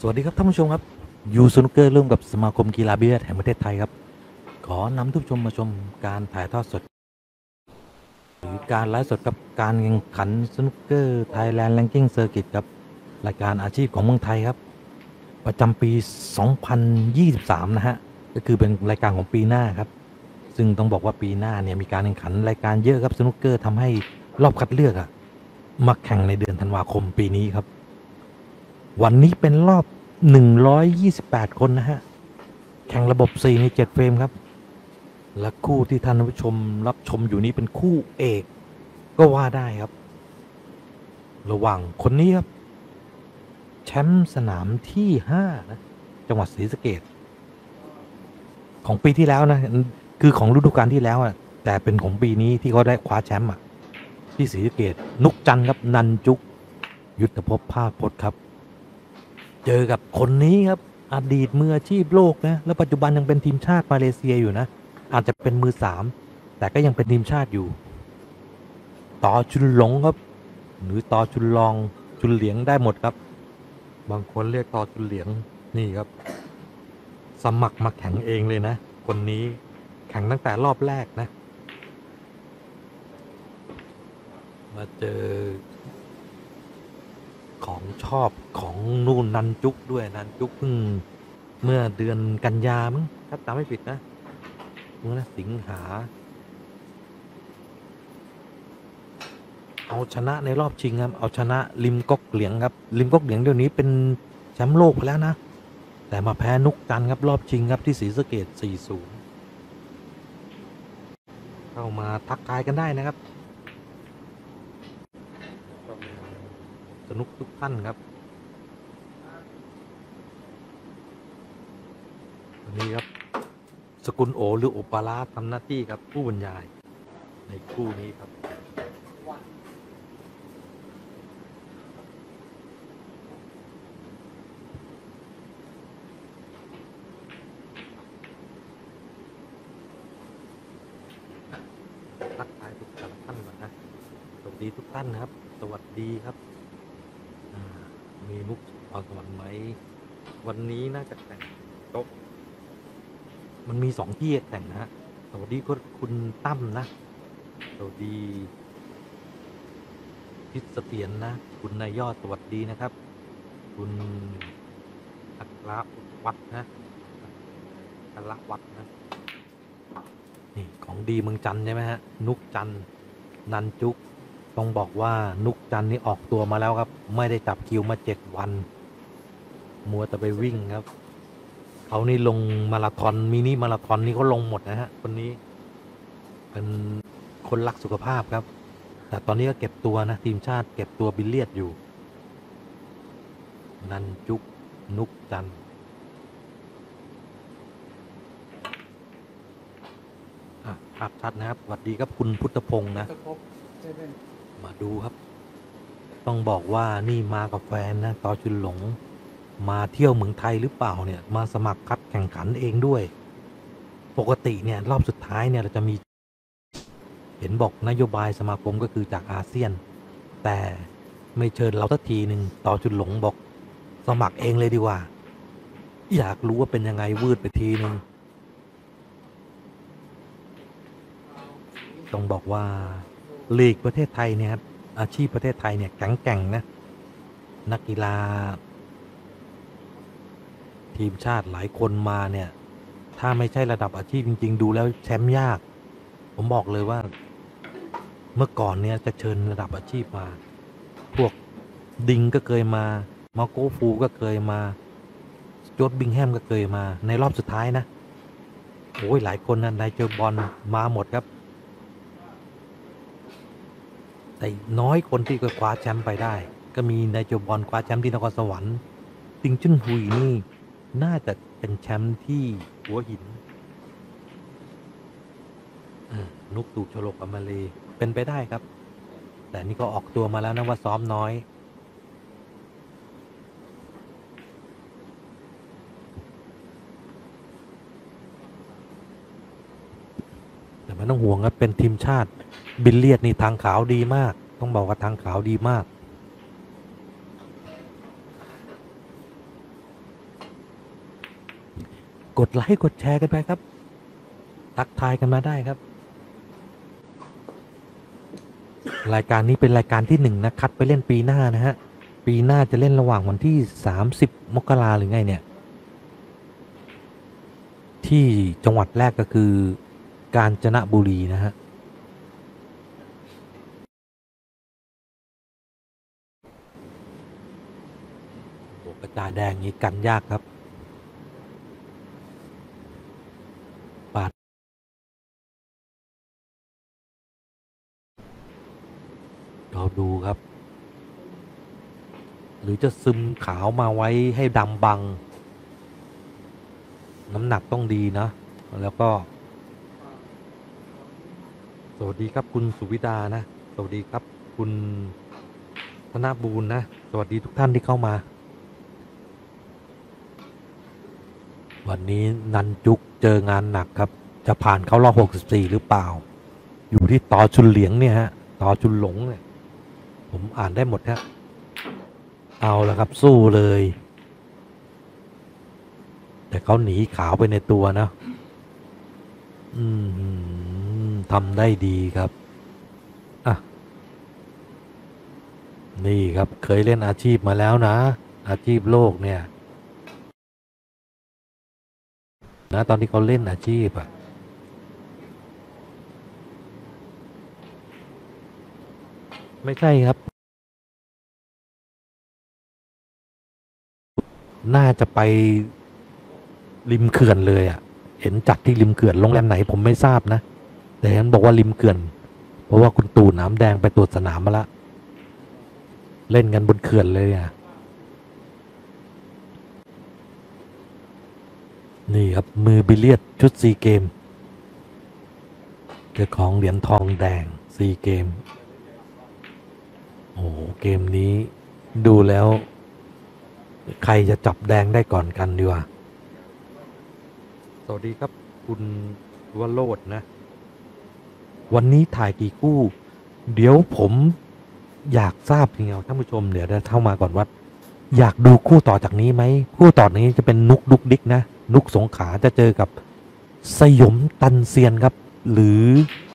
สวัสดีครับท่านผู้ชมครับยูสนุกเกอร์ร่วมกับสมาคมกีฬาบิลเลียร์ดแห่งประเทศไทยครับขอนำทุกผู้ชมมาชมการถ่ายทอดสดหรือการไลฟ์สดกับการแข่งขันสนุกเกอร์ไทยแลนด์แรงกิ้งเซอร์กิตครับรายการอาชีพของเมืองไทยครับประจำปี 2023 นะฮะก็คือเป็นรายการของปีหน้าครับซึ่งต้องบอกว่าปีหน้าเนี่ยมีการแข่งขันรายการเยอะครับสนุกเกอร์ทำให้รอบคัดเลือกมาแข่งในเดือนธันวาคมปีนี้ครับวันนี้เป็นรอบ128 คนนะฮะแข่งระบบ4ใน7เฟรมครับและคู่ที่ท่านผู้ชมรับชมอยู่นี้เป็นคู่เอกก็ว่าได้ครับระหว่างคนนี้ครับแชมป์สนามที่5นะจังหวัดศรีสะเกษของปีที่แล้วนะคือของฤดูกาลที่แล้วแต่เป็นของปีนี้ที่เขาได้คว้าแชมป์ที่ศรีสะเกษนุกจันทร์ครับนันจุกยุทธภพภาคพจน์ครับเจอกับคนนี้ครับอดีตมืออาชีพโลกนะแล้วปัจจุบันยังเป็นทีมชาติมาเลเซียอยู่นะอาจจะเป็นมือ3แต่ก็ยังเป็นทีมชาติอยู่ต่อชุนหลงครับหรือต่อชุนลองชุนเหลียงได้หมดครับบางคนเรียกต่อชุนเหลียงนี่ครับสมัครมาแข่งเองเลยนะคนนี้แข่งตั้งแต่รอบแรกนะมาเจอของชอบของนู่นนันจุกด้วยนันจุกเพิ่งเมื่อเดือนกันยามั้งถ้าจำไม่ผิดนะเมื่อสิงหาเอาชนะในรอบชิงครับเอาชนะลิมก๊กเหลียงครับลิมก๊กเหลียงเดี๋ยวนี้เป็นแชมป์โลกไปแล้วนะแต่มาแพ้นุกจันครับรอบชิงครับที่ศรีสะเกษ 4-0 เข้ามาทักทายกันได้นะครับสนุกทุกท่านครับวันนี้ครับสกุลโอหรือโอปาราทำหน้าที่ครับผู้บรรยายในคู่นี้ครับทักทายทุกท่านก่อนนะสวัสดีทุกท่านนะครับสวัสดีครับมีมุกพรสวรรค์ไหมวันนี้น่าจะแข่งโต๊ะมันมี2ที่แข่งนะฮะสวัสดีคุณตั้มนะสวัสดีพิษเสถียรนะคุณนายยอดสวัสดีนะครับคุณอัครวัฒน์นะอัครวัฒน์นะนี่ของดีเมืองจันทร์ใช่ไหมฮะนุกจันทร์นันจุกต้องบอกว่านุกจันทร์นี่ออกตัวมาแล้วครับไม่ได้จับคิวมา7 วันมัวแต่ไปวิ่งครับเขานี่ลงมาราธอนมินิมาราธอนนี่เขาลงหมดนะฮะคนนี้เป็นคนรักสุขภาพครับแต่ตอนนี้ก็เก็บตัวนะทีมชาติเก็บตัวบิลเลียดอยู่นันจุกนุกจันทร์ภาพชัดนะครับสวัสดีครับคุณพุทธพงศ์นะมาดูครับต้องบอกว่านี่มากับแฟนนะต่อชุนหลงมาเที่ยวเมืองไทยหรือเปล่าเนี่ยมาสมัครคัดแข่งขันเองด้วยปกติเนี่ยรอบสุดท้ายเนี่ยเราจะมีเห็นบอกนโยบายสมาคมก็คือจากอาเซียนแต่ไม่เชิญเราสักทีหนึ่งต่อชุนหลงบอกสมัครเองเลยดีกว่าอยากรู้ว่าเป็นยังไงวืดไปทีนึงต้องบอกว่าลีกประเทศไทยเนี่ยครับอาชีพประเทศไทยเนี่ยแข็งๆนะนักกีฬาทีมชาติหลายคนมาเนี่ยถ้าไม่ใช่ระดับอาชีพจริงๆดูแล้วแชมป์ยากผมบอกเลยว่าเมื่อก่อนเนี่ยจะเชิญระดับอาชีพมาพวกดิงก็เคยมามาโกฟูก็เคยมาโจดบิงแฮมก็เคยมาในรอบสุดท้ายนะโอ้ยหลายคนนะไนเจอบอลมาหมดครับแต่น้อยคนที่จะคว้าแชมป์ไปได้ก็มีไนเจอบอลคว้าแชมป์ที่นครสวรรค์ติงจุนฮุยนี่น่าจะเป็นแชมป์ที่หัวหินนุกตูกโชโลกกับมาเลเป็นไปได้ครับแต่นี่ก็ออกตัวมาแล้วนะว่าซ้อมน้อยแต่ไม่ต้องห่วงครับเป็นทีมชาติบิลเลียดนี่ทางขาวดีมากต้องบอกว่าทางขาวดีมากกดไลค์กดแชร์กันไปครับทักทายกันมาได้ครับรายการนี้เป็นรายการที่1นะคัดไปเล่นปีหน้านะฮะปีหน้าจะเล่นระหว่างวันที่30 มกราหรือไงเนี่ยที่จังหวัดแรกก็คือกาญจนบุรีนะฮะโอ้กระจายแดงนี้กันยากครับปาดเราดูครับหรือจะซึมขาวมาไว้ให้ดำบังน้ำหนักต้องดีนะแล้วก็สวัสดีครับคุณสุวิดานะสวัสดีครับคุณธนบูรณ์นะสวัสดีทุกท่านที่เข้ามาวันนี้นันจุกเจองานหนักครับจะผ่านเข้ารอบ64หรือเปล่าอยู่ที่ต่อชุนเหลียงเนี่ยฮะต่อชุนหลงเนี่ยผมอ่านได้หมดฮะเอาละครับสู้เลยแต่เขาหนีขาวไปในตัวนะทำได้ดีครับอ่ะนี่ครับเคยเล่นอาชีพมาแล้วนะอาชีพโลกเนี่ยนะตอนที่เขาเล่นอาชีพอ่ะไม่ใช่ครับน่าจะไปริมเขื่อนเลยอ่ะเห็นจัดที่ริมเขื่อนโรงแรมไหนผมไม่ทราบนะแต่เห็นบอกว่าริมเขื่อนเพราะว่าคุณตู่น้ำแดงไปตรวจสนามมาละเล่นกันบนเขื่อนเลยอ่ะนี่ครับมือบิลเลียดชุดซีเกมเจ้าของเหรียญทองแดงซีเกมโอ้เกมนี้ดูแล้วใครจะจับแดงได้ก่อนกันดีกว่าสวัสดีครับคุณวโรจน์นะวันนี้ถ่ายกี่คู่เดี๋ยวผมอยากทราบจริงๆท่านผู้ชมเดี๋ยวเข้ามาก่อนว่าอยากดูคู่ต่อจากนี้ไหมคู่ต่อนี้จะเป็นนุกดุกดิกนะนุกสงขลาจะเจอกับสยมตันเซียนครับหรือ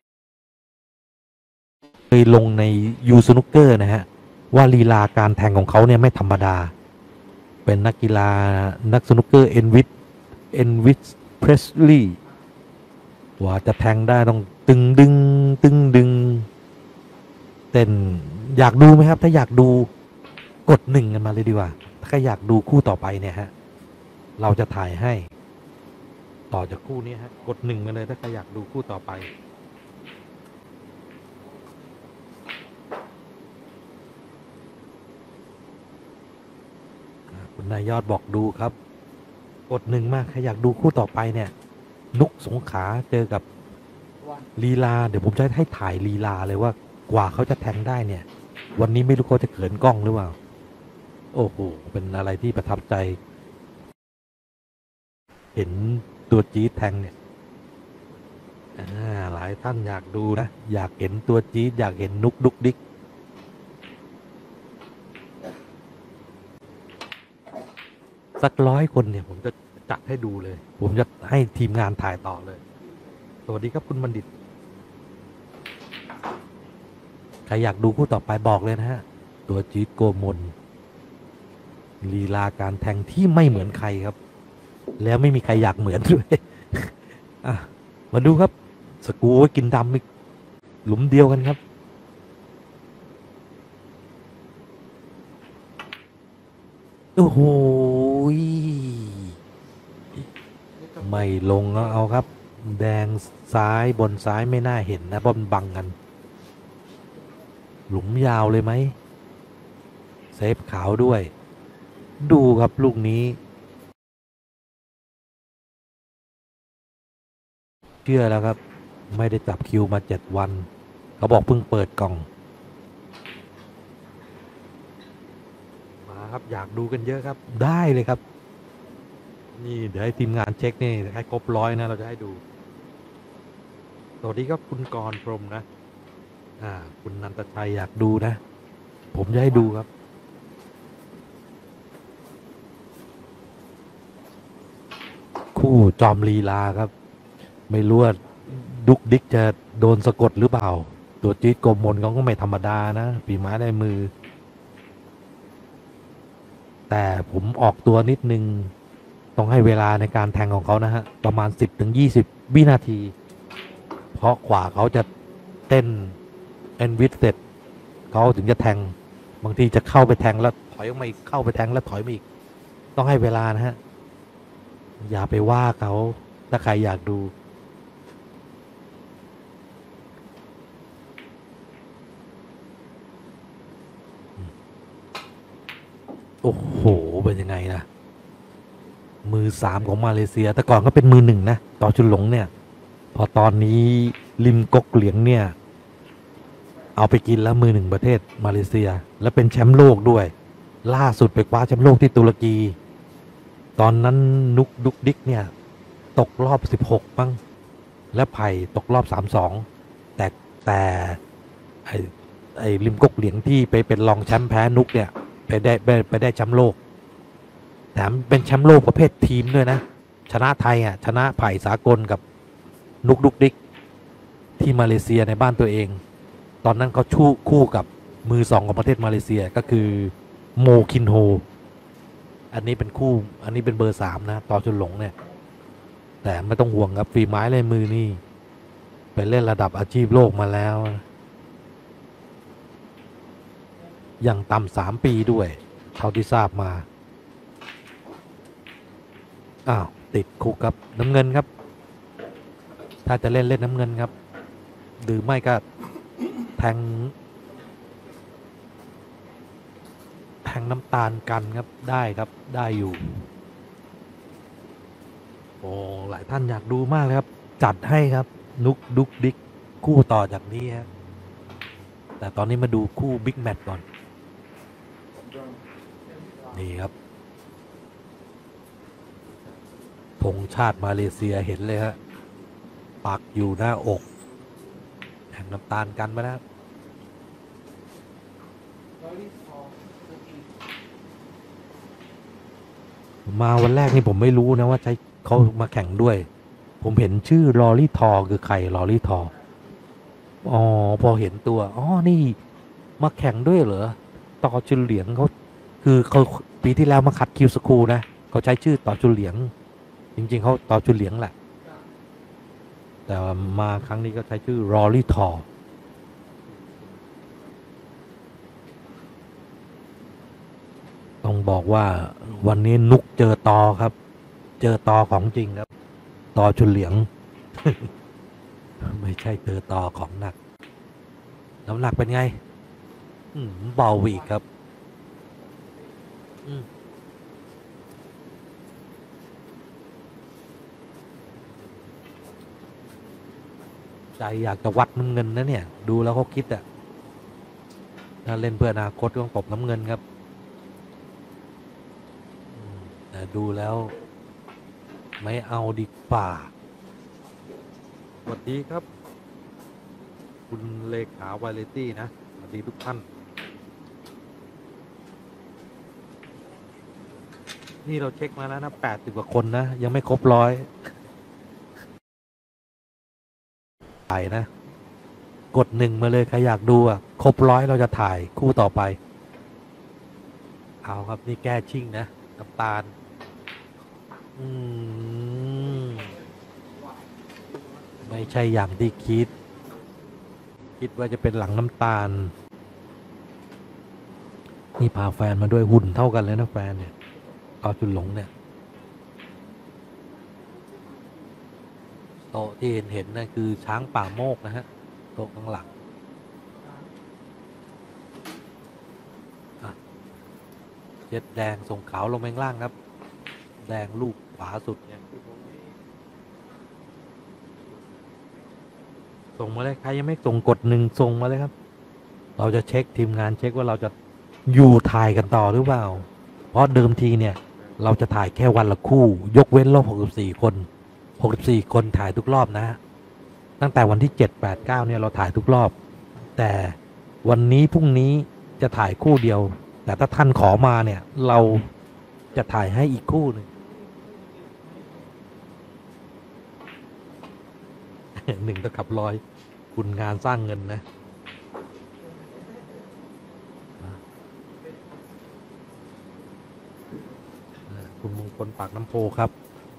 เคยลงในยูสนุกเกอร์นะฮะว่าลีลาการแทงของเขาเนี่ยไม่ธรรมดาเป็นนักกีฬานักสนุกเกอร์เอ็นวิชเพรสลีย์ว่าจะแทงได้ต้องตึงดึงเต้นอยากดูไหมครับถ้าอยากดูกด1กันมาเลยดีกว่าถ้าอยากดูคู่ต่อไปเนี่ยฮะเราจะถ่ายให้ต่อจากคู่นี้ฮะกด1มาเลยถ้าใครอยากดูคู่ต่อไปคุณนายยอดบอกดูครับกด1มากใครอยากดูคู่ต่อไปเนี่ยนุกสงขลาเจอกับลีลาเดี๋ยวผมจะให้ถ่ายลีลาเลยว่ากว่าเขาจะแทงได้เนี่ยวันนี้ไม่รู้เขาจะเขินกล้องหรือเปล่าโอ้โหเป็นอะไรที่ประทับใจเห็นตัวจี๊ดแทงเนี่ยหลายท่านอยากดูนะอยากเห็นตัวจี๊ดอยากเห็นนุกดุกดิกสัก100 คนเนี่ยผมจะจัดให้ดูเลยผมจะให้ทีมงานถ่ายต่อเลยสวัสดีครับคุณบัณฑิตใครอยากดูคู่ต่อไปบอกเลยนะฮะตัวจี๊ดโกมลลีลาการแทงที่ไม่เหมือนใครครับแล้วไม่มีใครอยากเหมือนด้วยมาดูครับสกูไว้กินดำอีกหลุมเดียวกันครับโอ้โหไม่ลงก็เอาครับแดงซ้ายบนซ้ายไม่น่าเห็นนะเพราะมันบังกันหลุมยาวเลยไหมเซฟขาวด้วยดูครับลูกนี้เชื่อแล้วครับไม่ได้จับคิวมา7 วันเขาบอกเพิ่งเปิดกล่องมาครับอยากดูกันเยอะครับได้เลยครับนี่เดี๋ยวให้ทีมงานเช็คนี่ให้ครบ100นะเราจะให้ดูสวัสดีครับคุณกรพรหมนะคุณนันตชัยอยากดูนะผมจะให้ดูครับคู่คู่จอมลีลาครับ ไม่รู้ว่าดุกดิกจะโดนสะกดหรือเปล่า ตัวจี๊ดโกมลเขาก็ไม่ธรรมดานะฝีไม้ลายมือ แต่ผมออกตัวนิดนึงต้องให้เวลาในการแทงของเขานะฮะ ประมาณ 10-20 วินาที เพราะขวาเขาจะเต้นเอ็นวิดเสร็จเขาถึงจะแทง บางทีจะเข้าไปแทงแล้วถอยออกมาอีกเข้าไปแทงแล้วถอยมาอีก ต้องให้เวลานะฮะ อย่าไปว่าเขาถ้าใครอยากดู โอ้โห เป็นยังไงนะมือ3ของมาเลเซีย แต่ก่อนก็เป็นมือ1นะต่อจุนหลงเนี่ย พอตอนนี้ลิมก๊กเหลียงเนี่ย เอาไปกินแล้วมือ1ประเทศมาเลเซีย และเป็นแชมป์โลกด้วย ล่าสุดไปคว้าแชมป์โลกที่ตุรกี ตอนนั้นนุกดุกดิกเนี่ย ตกรอบ16มั้งและไผ่ตกรอบ32แต่ไอ้ลิมก๊กเหลียงที่ไปเป็นรองแชมป์แพ้นุกเนี่ยไปได้แชมป์โลกแถมเป็นแชมป์โลกประเภททีมด้วยนะ ชนะไทยอ่ะชนะไผ่สากลกับนุกดุกดิกที่มาเลเซียในบ้านตัวเอง ตอนนั้นเขาคู่กับมือ2ของประเทศมาเลเซียก็คือโมคินโฮอันนี้เป็นคู่อันนี้เป็นเบอร์3นะต่อจุนหลงเนี่ยแต่ไม่ต้องห่วงครับฝีไม้ลายมือนี่ไปเล่นระดับอาชีพโลกมาแล้วอย่างต่ำ3 ปีด้วยเท่าที่ทราบมาอ้าวติดคุกครับน้ำเงินครับถ้าจะเล่นน้ำเงินครับหรือไม่ก็แทงน้ำตาลกันครับได้ครับได้อยู่โอ้หลายท่านอยากดูมากเลยครับจัดให้ครับนุกดุกดิกคู่ต่อจากนี้ฮะแต่ตอนนี้มาดูคู่บิ๊กแมตช์ก่อนนี่ครับธงชาติมาเลเซียเห็นเลยฮะปักอยู่หน้าอกแทงน้ำตาลกันมาแล้วมาวันแรกนี่ผมไม่รู้นะว่าใช้เขามาแข่งด้วยผมเห็นชื่อลอรี่ทอคือใครลอรี่ทออ๋อพอเห็นตัวอ๋อนี่มาแข่งด้วยเหรอต่อจุนเหลียงเขาคือเขาปีที่แล้วมาคัดคิวสคูลนะเขาใช้ชื่อต่อจุนเหลียงจริงๆเขาต่อจุนเหลียงแหละแต่มาครั้งนี้ก็ใช้ชื่อลอรี่ทอต้องบอกว่าวันนี้นุกเจอตอครับเจอตอของจริงครับตอจุนเหลียง ไม่ใช่เจอตอของหนักน้ำหนักเป็นไงเบาอีกครับใจอยากจะวัดน้ำเงินนะเนี่ยดูแล้วเขาคิดอ่ะถ้าเล่นเพื่ออนาคตต้องตบน้ำเงินครับแต่ดูแล้วไม่เอาดีกว่าสวัสดีครับคุณเลขาวาเลตี้นะสวัสดีทุกท่านนี่เราเช็คมาแล้วนะ80 กว่าคนนะยังไม่ครบ100ถ่ายนะกด1มาเลยใครอยากดูอ่ะครบ100เราจะถ่ายคู่ต่อไปเอาครับนี่แก้ชิ่งนะน้ำตาลไม่ใช่อย่างที่คิดว่าจะเป็นหลังน้ำตาลนี่พาแฟนมาด้วยหุ่นเท่ากันเลยนะแฟนเนี่ยต่อจุนหลงเนี่ยโต๊ะที่เห็นนั่นคือช้างป่าโมกนะฮะโต๊ะข้างหลังเจ็ดแดงส่งขาวลงไปข้างล่างครับแดงลูกขวาสุดเนี่ยส่งมาเลยใครยังไม่ส่งกด1ส่งมาเลยครับเราจะเช็คทีมงานเช็คว่าเราจะอยู่ถ่ายกันต่อหรือเปล่าเพราะเดิมทีเนี่ยเราจะถ่ายแค่วันละคู่ยกเว้นรอบ64 คน64 คนถ่ายทุกรอบนะตั้งแต่วันที่7 8 9เนี่ยเราถ่ายทุกรอบแต่วันนี้พรุ่งนี้จะถ่ายคู่เดียวแต่ถ้าท่านขอมาเนี่ยเราจะถ่ายให้อีกคู่หนึ่ง 1 เท่ากับ 100 คุณงานสร้างเงินนะคุณมงคลปากน้ำโพครับ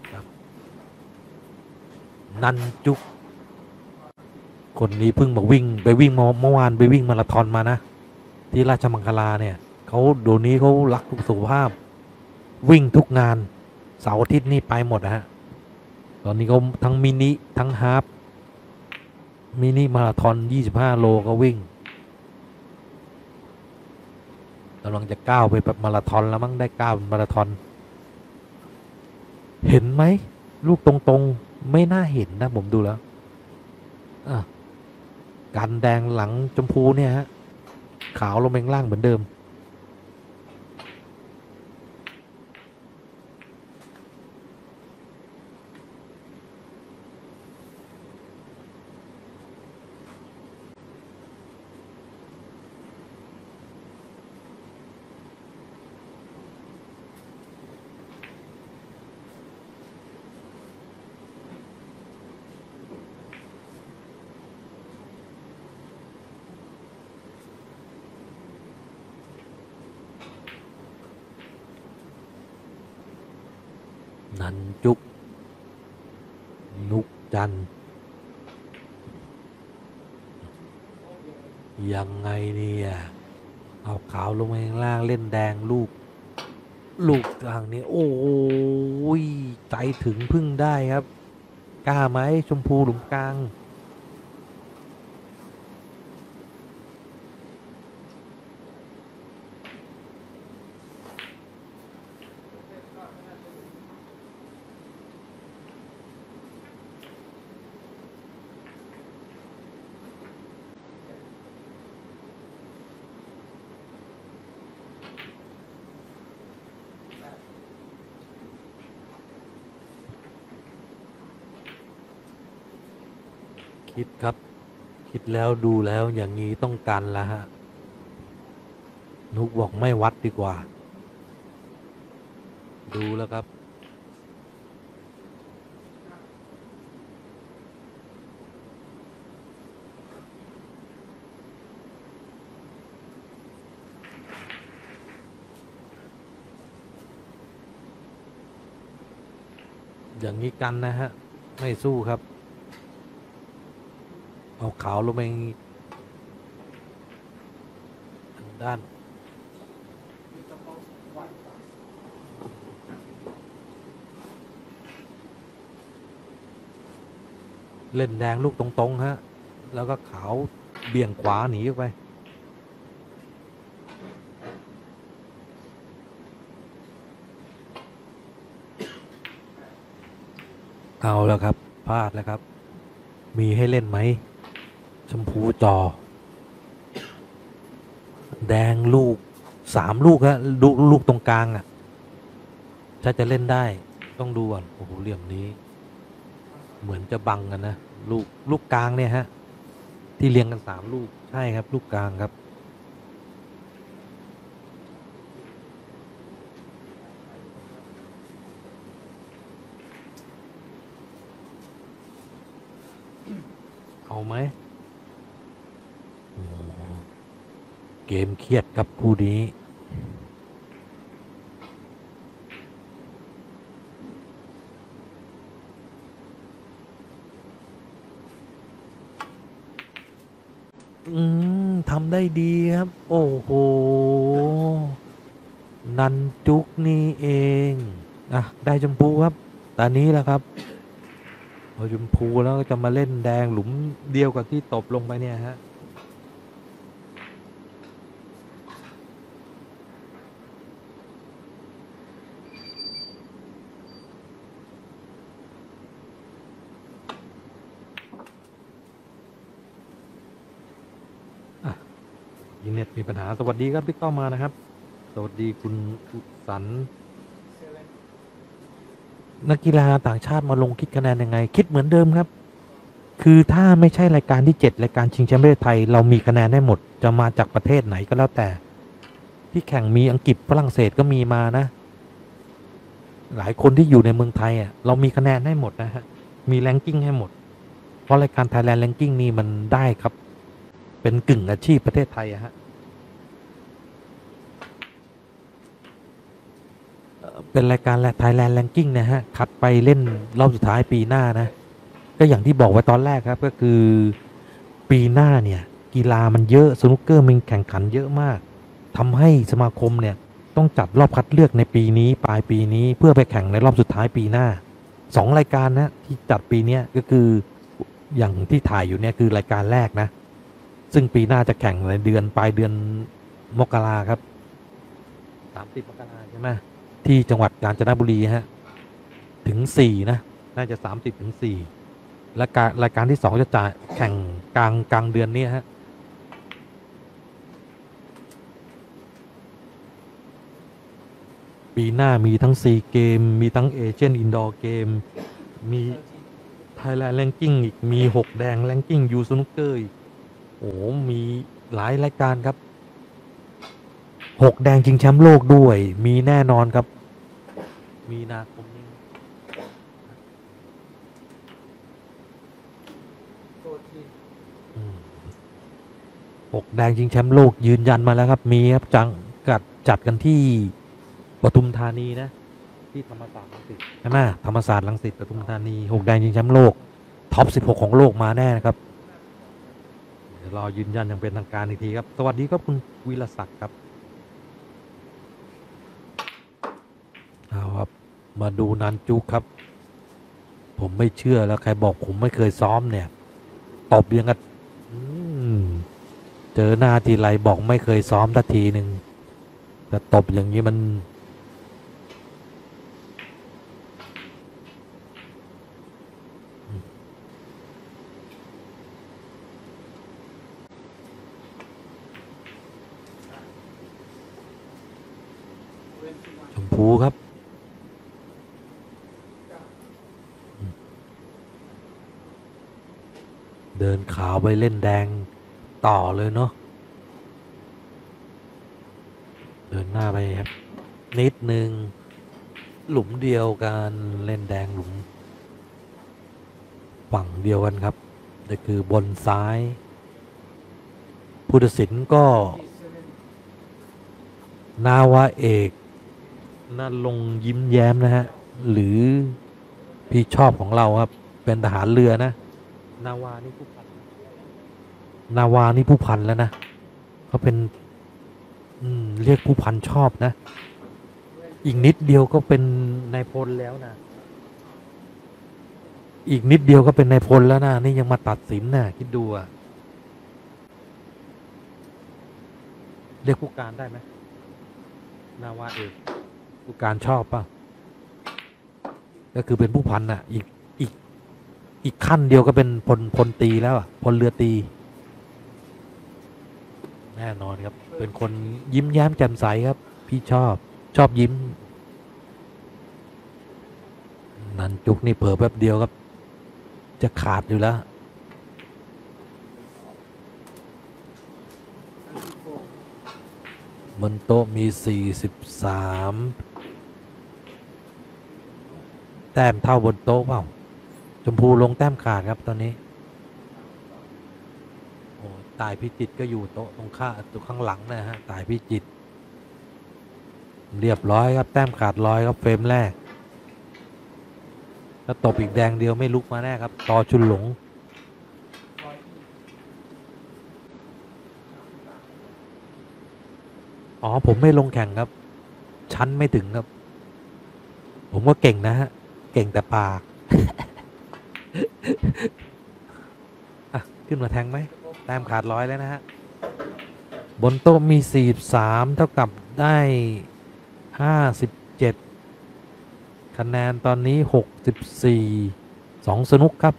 นันจุกคนนี้เพิ่งมาวิ่งไปวิ่งเมื่อวานไปวิ่งมาราธอนมานะที่ราชมังคลาเนี่ยเขาเดี๋ยวนี้เขารักสุขภาพวิ่งทุกงานเสาร์อาทิตย์นี่ไปหมดนะฮะตอนนี้เขาทั้งมินิทั้งฮาล์ฟมินิมาราธอน25 โลก็วิ่งกำลังจะก้าวไปแบบมาราธอนแล้วมั้งได้ก้าวมาราธอนเห็นไหมลูกตรงๆไม่น่าเห็นนะผมดูแล้วกันแดงหลังชมพูเนี่ยฮะขาวลงไปข้างล่างเหมือนเดิมนันจุกนุกจันยังไงเนี่ยเอาขาวลงมาข้างล่างเล่นแดงลูกทางนี้โอ้ยใจถึงพึ่งได้ครับกล้าไหมชมพูหลุมกลางคิดครับคิดแล้วดูแล้วอย่างนี้ต้องกันละฮะนุกบอกไม่วัดดีกว่าดูแล้วครับอย่างนี้กันนะฮะไม่สู้ครับเอาขาวลงไปด้านเล่นแดงลูกตรงๆฮะแล้วก็ขาวเบี่ยงขวาหนีออกไปเอาแล้วครับพลาดแล้วครับมีให้เล่นไหมชมพูจอแดงลูก3 ลูกฮะลูกตรงกลางอ่ะถ้าจะเล่นได้ต้องดูก่อนโอ้โหเหลี่ยมนี้เหมือนจะบังกันนะลูกกลางเนี่ยฮะที่เรียงกัน3 ลูกใช่ครับลูกกลางครับเอาไหมเกมเครียดกับคู่นี้ทำได้ดีครับโอ้โหนันจุกนี่เองได้ชมพูครับตอนนี้แหละครับพอชมพูแล้วก็จะมาเล่นแดงหลุมเดียวกับที่ตบลงไปเนี่ยฮะยิงเน็ตมีปัญหาสวัสดีครับที่เข้ามานะครับสวัสดีคุณอุสันนักกีฬาต่างชาติมาลงคิดคะแนนยังไงคิดเหมือนเดิมครับคือถ้าไม่ใช่รายการที่7รายการชิงแชมป์ประเทศไทยเรามีคะแนนได้หมดจะมาจากประเทศไหนก็แล้วแต่ที่แข่งมีอังกฤษฝรั่งเศสก็มีมานะหลายคนที่อยู่ในเมืองไทยเรามีคะแนนให้หมดนะฮะมีแรงกิ้งให้หมดเพราะรายการ Thailand Ranking นี่มันได้ครับ เป็นกึ่งอาชีพประเทศไทยอะฮะเป็นรายการ Thailand Ranking นะฮะคัดไปเล่นรอบสุดท้ายปีหน้านะก็อย่างที่บอกไว้ตอนแรกครับก็คือปีหน้าเนี่ยกีฬามันเยอะสนุกเกอร์มันแข่งขันเยอะมากทำให้สมาคมเนี่ยต้องจัดรอบคัดเลือกในปีนี้ปลายปีนี้เพื่อไปแข่งในรอบสุดท้ายปีหน้า2รายการนะที่จัดปีนี้ก็คืออย่างที่ถ่ายอยู่เนี่ยคือรายการแรกนะซึ่งปีหน้าจะแข่งในเดือนปลายเดือนมกราครับ30 มกราใช่ไหมที่จังหวัดกาญจนบุรีฮะถึง4นะน่าจะ30 ถึง 4และรายการที่2จะจ่ายแข่งกลางเดือนนี้ฮะปีหน้ามีทั้งซีเกมมีทั้งเอเชียนอินดอร์เกมมี Thailand Ranking อีกมี6แดง Ranking ยูสนุกเกอร์โอ้มีหลายรายการครับ6แดงชิงแชมป์โลกด้วยมีแน่นอนครับมีนาคมนี้6แดงชิงแชมป์โลกยืนยันมาแล้วครับมีครับจัดกันที่ปทุมธานีนะที่ธรรมศาสตร์รังสิตใช่ไหมธรรมศาสตร์รังสิตปทุมธานี6แดงชิงแชมป์โลกท็อป16ของโลกมาแน่นะครับเดี๋ยวรอยืนยันอย่างเป็นทางการอีกทีครับสวัสดีครับคุณวิรศักดิ์ครับเอาครับมาดูนันจุกครับผมไม่เชื่อแล้วใครบอกผมไม่เคยซ้อมเนี่ยตบยังกับเจอหน้าทีไรบอกไม่เคยซ้อมทักทีหนึ่งแต่ตบอย่างนี้มันชมพูครับเดินขาวไปเล่นแดงต่อเลยเนาะเดินหน้าไปครับนิดนึงหลุมเดียวกันเล่นแดงหลุมฝั่งเดียวกันครับนั่นคือบนซ้ายผู้ตัดสินก็นาวาเอกน่าลงยิ้มแย้มนะฮะหรือพี่ชอบของเราครับเป็นทหารเรือนะนาวานี่ผู้พันแล้วนะเขาเป็นเรียกผู้พันชอบนะอีกนิดเดียวก็เป็นนายพลแล้วนะอีกนิดเดียวก็เป็นนายพลแล้วนะนี่ยังมาตัดสินนะคิดดูอะเรียกผู้การได้ไหมนาวาเอกผู้การชอบป่ะก็คือเป็นผู้พันน่ะอีกขั้นเดียวก็เป็นพลตรีแล้วอ่ะพลเรือตรีแน่นอนครับเป็นคนยิ้มแย้มแจ่มใสครับพี่ชอบยิ้มนันจุกนี่เผลอแป๊บเดียวครับจะขาดอยู่แล้วบนโต๊ะมี43แต้มเท่าบนโต๊ะเปล่าชมพูลงแต้มขาดครับตอนนี้โอ้ตายพิจิตก็อยู่โต๊ะตรงข้างหลังนะฮะตายพิจิตเรียบร้อยครับแต้มขาดร้อยครับเฟรมแรกแล้วตบอีกแดงเดียวไม่ลุกมาแน่ครับต่อชุนหลงอ๋อผมไม่ลงแข่งครับชั้นไม่ถึงครับผมก็เก่งนะฮะเก่งแต่ปากขึ้นมาแทงไหมแต้มขาดร้อยแล้วนะฮะบนโต๊ะมี43เท่ากับได้57คะแนนตอนนี้64 2สนุกครับ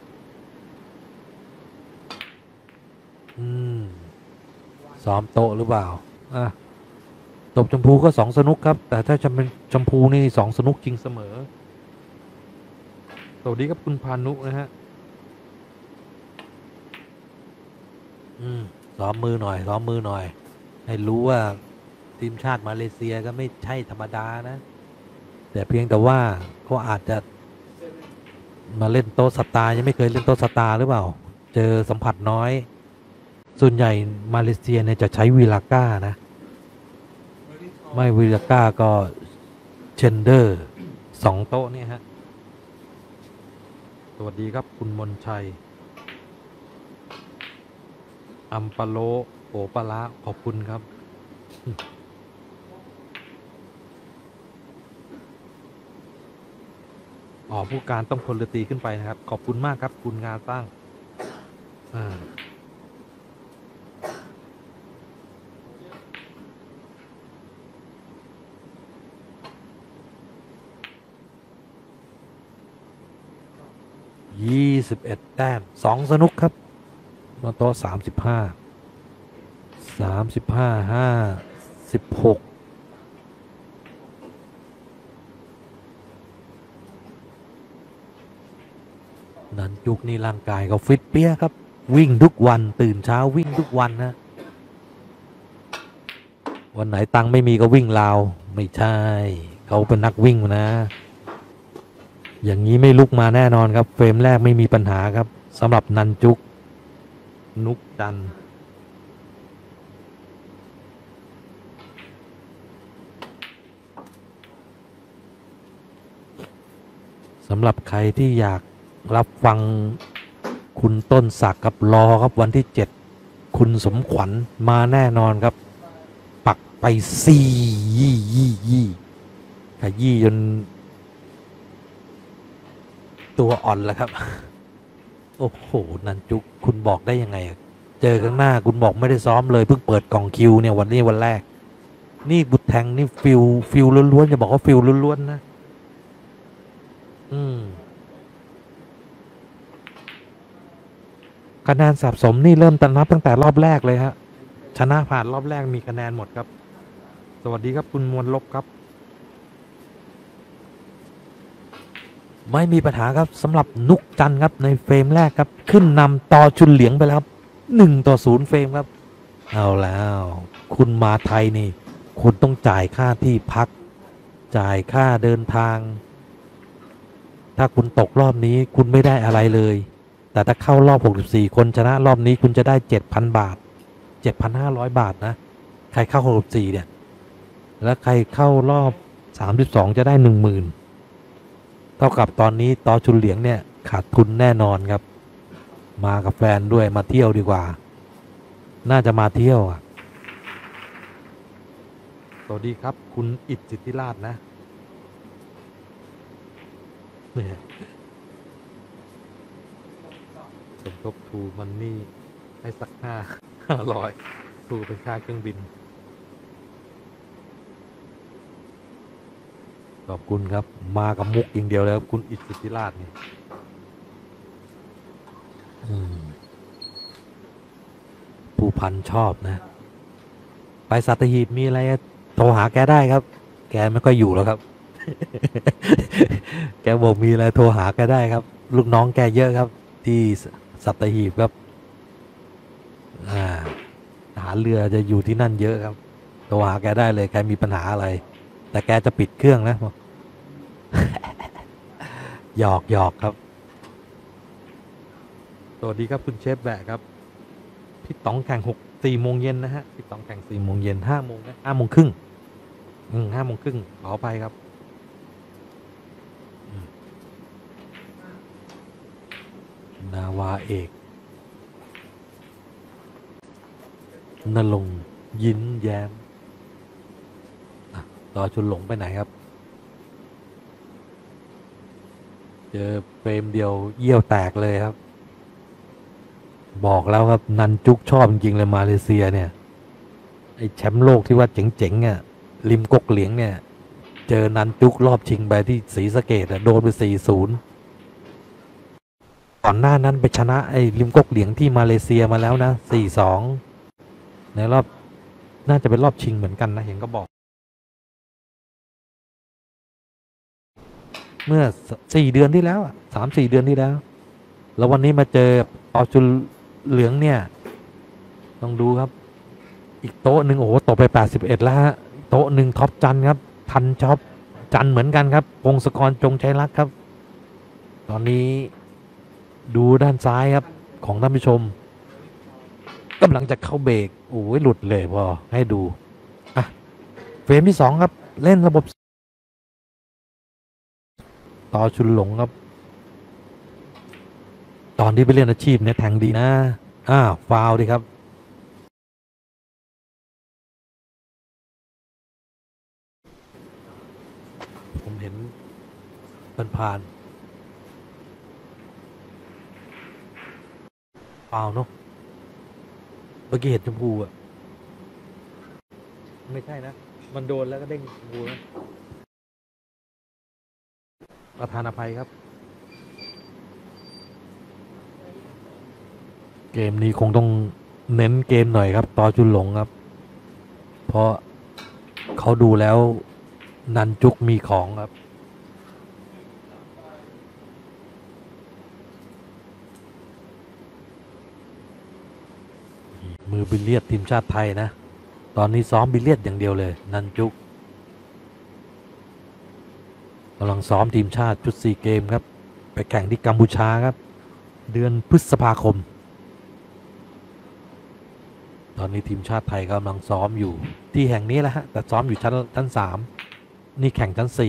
ซ้อมโต๊ะหรือเปล่าตบชมพูก็2สนุกครับแต่ถ้าจะเป็นชมพูนี่2สนุกจริงเสมอสวัสดีครับคุณพานุนะฮะซ้อมมือหน่อยให้รู้ว่าทีมชาติมาเลเซียก็ไม่ใช่ธรรมดานะแต่เพียงแต่ว่าเขาอาจจะมาเล่นโต๊ะสตาร์ยังไม่เคยเล่นโต๊ะสตาร์หรือเปล่าเจอสัมผัสน้อยส่วนใหญ่มาเลเซียเนี่ยจะใช้วีลาก้านะไม่วีลาก้าก็เชนเดอร์2 โต๊ะเนี่ยฮะสวัสดีครับคุณมนชัยอัมปาโลโอปะละขอบคุณครับผู้การต้องพลตีขึ้นไปนะครับขอบคุณมากครับคุณงาตั้ง21 แต้ม2 สนุกครับมาโต๊ะ35 นันจุกนี่ร่างกายก็ฟิตเปี้ยครับวิ่งทุกวันตื่นเช้าวิ่งทุกวันนะวันไหนตังไม่มีก็วิ่งราวไม่ใช่เขาเป็นนักวิ่งนะอย่างนี้ไม่ลุกมาแน่นอนครับเฟรมแรกไม่มีปัญหาครับสำหรับนันจุกนุกจันสำหรับใครที่อยากรับฟังคุณต้นศักดิ์กับรอครับวันที่7คุณสมขวัญมาแน่นอนครับปักไป4 ขยี้จนตัวอ่อนแล้วครับโอ้โหนันจุกคุณบอกได้ยังไงเจอข้างหน้าคุณบอกไม่ได้ซ้อมเลยเพิ่งเปิดกล่องคิวเนี่ยวันนี้วันแรกนี่บุตรแทงนี่ฟิลล้วนๆจะบอกว่าฟิลล้วนๆนะคะแนนสะสมนี่เริ่มนับตั้งแต่รอบแรกเลยฮะชนะผ่านรอบแรกมีคะแนนหมดครับสวัสดีครับคุณมวลลบครับไม่มีปัญหาครับสำหรับนุกจันครับในเฟรมแรกครับขึ้นนำต่อชุนเหลียงไปแล้วครับ1-0เฟรมครับเอาแล้วคุณมาไทยนี่คุณต้องจ่ายค่าที่พักจ่ายค่าเดินทางถ้าคุณตกรอบนี้คุณไม่ได้อะไรเลยแต่ถ้าเข้ารอบ64คนชนะรอบนี้คุณจะได้ 7,000 บาท 7,500 บาทนะใครเข้า64เนี่ยแล้วใครเข้ารอบ32จะได้ 10,000เท่ากับตอนนี้ต่อชุนเหลียงเนี่ยขาดทุนแน่นอนครับมากับแฟนด้วยมาเที่ยวดีกว่าน่าจะมาเที่ยวสวัสดีครับคุณอิทธิสิทธิราชนะสมทบทูมันนี่ให้สัก500ทูเป็นค่าเครื่องบินขอบคุณครับมากับมุกอย่างเดียวแล้วคุณอิทธิสิทธิราชนี่ผู้พันชอบนะไปสัตหีบมีอะไรโทรหาแกได้ครับแกไม่ค่อยอยู่แล้วครับ แกบอกมีอะไรโทรหาแกได้ครับลูกน้องแกเยอะครับที่สัตหีบครับหาเรือจะอยู่ที่นั่นเยอะครับโทรหาแกได้เลยแกมีปัญหาอะไรแต่แกจะปิดเครื่องนะ หยอกครับสวัสดีครับคุณเชฟแบะครับพี่ต๋องแข่ง4 โมงเย็นนะฮะพี่ต๋องแข่ง4 โมงเย็น5 โมงนะ5 โมงครึ่ง5 โมงครึ่งขออภัยครับนาวาเอกนรงค์ยิ้มแย้มต่อชุนหลงไปไหนครับเจอเฟรมเดียวเยี่ยวแตกเลยครับบอกแล้วครับนันจุกชอบจริงๆเลยมาเลเซียเนี่ยไอ้แชมป์โลกที่ว่าเจ๋งๆเนี่ยริมก๊กเหลียงเนี่ยเจอนันจุกรอบชิงไปที่ศรีสะเกษโดนไป4-0ก่อนหน้านั้นไปชนะไอ้ริมก๊กเหลียงที่มาเลเซียมาแล้วนะ4-2ในรอบน่าจะเป็นรอบชิงเหมือนกันนะเห็นก็บอกเมื่อ4 เดือนที่แล้ว3-4 เดือนที่แล้วแล้ววันนี้มาเจอต่อชุนเหลืองเนี่ยต้องดูครับอีกโต๊ะหนึ่งโอ้โหตกไป81แล้วฮะโต๊ะหนึ่งท็อปจันครับทันช็อปจันเหมือนกันครับพงศกรจงชัยรักครับตอนนี้ดูด้านซ้ายครับของท่านผู้ชมกำลังจะเข้าเบรกโอ้ยหลุดเลยพอให้ดูอ่ะเฟรมที่ 2ครับเล่นระบบต่อชุนหลงครับตอนที่ไปเล่นอาชีพเนี่ยแทงดีนะฟาวดิครับผมเห็นผ่านฟาวเนาะเมื่อกี้เห็นชมพูอ่ะไม่ใช่นะมันโดนแล้วก็เด้งชมพูนะประธานอภัยครับเกมนี้คงต้องเน้นเกมหน่อยครับต่อจุนหลงครับเพราะเขาดูแล้วนันจุกมีของครับมือบิลเลียดทีมชาติไทยนะตอนนี้ซ้อมบิลเลียดอย่างเดียวเลยนันจุกกำลังซ้อมทีมชาติชุด4 เกมครับไปแข่งที่กัมพูชาครับเดือนพฤษภาคมตอนนี้ทีมชาติไทยกำลังซ้อมอยู่ที่แห่งนี้แหละฮะแต่ซ้อมอยู่ชั้น3นี่แข่งชั้น4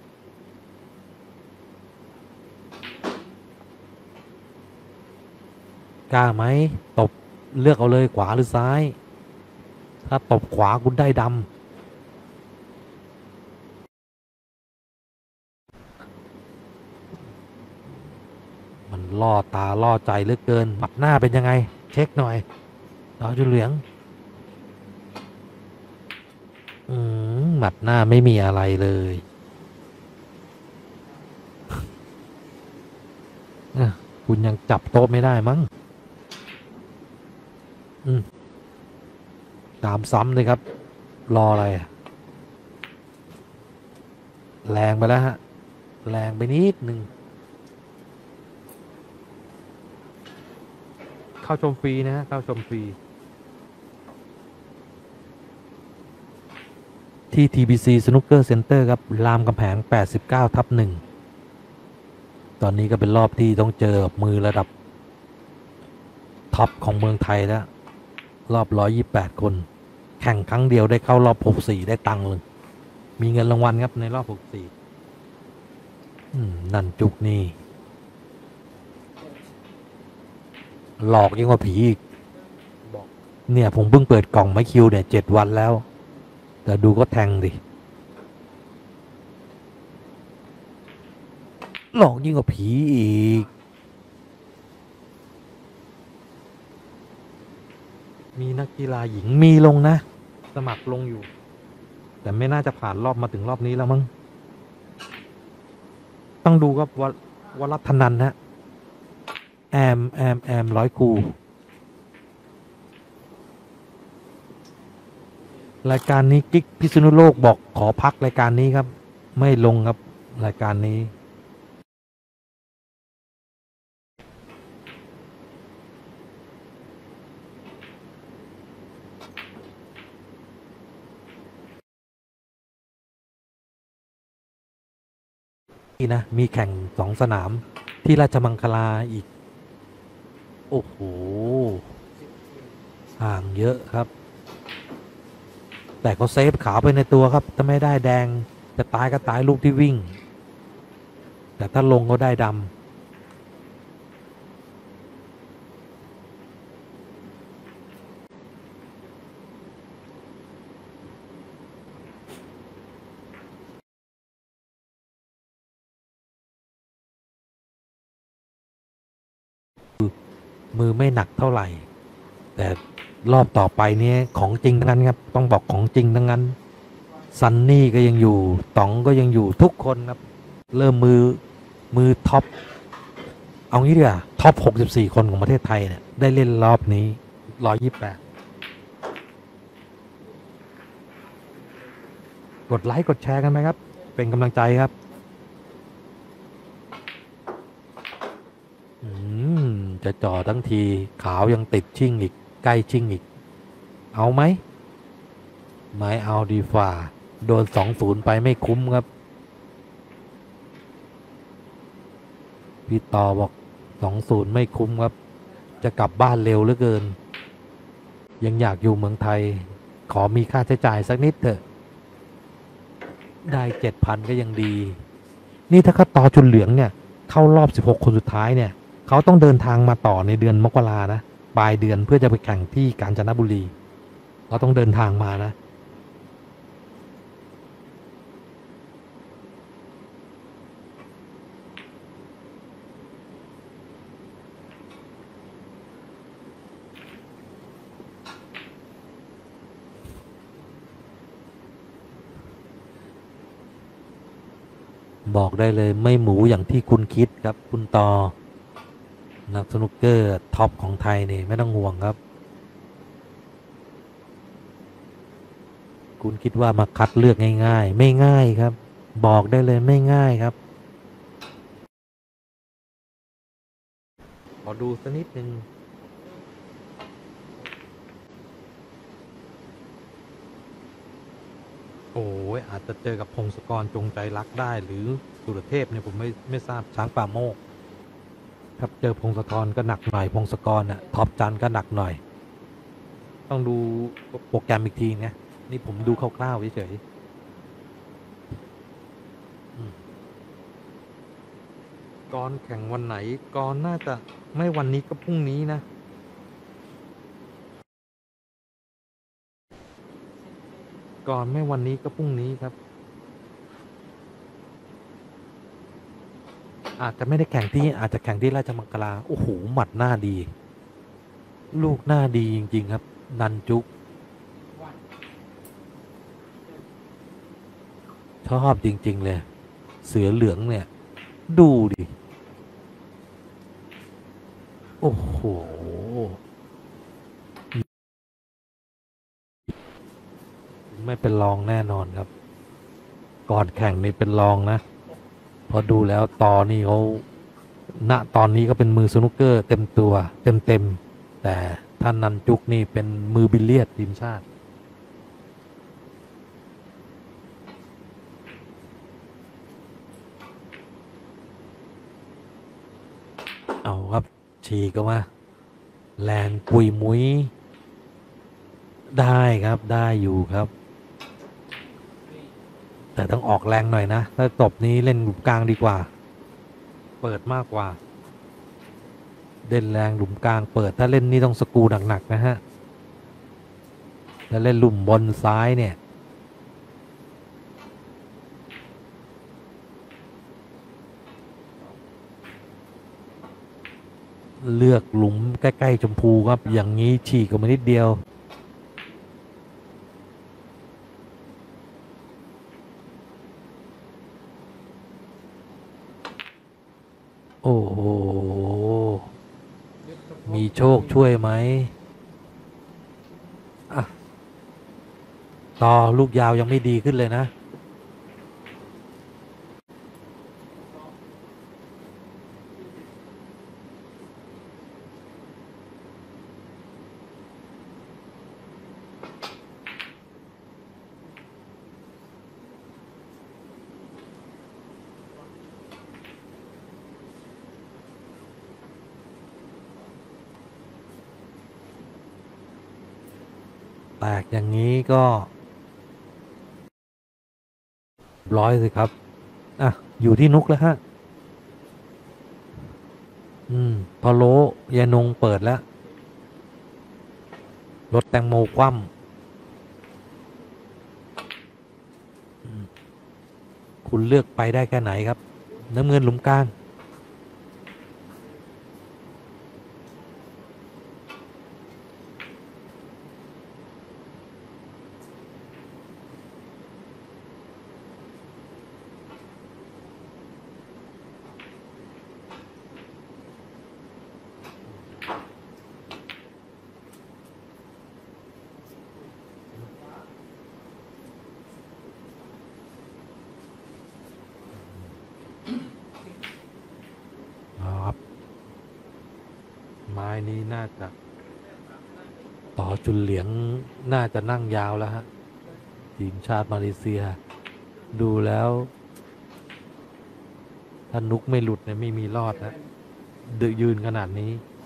กล้าไหมตบเลือกเอาเลยขวาหรือซ้ายถ้าตบขวาคุณได้ดำมันล่อตาล่อใจเหลือเกินหมัดหน้าเป็นยังไงเช็คหน่อยดาวจุนเหลียงหมัดหน้าไม่มีอะไรเลยคุณยังจับโต๊ะไม่ได้มั้งตามซ้ำเลยครับรออะไรแรงไปแล้วฮะแรงไปนิดนึงเข้าชมฟรีนะฮะเข้าชมฟรีที่ TBC Snooker Center ครับรามคำแหง 89/1 ตอนนี้ก็เป็นรอบที่ต้องเจอมือระดับท็อปของเมืองไทยแล้วรอบ128 คนแข่งครั้งเดียวได้เข้ารอบ64ได้ตังค์เลยมีเงินรางวัลครับในรอบ64นั่นจุกนี่หลอกยิ่งกว่าผีอีกบอกเนี่ยผมเพิ่งเปิดกล่องไม้คิวเนี่ย7 วันแล้วแต่ดูก็แทงดิหลอกยิ่งกว่าผีอีกมีนักกีฬาหญิงมีลงนะสมัครลงอยู่แต่ไม่น่าจะผ่านรอบมาถึงรอบนี้แล้วมั้งต้องดูครับวรัตนันนะแอมร้อยครูรายการนี้กิ๊กพิษณุโลกบอกขอพักรายการนี้ครับไม่ลงครับรายการนี้นะมีแข่ง2 สนามที่ราชมังคลาอีกโอ้โหห่างเยอะครับแต่เขาเซฟขาวไปในตัวครับถ้าไม่ได้แดงจะตายก็ตายลูกที่วิ่งแต่ถ้าลงก็ได้ดำมือไม่หนักเท่าไหร่แต่รอบต่อไปนี้ของจริงทั้งนั้นครับต้องบอกของจริงทั้งนั้นซันนี่ก็ยังอยู่ต๋องก็ยังอยู่ทุกคนครับเริ่มมือท็อปเอางี้ดีกว่าท็อป64 คนของประเทศไทยเนี่ยได้เล่นรอบนี้128กดไลค์กดแชร์กันไหมครับเป็นกำลังใจครับจะจ่อทั้งทีขาวยังติดชิ่งอีกใกล้ชิ่งอีกเอาไหมไม่เอาดีฝ่าโดน2-0ไปไม่คุ้มครับพพี่ต่อบอก2-0ไม่คุ้มครับ จะกลับบ้านเร็วเหลือเกิน ยังอยากอยู่เมืองไทย ขอมีค่าใช้จ่ายสักนิดเถอะ ได้ 7,000 ก็ยังดี นี่ถ้าเขาต่อจุนเหลืองเนี่ย เข้ารอบ16คนสุดท้ายเนี่ย เขาต้องเดินทางมาต่อในเดือนมกรานะ ปลายเดือนเพื่อจะไปแข่งที่กาญจนบุรีเขาต้องเดินทางมานะ บอกได้เลยไม่หมูอย่างที่คุณคิดครับ คุณต่อนักสนุกเกอร์ท็อปของไทยนี่ไม่ต้องห่วงครับ คุณคิดว่ามาคัดเลือกง่ายๆไม่ง่ายครับ บอกได้เลยไม่ง่ายครับ ขอดูสักนิดนึง โอ้ยอาจจะเจอกับพงศกรจงใจรักได้หรือสุรเทพเนี่ยผมไม่ทราบช้างป่าโมกครับเจอพงศกรก็หนักหน่อยพงศกรน่ะท็อปจันก็หนักหน่อย ต้องดูโปรแกรมอีกทีนะนี่ผมดูคร่าวๆเฉยๆก่อนแข่งวันไหนก่อนน่าจะไม่วันนี้ก็พรุ่งนี้นะก่อนไม่วันนี้ก็พรุ่งนี้ครับ อาจจะไม่ได้แข่งที่อาจจะแข่งที่ราชมังคลาโอ้โหหมัดหน้าดี ลูกหน้าดีจริงๆครับ นันจุกชอบจริงๆเลย เสือเหลืองเนี่ย ดูดิ โอ้โห ไม่เป็นรองแน่นอนครับ ก่อนแข่งนี่เป็นรองนะ พอดูแล้วตอนนี้เขาณตอนนี้ก็เป็นมือสนุกเกอร์เต็มตัวเต็มแต่ท่านนันจุกนี่เป็นมือบิลเลียดทีมชาติ เอาครับฉีกก็มาแรงปุยมุ้ยได้ครับได้อยู่ครับ แต่ต้องออกแรงหน่อยนะ ถ้าตบนี้เล่นหลุมกลางดีกว่า เปิดมากกว่าเล่นแรงหลุมกลางเปิดถ้าเล่นนี่ต้องสกรูหนักๆนะฮะถ้าเล่นหลุมบนซ้ายเนี่ยเลือกหลุมใกล้ๆชมพูครับอย่างนี้ฉีกออกมานิดเดียวโอ้โหมีโชคช่วยไหมอ่ะต่อลูกยาวยังไม่ดีขึ้นเลยนะแตกอย่างนี้ก็ร้อยสิครับอ่ะอยู่ที่นุกแล้วฮะพอโลยานงเปิดแล้วรถแตงโมคว่ำคุณเลือกไปได้แค่ไหนครับน้ำเงินหลุมกลางครับไม้นี้น่าจะต่อจุนเหลียงน่าจะนั่งยาวแล้วฮะทีมชาติมาเลเซียดูแล้วถ้านุกไม่หลุดเนี่ยไม่มีรอดนะดืยืนขนาดนี้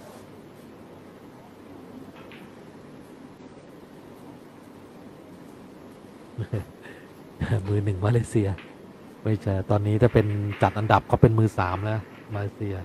มือหนึ่งมาเลเซียไม่ใช่ตอนนี้ถ้าเป็นจัดอันดับเขาเป็นมือสามแล้วมาเลเซีย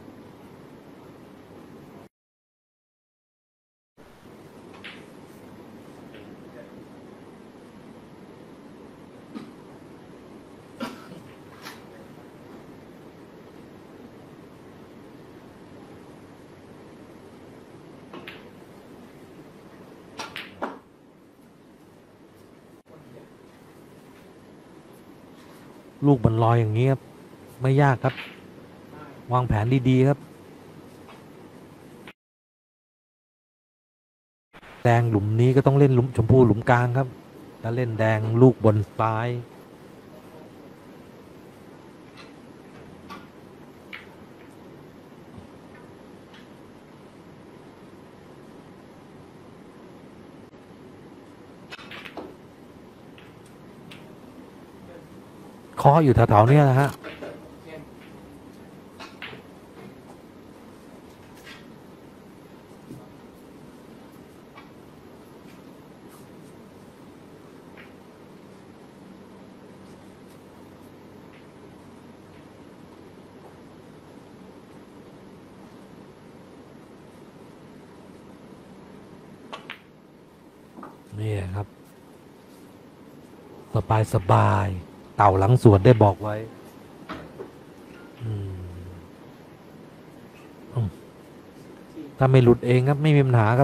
ลูกมันลอยอย่างนี้ครับไม่ยากครับวางแผนดีๆครับแดงหลุมนี้ก็ต้องเล่นหลุมชมพูหลุมกลางครับแล้วเล่นแดงลูกบนซ้ายเคาะอยู่แถวๆเนี้ยนะฮะนี่ครับสบายเต่าหลังสวนได้บอกไว้อืมถ้าไม่หลุดเองครับไม่มีปัญหาครับ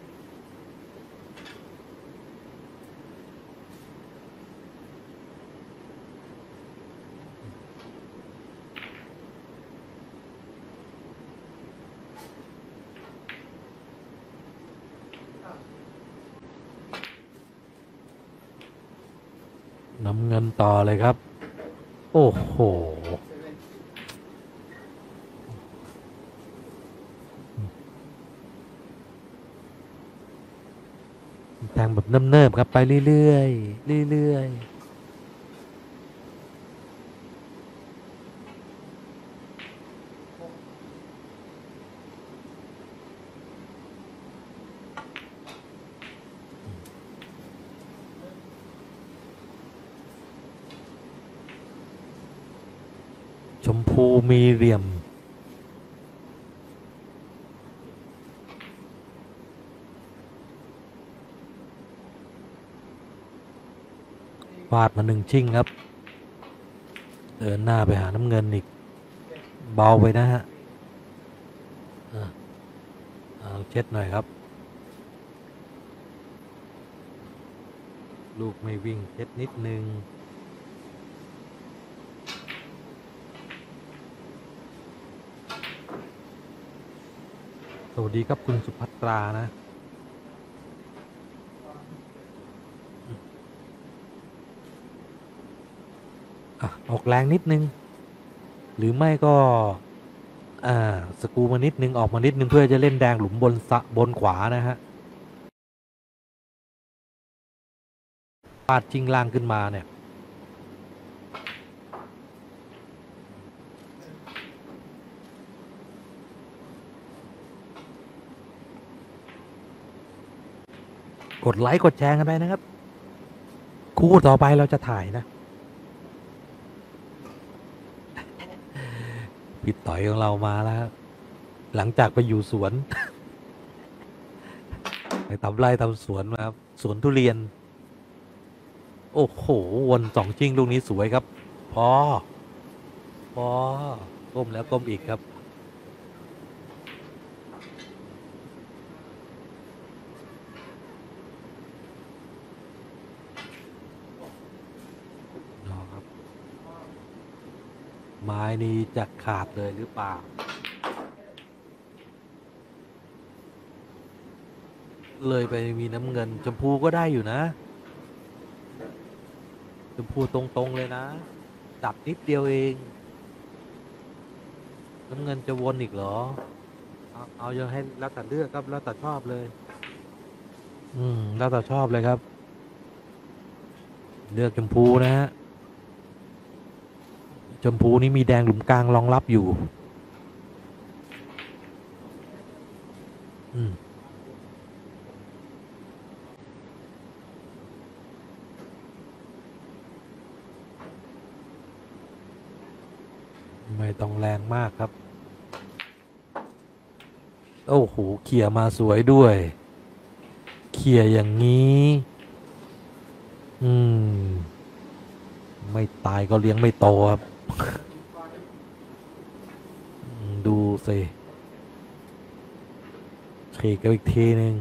น้ำเงินต่อเลยครับโอ้โหแทงแบบเนิบๆครับไปเรื่อยๆเรื่อยๆชมพูมีเหลี่ยมฟาดมาหนึ่งชิ่งครับเดินหน้าไปหาน้ำเงินอีกเบาไปนะฮะเอาเช็ดหน่อยครับลูกไม่วิ่งเช็ดนิดนึงสวัสดีครับคุณสุภัตรานะออกแรงนิดนึงหรือไม่ก็สกรูมานิดนึงออกมานิดนึงเพื่อจะเล่นแดงหลุมบนขวานะฮะปาดจิงล่างขึ้นมาเนี่ยกดไลค์กดแชร์กันไปนะครับคู่ต่อไปเราจะถ่ายนะพี่ต่อยของเรามาแล้วหลังจากไปอยู่สวนไปทำไร่ทำสวนมาครับสวนทุเรียนโอ้โหวนสองชิงลูกนี้สวยครับพอก้มแล้วก้มอีกครับครับไม้นี้จะขาดเลยหรือเปล่าเลยไปมีน้ำเงินชมพูก็ได้อยู่นะชมพูตรงๆเลยนะจับนิดเดียวเองน้ำเงินจะวนอีกเหรอเอายังให้แล้วแต่เลือกครับแล้วแต่ชอบเลยแล้วแต่ชอบเลยครับเลือกชมพูนะฮะชมพูนี้มีแดงหลุมกลางรองรับอยู่ไม่ต้องแรงมากครับโอ้โหเขี่ยมาสวยด้วยเขี่ยอย่างนี้ไม่ตายก็เลี้ยงไม่โตครับ ดูสิเขกกันอีกทีหนึ่ง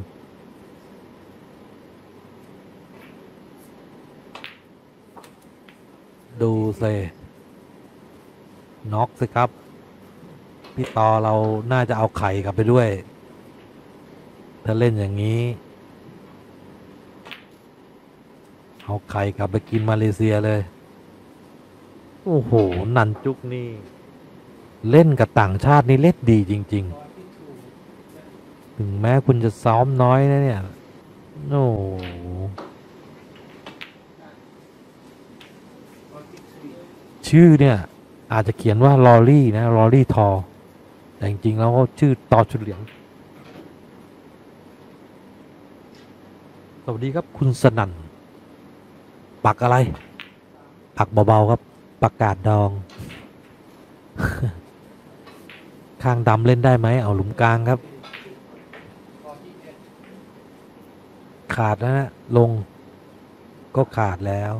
ดูสิน็อกสิครับพี่ต่อเราน่าจะเอาไข่กลับไปด้วยถ้าเล่นอย่างนี้เอาไข่กลับไปกินมาเลเซียเลยโอ้โหนันจุกนี่เล่นกับต่างชาตินี่เล่นดีจริงๆถึงแม้คุณจะซ้อมน้อยนะเนี่ยโอ้ชื่อเนี่ยอาจจะเขียนว่าลอรี่นะลอรี่ทอแต่จริงๆแล้วชื่อต่อชุดเหลียงสวัสดีครับคุณสนั่นปักอะไรปักเบาๆครับปักกาดดอง ข้างดำเล่นได้ไหมเอาหลุมกลางครับขาดนะลงก็ขาดแล้ว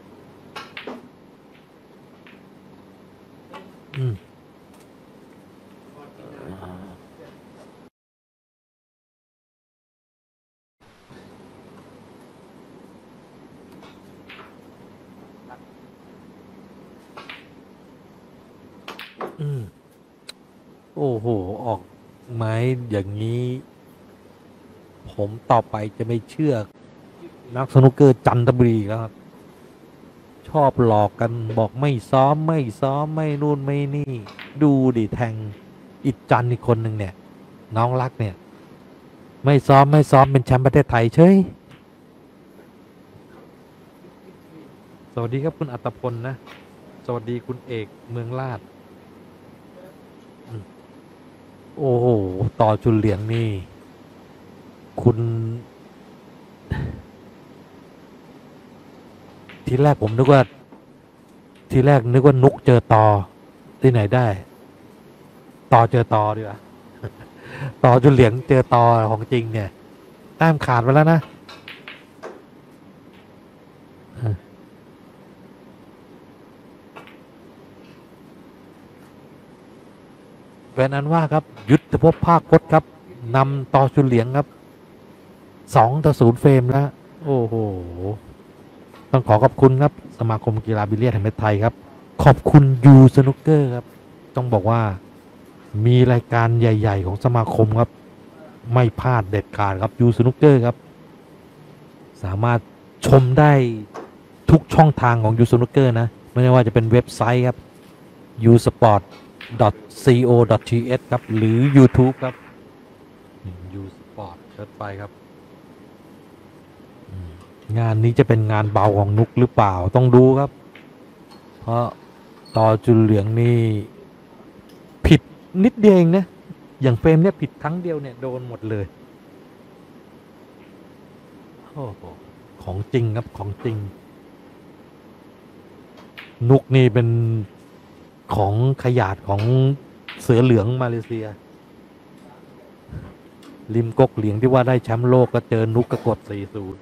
โอ้โหออกไม้อย่างนี้ผมต่อไปจะไม่เชื่อนักสนุกเกอร์จันทบุรีแล้วครับชอบหลอกกันบอกไม่ซ้อมไม่นู่นไม่นี่ดูดิแทงอิจจันอีกคนหนึ่งเนี่ยน้องรักเนี่ยไม่ซ้อมเป็นแชมป์ประเทศไทยเฉยสวัสดีครับคุณอัตพลนะสวัสดีคุณเอกเมืองลาดโอ้โหต่อจุนเหลียงนี่คุณทีแรกนึกว่านุกเจอต่อที่ไหนได้ต่อเจอต่อดีกว่าต่อจุนเหลียงเจอต่อของจริงเนี่ยแต้มขาดไปแล้วนะเป็นอันว่าครับยุทธภพภาคพจน์ครับนำต่อจุนเหลียงครับ2-0เฟรมแล้วโอ้โหต้องขอบคุณครับสมาคมกีฬาบิลเลียดแห่งประเทศไทยครับขอบคุณยูสนุกเกอร์ครับต้องบอกว่ามีรายการใหญ่ๆของสมาคมครับไม่พลาดเด็ดขาดครับยูสนุกเกอร์ครับสามารถชมได้ทุกช่องทางของยูสนุกเกอร์นะไม่ว่าจะเป็นเว็บไซต์ครับ usport.co.th ครับหรือ YouTube ครับ usport เชิญไปครับงานนี้จะเป็นงานเบาของนุกหรือเปล่าต้องดูครับเพราะต่อจุนเหลียงนี่ผิดนิดเดียวเองนะอย่างเฟรมเนี่ยผิดครั้งเดียวเนี่ยโดนหมดเลยโอ้โหของจริงครับของจริงนุกนี่เป็นของขยาดของเสือเหลืองมาเลเซียริมก๊กเหลียงที่ว่าได้แชมป์โลกก็เจอนุกกระกด 4-0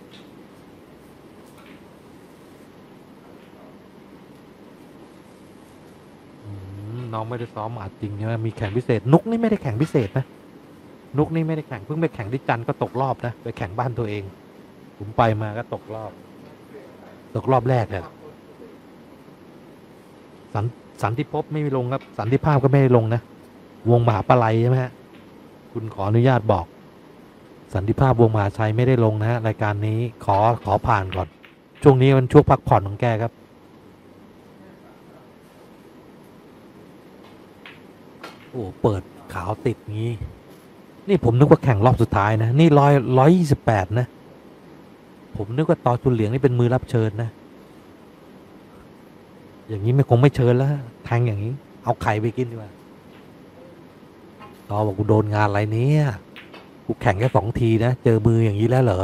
น้องไม่ได้ซ้อมอัดจริงใช่ไหมมีแข่งพิเศษนุกนี่ไม่ได้แข่งพิเศษนะนุกนี่ไม่ได้แข่งเพิ่งไปแข่งที่จันทร์ก็ตกรอบนะไปแข่งบ้านตัวเองผมไปมาก็ตกรอบแรกเนี่ยสันติภพไม่มีลงครับสันติภาพก็ไม่ได้ลงนะวงมหาปลัยใช่ไหมฮะคุณขออนุญาตบอกสันติภาพวงมหาชัยไม่ได้ลงนะฮะรายการนี้ขอผ่านก่อนช่วงนี้มันช่วงพักผ่อนของแกครับโอ้เปิดขาวติดงี้นี่ผมนึกว่าแข่งรอบสุดท้ายนะนี่128นะผมนึกว่าต่อจุนเหลียงนี่เป็นมือรับเชิญนะอย่างนี้ไม่คงไม่เชิญแล้วแทงอย่างนี้เอาไข่ไปกินดีกว่าต่อบอกกูโดนงานอะไรเนี้ยกูแข่งแค่2 ทีนะเจอมืออย่างนี้แล้วเหรอ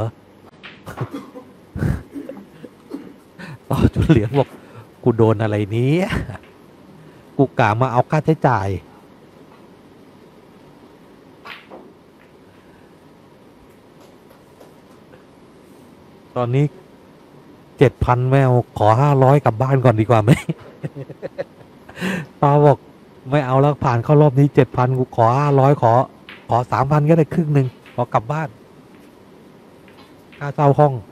ต่อจุนเหลียงบอกกูโดนอะไรเนี้ยกูกะมาเอาค่าใช้จ่ายตอนนี้7,000แมวขอ500กลับบ้านก่อนดีกว่าไหม ต่อบอกไม่เอาแล้วผ่านเข้ารอบนี้7,000กูขอ500ขอ3,000ก็ได้ครึ่งหนึ่งขอกลับบ้านค่าเช่าห้อง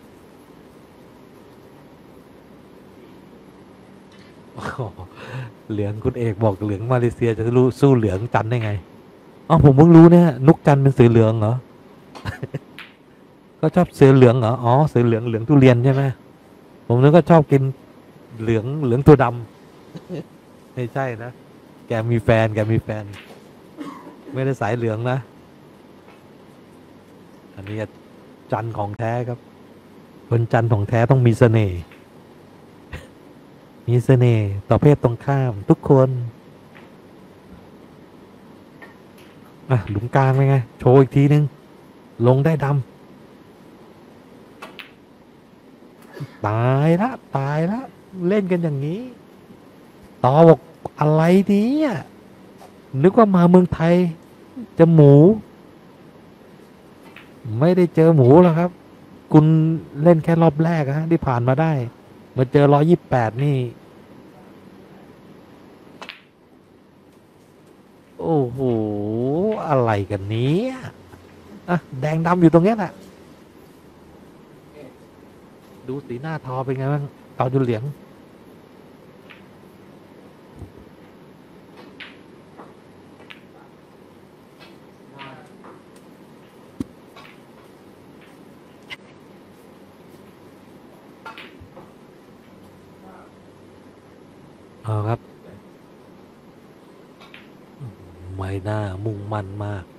เหลืองคุณเอกบอกเหลืองมาเลเซียจะรู้สู้เหลืองจันได้ไงอ๋อผมเพิ่งรู้เนี่ยนุกจันเป็นเสือเหลืองเหรอ ก็ชอบเสือเหลืองเหรออ๋อเสือเหลืองเหลืองทุเรียนใช่ไหมผมนึกก็ชอบกินเหลืองตัวดำ ไม่ใช่นะแกมีแฟนไม่ได้สายเหลืองนะอันนี้จันของแท้ครับคนจันของแท้ต้องมีเสน่ห์มีเสน่ห์ต่อเพศตรงข้ามทุกคนอ่ะหลุมกลางเป็นไงโชว์อีกทีนึงลงได้ดำตายละเล่นกันอย่างนี้ต่อบอกอะไรเนี่ยนึกว่ามาเมืองไทยจะหมูไม่ได้เจอหมูแล้วครับคุณเล่นแค่รอบแรกฮะที่ผ่านมาได้มาเจอ128นี่โอ้โหอะไรกันเนี้ยอ่ะแดงดำอยู่ตรงเนี้ยแหละดูสีหน้าทอเป็นไงบ้างตอนจุนเหลียงเอาครับไม่น่ามุ่งมั่นมาก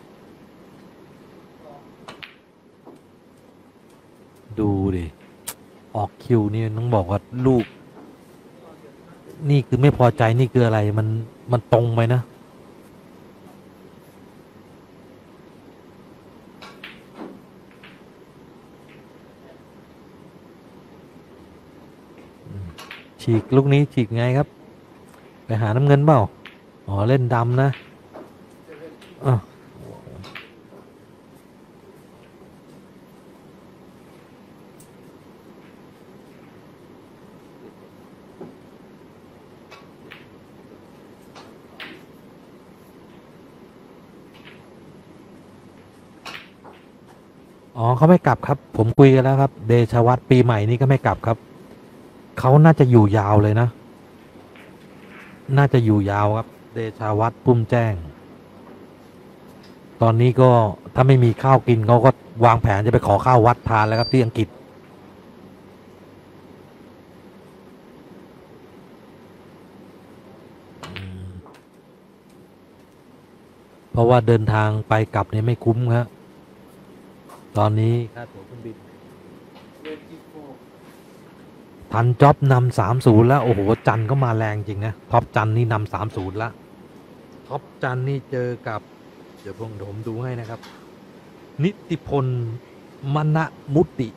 ดูดิออกคิวนี่ต้องบอกว่าลูกนี่คือไม่พอใจนี่คืออะไรมันตรงไปนะฉีกลูกนี้ฉีกไงครับไปหาน้ำเงินเปล่าอ๋อเล่นดำนะอ่ะอ๋อเขาไม่กลับครับผมคุยกันแล้วครับเดชวัฒน์ปีใหม่นี้ก็ไม่กลับครับเขาน่าจะอยู่ยาวเลยนะน่าจะอยู่ยาวครับเดชวัฒน์พุ่มแจ้งตอนนี้ก็ถ้าไม่มีข้าวกินเขาก็วางแผนจะไปขอข้าววัดทานแล้วครับที่อังกฤษเพราะว่าเดินทางไปกลับเนี่ยไม่คุ้มครับตอนนี้ค่าตั๋วเครื่องบินทันจ็อบนำ3-0แล้วโอ้โหจันก็มาแรงจริงนะท็อปจันนี่นำ3-0แล้วท็อปจันนี่เจอกับเดี๋ยวผมดูให้นะครับนิติพลมณมุติ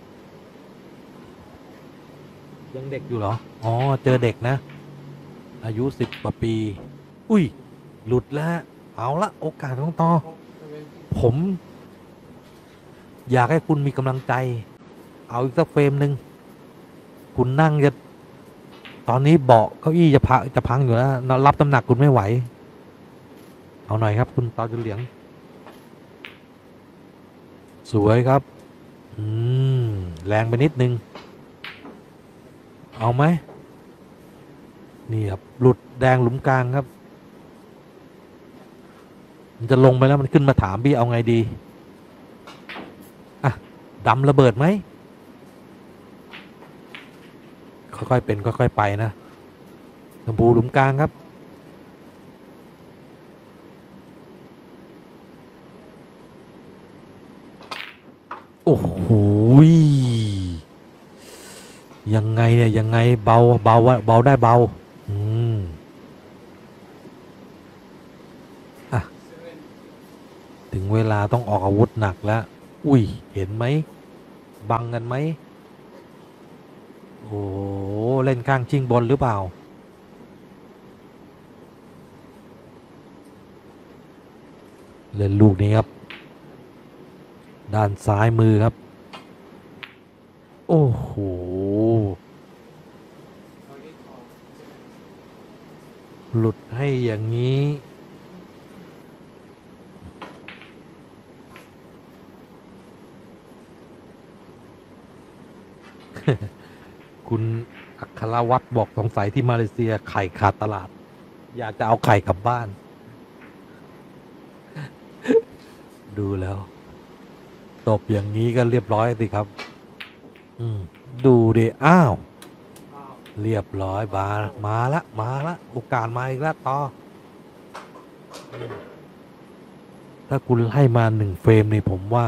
ยังเด็กอยู่เหรออ๋อเจอเด็กนะอายุ10 กว่าปีอุ้ยหลุดแล้วเอาละโอกาสของต่อผมอยากให้คุณมีกำลังใจเอาอีกสักเฟรมหนึ่งคุณนั่งจะตอนนี้เบาะเก้าอี้จะพังอยู่แล้วรับน้ำหนักคุณไม่ไหวเอาหน่อยครับคุณตอจุนเหลียงสวยครับแรงไปนิดนึงเอาไหมนี่ครับหลุดแดงหลุมกลางครับมันจะลงไปแล้วมันขึ้นมาถามพี่เอาไงดีอ่ะดำระเบิดไหมค่อยๆเป็นค่อยๆไปนะชมพูหลุมกลางครับโอ้โหยังไงเนี่ยยังไงเบาได้เบาถึงเวลาต้องออกอาวุธหนักแล้ว อุ้ยเห็นไหมบังกันไหมโอ้เล่นข้างชิงบนหรือเปล่าเล่นลูกนี้ครับด้านซ้ายมือครับโอ้โหหลุดให้อย่างนี้ คุณอัครวัตรบอกสงสัยที่มาเลเซียไข่ขาดตลาด อยากจะเอาไข่กลับบ้าน ดูแล้วตบอย่างนี้ก็เรียบร้อยสิครับดูดิอ้าวเรียบร้อยมาละโอกาสมาอีกแล้วต่อถ้าคุณให้มา1 เฟรมนี่ผมว่า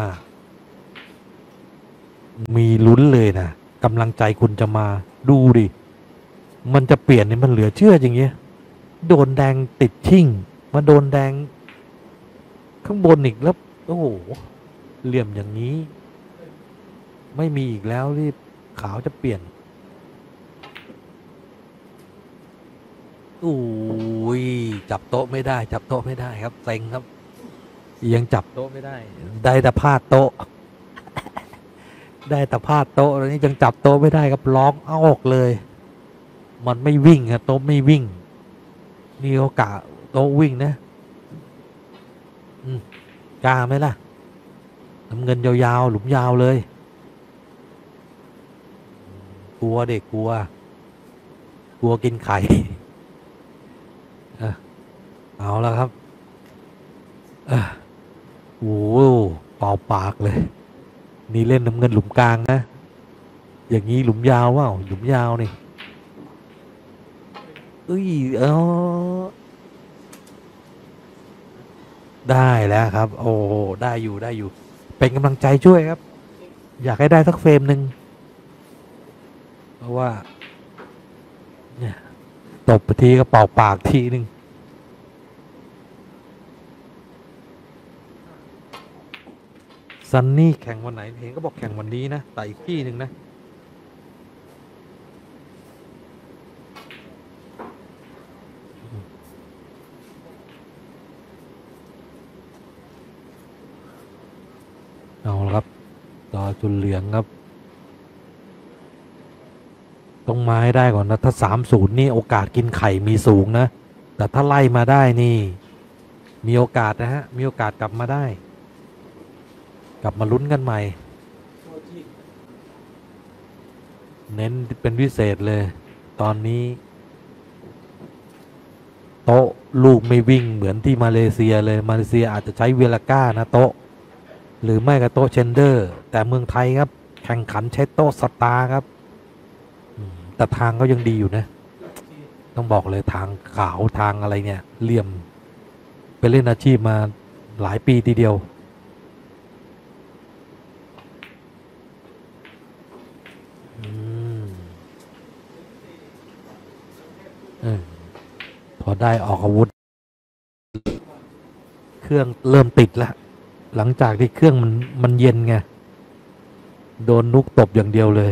มีลุ้นเลยนะกำลังใจคุณจะมาดูดิมันจะเปลี่ยนนี่มันเหลือเชื่ออย่างเงี้ยโดนแดงติดชิ่งมาโดนแดงข้างบนอีกแล้วโอ้โหเหลี่ยมอย่างนี้ ไม่มีอีกแล้วที่ขาวจะเปลี่ยนอุ้ยจับโต๊ะไม่ได้ครับเซ็งครับยังจับโต๊ะไม่ได้ได้แต่พาดโต๊ะได้แต่พาดโต๊ะแล้วนี่ยังจับโต๊ะไม่ได้ครับร้องเอาออกเลยมันไม่วิ่งครับโต๊ะไม่วิ่งนี่เขากะโต๊ะวิ่งนะกล้าไหมล่ะน้ำเงินยาวๆหลุมยาวเลยกลัวเด็กกลัวกินไข่เอาแล้วครับโอ้เป่าปากเลยนี่เล่นน้ำเงินหลุมกลางนะอย่างนี้หลุมยาวว่าหลุมยาวนี่ได้แล้วครับโอ้ได้อยู่เป็นกำลังใจช่วยครับอยากให้ได้สักเฟรมหนึ่งเพราะว่าเนี่ยตบไปทีก็เป่าปากทีหนึ่งซันนี่แข่งวันไหนเห็นก็บอกแข่งวันนี้นะแต่อีกที่หนึ่งนะเอาละครับต่อจุนเหลียงครับต้องมาให้ได้ก่อนนะถ้า3-0นี่โอกาสกินไข่มีสูงนะแต่ถ้าไล่มาได้นี่มีโอกาสนะฮะมีโอกาสกลับมาได้กลับมาลุ้นกันใหม่เน้นเป็นพิเศษเลยตอนนี้โต๊ะลูกไม่วิ่งเหมือนที่มาเลเซียเลยมาเลเซียอาจจะใช้เวลาก้านะโต๊ะหรือไม่ก็โต๊ะเชนเดอร์แต่เมืองไทยครับแข่งขันใช้โต๊ะสตาร์ครับแต่ทางก็ยังดีอยู่นะต้องบอกเลยทางขาวทางอะไรเนี่ยเหลี่ยมไปเล่นอาชีพมาหลายปีทีเดียวพอได้ออกอาวุธเครื่องเริ่มติดแล้วหลังจากที่เครื่องมันเย็นไงโดนนุกตบอย่างเดียวเลย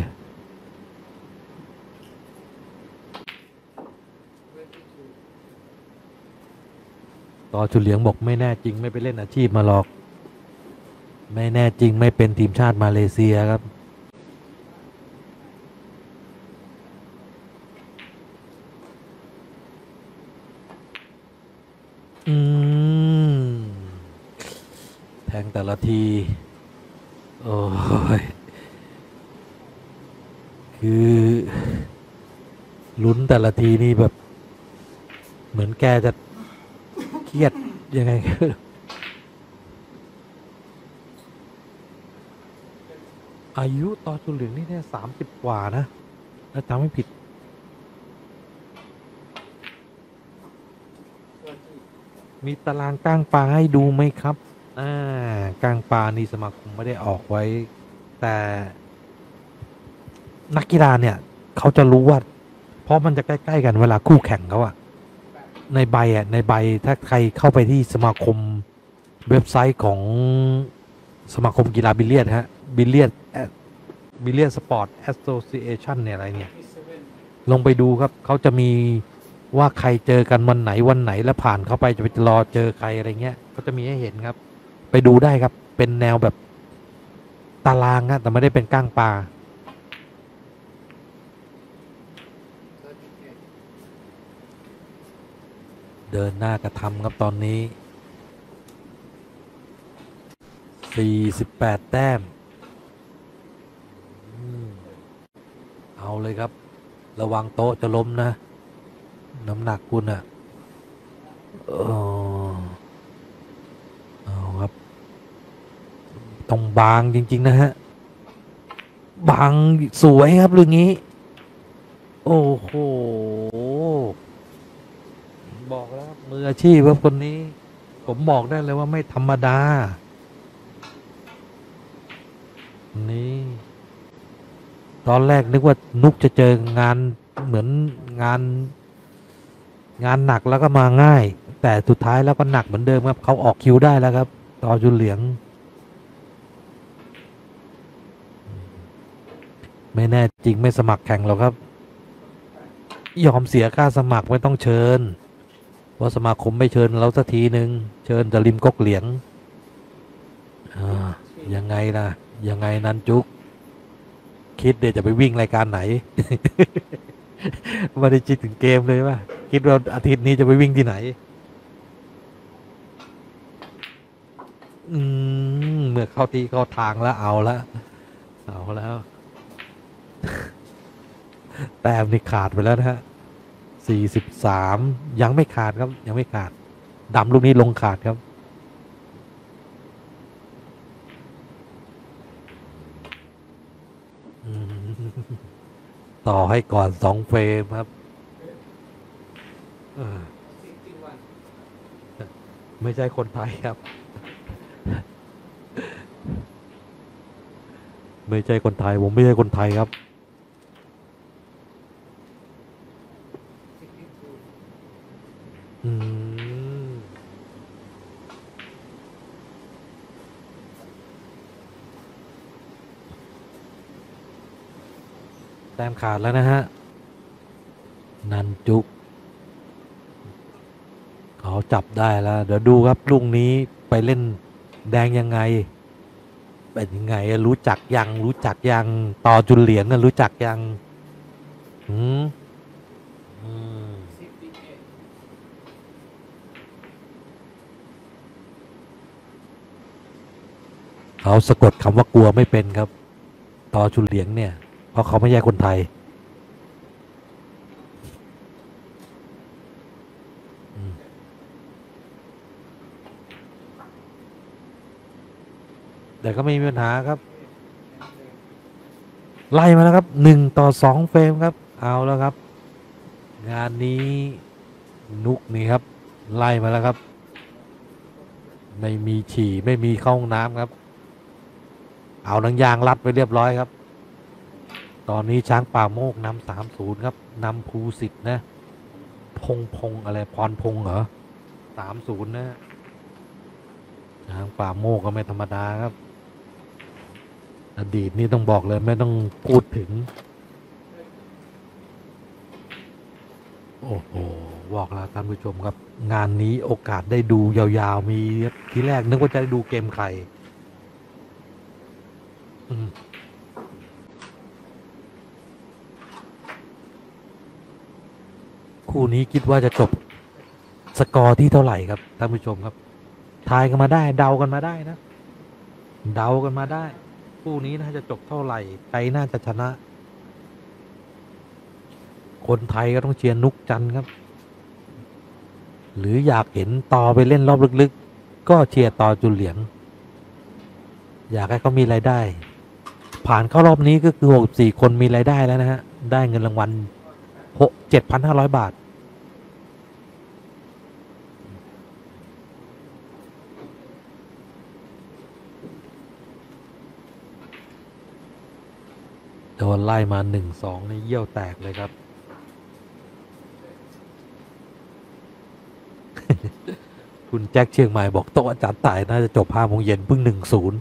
ต่อจุนเหลียงบอกไม่แน่จริงไม่ไปเล่นอาชีพมาหรอกไม่แน่จริงไม่เป็นทีมชาติมาเลเซียครับแทงแต่ละทีโอ้ยคือลุ้นแต่ละทีนี่แบบเหมือนแกจะเครียดยังไงอายุต่อจุนเหลียงนี่เนี่ย30 กว่านะถ้าจำไม่ผิดมีตารางก้างปลาให้ดูไหมครับก้างปลานี่สมาคมไม่ได้ออกไว้แต่นักกีฬาเนี่ยเขาจะรู้ว่าเพราะมันจะใกล้ๆกันเวลาคู่แข่งเขาอะในใบถ้าใครเข้าไปที่สมาคมเว็บไซต์ของสมาคมกีฬาบิลเลียดฮะบิลเลียดสปอร์ตแอสโซซิเอชันเนี่ยอะไรเนี่ยลงไปดูครับเขาจะมีว่าใครเจอกันวันไหนแล้วผ่านเข้าไปจะไปรอเจอใครอะไรเงี้ยก็จะมีให้เห็นครับไปดูได้ครับเป็นแนวแบบตารางนะแต่ไม่ได้เป็นก้างปลาเดินหน้ากระทำครับตอนนี้48แต้มเอาเลยครับระวังโต๊ะจะล้มนะน้ำหนักคุณอะเอาครับต้องบางจริงๆนะฮะบางสวยครับเรื่องนี้โอ้โหบอกแล้วมืออาชีพครับคนนี้ผมบอกได้เลยว่าไม่ธรรมดานี่ตอนแรกนึกว่านุกจะเจองานเหมือนงานหนักแล้วก็มาง่ายแต่สุดท้ายแล้วก็หนักเหมือนเดิมครับเขาออกคิวได้แล้วครับต่อจุนเหลียงไม่แน่จริงไม่สมัครแข่งหรอกครับยอมเสียค่าสมัครไม่ต้องเชิญเพราะสมาคมไม่เชิญเราสักทีหนึ่งเชิญแต่ริมก๊กเหลียงยังไงนะยังไงนันจุกคิดเดี๋ยวจะไปวิ่งรายการไหน ไม่ได้คิดถึงเกมเลยว่าคิดว่าอาทิตย์นี้จะไปวิ่งที่ไหนเมื่อเข้าที่เข้าทางแล้วเอาแล้วแต้มนี่ขาดไปแล้วนะฮะ43ยังไม่ขาดครับยังไม่ขาดดำลูกนี้ลงขาดครับต่อให้ก่อน2 เฟรมครับไม่ใช่คนไทยครับไม่ใช่คนไทยผมไม่ใช่คนไทยครับแต้มขาดแล้วนะฮะนันจุกเขาจับได้แล้วเดี๋ยวดูครับลูกนี้ไปเล่นแดงยังไงเป็นยังไงรู้จักยังต่อจุนเหลียงรู้จักยังเขาสะกดคำว่ากลัวไม่เป็นครับต่อจุนเหลียงเนี่ยเพราะเขาไม่ใช่คนไทยแต่ก็ไม่มีปัญหาครับไล่มาแล้วครับ1-2 เฟรมครับเอาแล้วครับงานนี้นุกนี่ครับไล่มาแล้วครับไม่มีฉี่ไม่มีเข้าห้องน้ำครับเอาหนังยางรัดไปเรียบร้อยครับตอนนี้ช้างป่าโมกนำ3-0ครับนำภูสิทธิ์นะพงอะไรพรพงเหรอ3-0นะช้างป่าโมกก็ไม่ธรรมดาครับอดีตนี่ต้องบอกเลยไม่ต้องพูดถึงโอ้โหบอกแล้วท่านผู้ชมครับงานนี้โอกาสได้ดูยาวๆมีทีแรกนึกว่าจะได้ดูเกมไข่คู่นี้คิดว่าจะจบสกอร์ที่เท่าไหร่ครับท่านผู้ชมครับทายกันมาได้เดากันมาได้นะเดากันมาได้คู่นี้น่าจะจบเท่าไหร่ใครน่าจะชนะคนไทยก็ต้องเชียร์นุกจันครับหรืออยากเห็นต่อไปเล่นรอบลึกๆก็เชียร์ต่อจุนเหลียงอยากให้เขามีรายได้ผ่านเข้ารอบนี้ก็คือ64คนมีรายได้แล้วนะฮะได้เงินรางวัล7,500 บาทโดนไล่มา1-2ในเยี่ยวแตกเลยครับคุณแจ็คเชียงใหม่บอกโต๊ะอาจารย์ต่ายน่าจะจบ5 โมงเย็นเพิ่ง1-0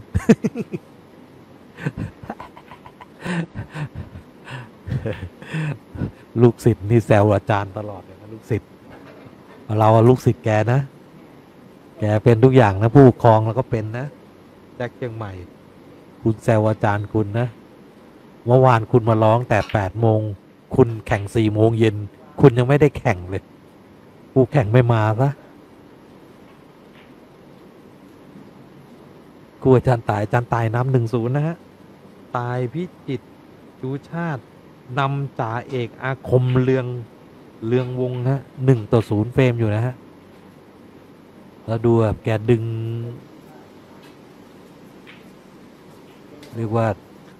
ลูกศิษย์นี่แซวอาจารย์ตลอดเลยนะลูกศิษย์เราลูกศิษย์แกนะแกเป็นทุกอย่างนะผู้ปกครองแล้วก็เป็นนะแจ็คเชียงใหม่คุณแซวอาจารย์คุณนะเมื่อวานคุณมาร้องแต่8 โมงคุณแข่ง4 โมงเย็นคุณยังไม่ได้แข่งเลยผู้แข่งไม่มาซะครูอาจารย์ตายนำ1-0นะฮะตายพิจิตรชูชาตินำจ่าเอกอาคมเรืองวงฮะ1-0เฟรมอยู่นะฮะแล้วดูแบบแกดึงเรียกว่า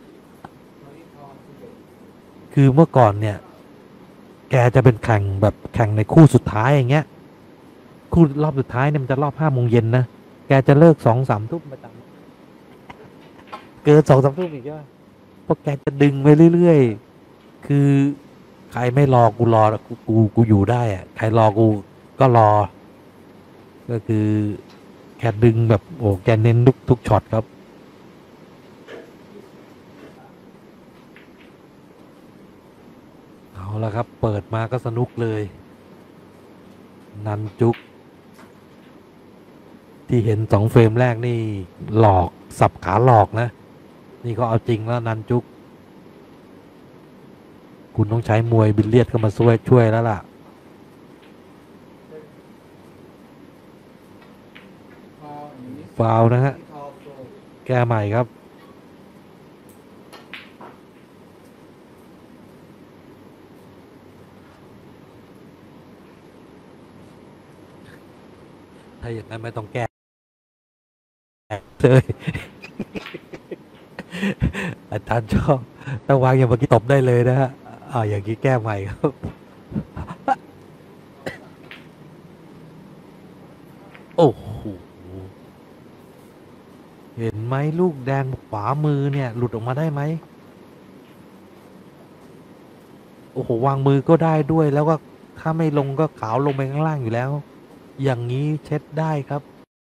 คือเมื่อก่อนเนี่ยแกจะเป็นแข่งแบบแข่งในคู่สุดท้ายอย่างเงี้ยคู่รอบสุดท้ายเนี่ยมันจะรอบ5 โมงเย็นนะแกจะเลิก2-3 ทุ่มประจำเกิน2-3 ทุ่มอีกใช่ไหมเพราะแกจะดึงไปเรื่อยๆคือใครไม่รอกูรอกูอยู่ได้อะใครรอกูก็รอก็คือแกดึงแบบโอ้แกเน้นทุกช็อตครับเอาละครับเปิดมาก็สนุกเลยนันจุกที่เห็น2 เฟรมแรกนี่หลอกสับขาหลอกนะนี่ก็เอาจริงแล้วนันจุกคุณต้องใช้มวยบิลเลียดเข้ามาช่วยแล้วล่ะฟาวนะฮะแก้ใหม่ครับถ้าอย่างนั้นไม่ต้องแก้เลยอาจารย์ชอบถ้าวางอย่างเมื่อกี้ตบได้เลยนะฮะอย่างนี้แก้ใหม่ครับโอ้โหเห็นไหมลูกแดงขวามือเนี่ยหลุดออกมาได้ไหมโอ้โหวางมือก็ได้ด้วยแล้วก็ถ้าไม่ลงก็ขาวลงไปข้างล่างอยู่แล้วอย่างนี้เช็ดได้ครับ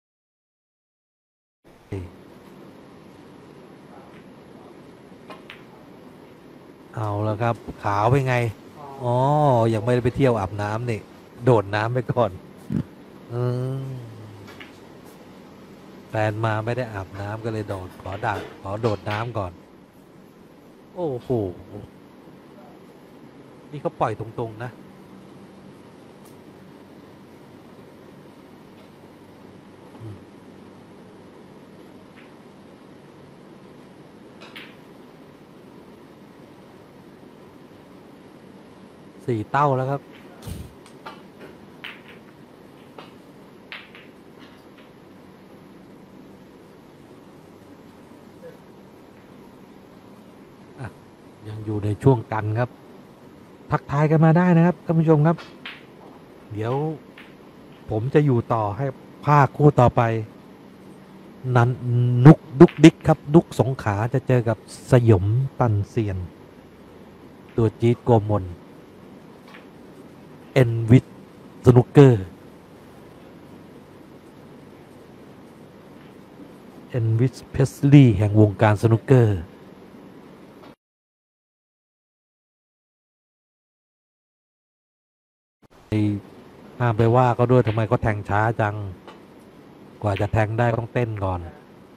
เอาแล้วครับขาวเป็นไงอ๋อยังไม่ได้ไปเที่ยวอาบน้ำนี่โดดน้ำไปก่อนอืมแฟนมาไม่ได้อาบน้ำก็เลยขอโดดน้ำก่อนโอ้โหนี่เขาปล่อยตรงๆนะ4 เต้าแล้วครับยังอยู่ในช่วงกันครับทักทายกันมาได้นะครับท่านผู้ชมครับเดี๋ยวผมจะอยู่ต่อให้ภาคคู่ต่อไปนั้นดุกดิกครับดุกสงขลาจะเจอกับสยมตันเซียนตัวจี๊ดโกมลเอ็นวิทสนุกเกอร์เอ็นวิทเพสลีย์แห่งวงการสนุกเกอร์ห้ามไปว่าเขาด้วยทำไมเขาแทงช้าจังกว่าจะแทงได้ต้องเต้นก่อน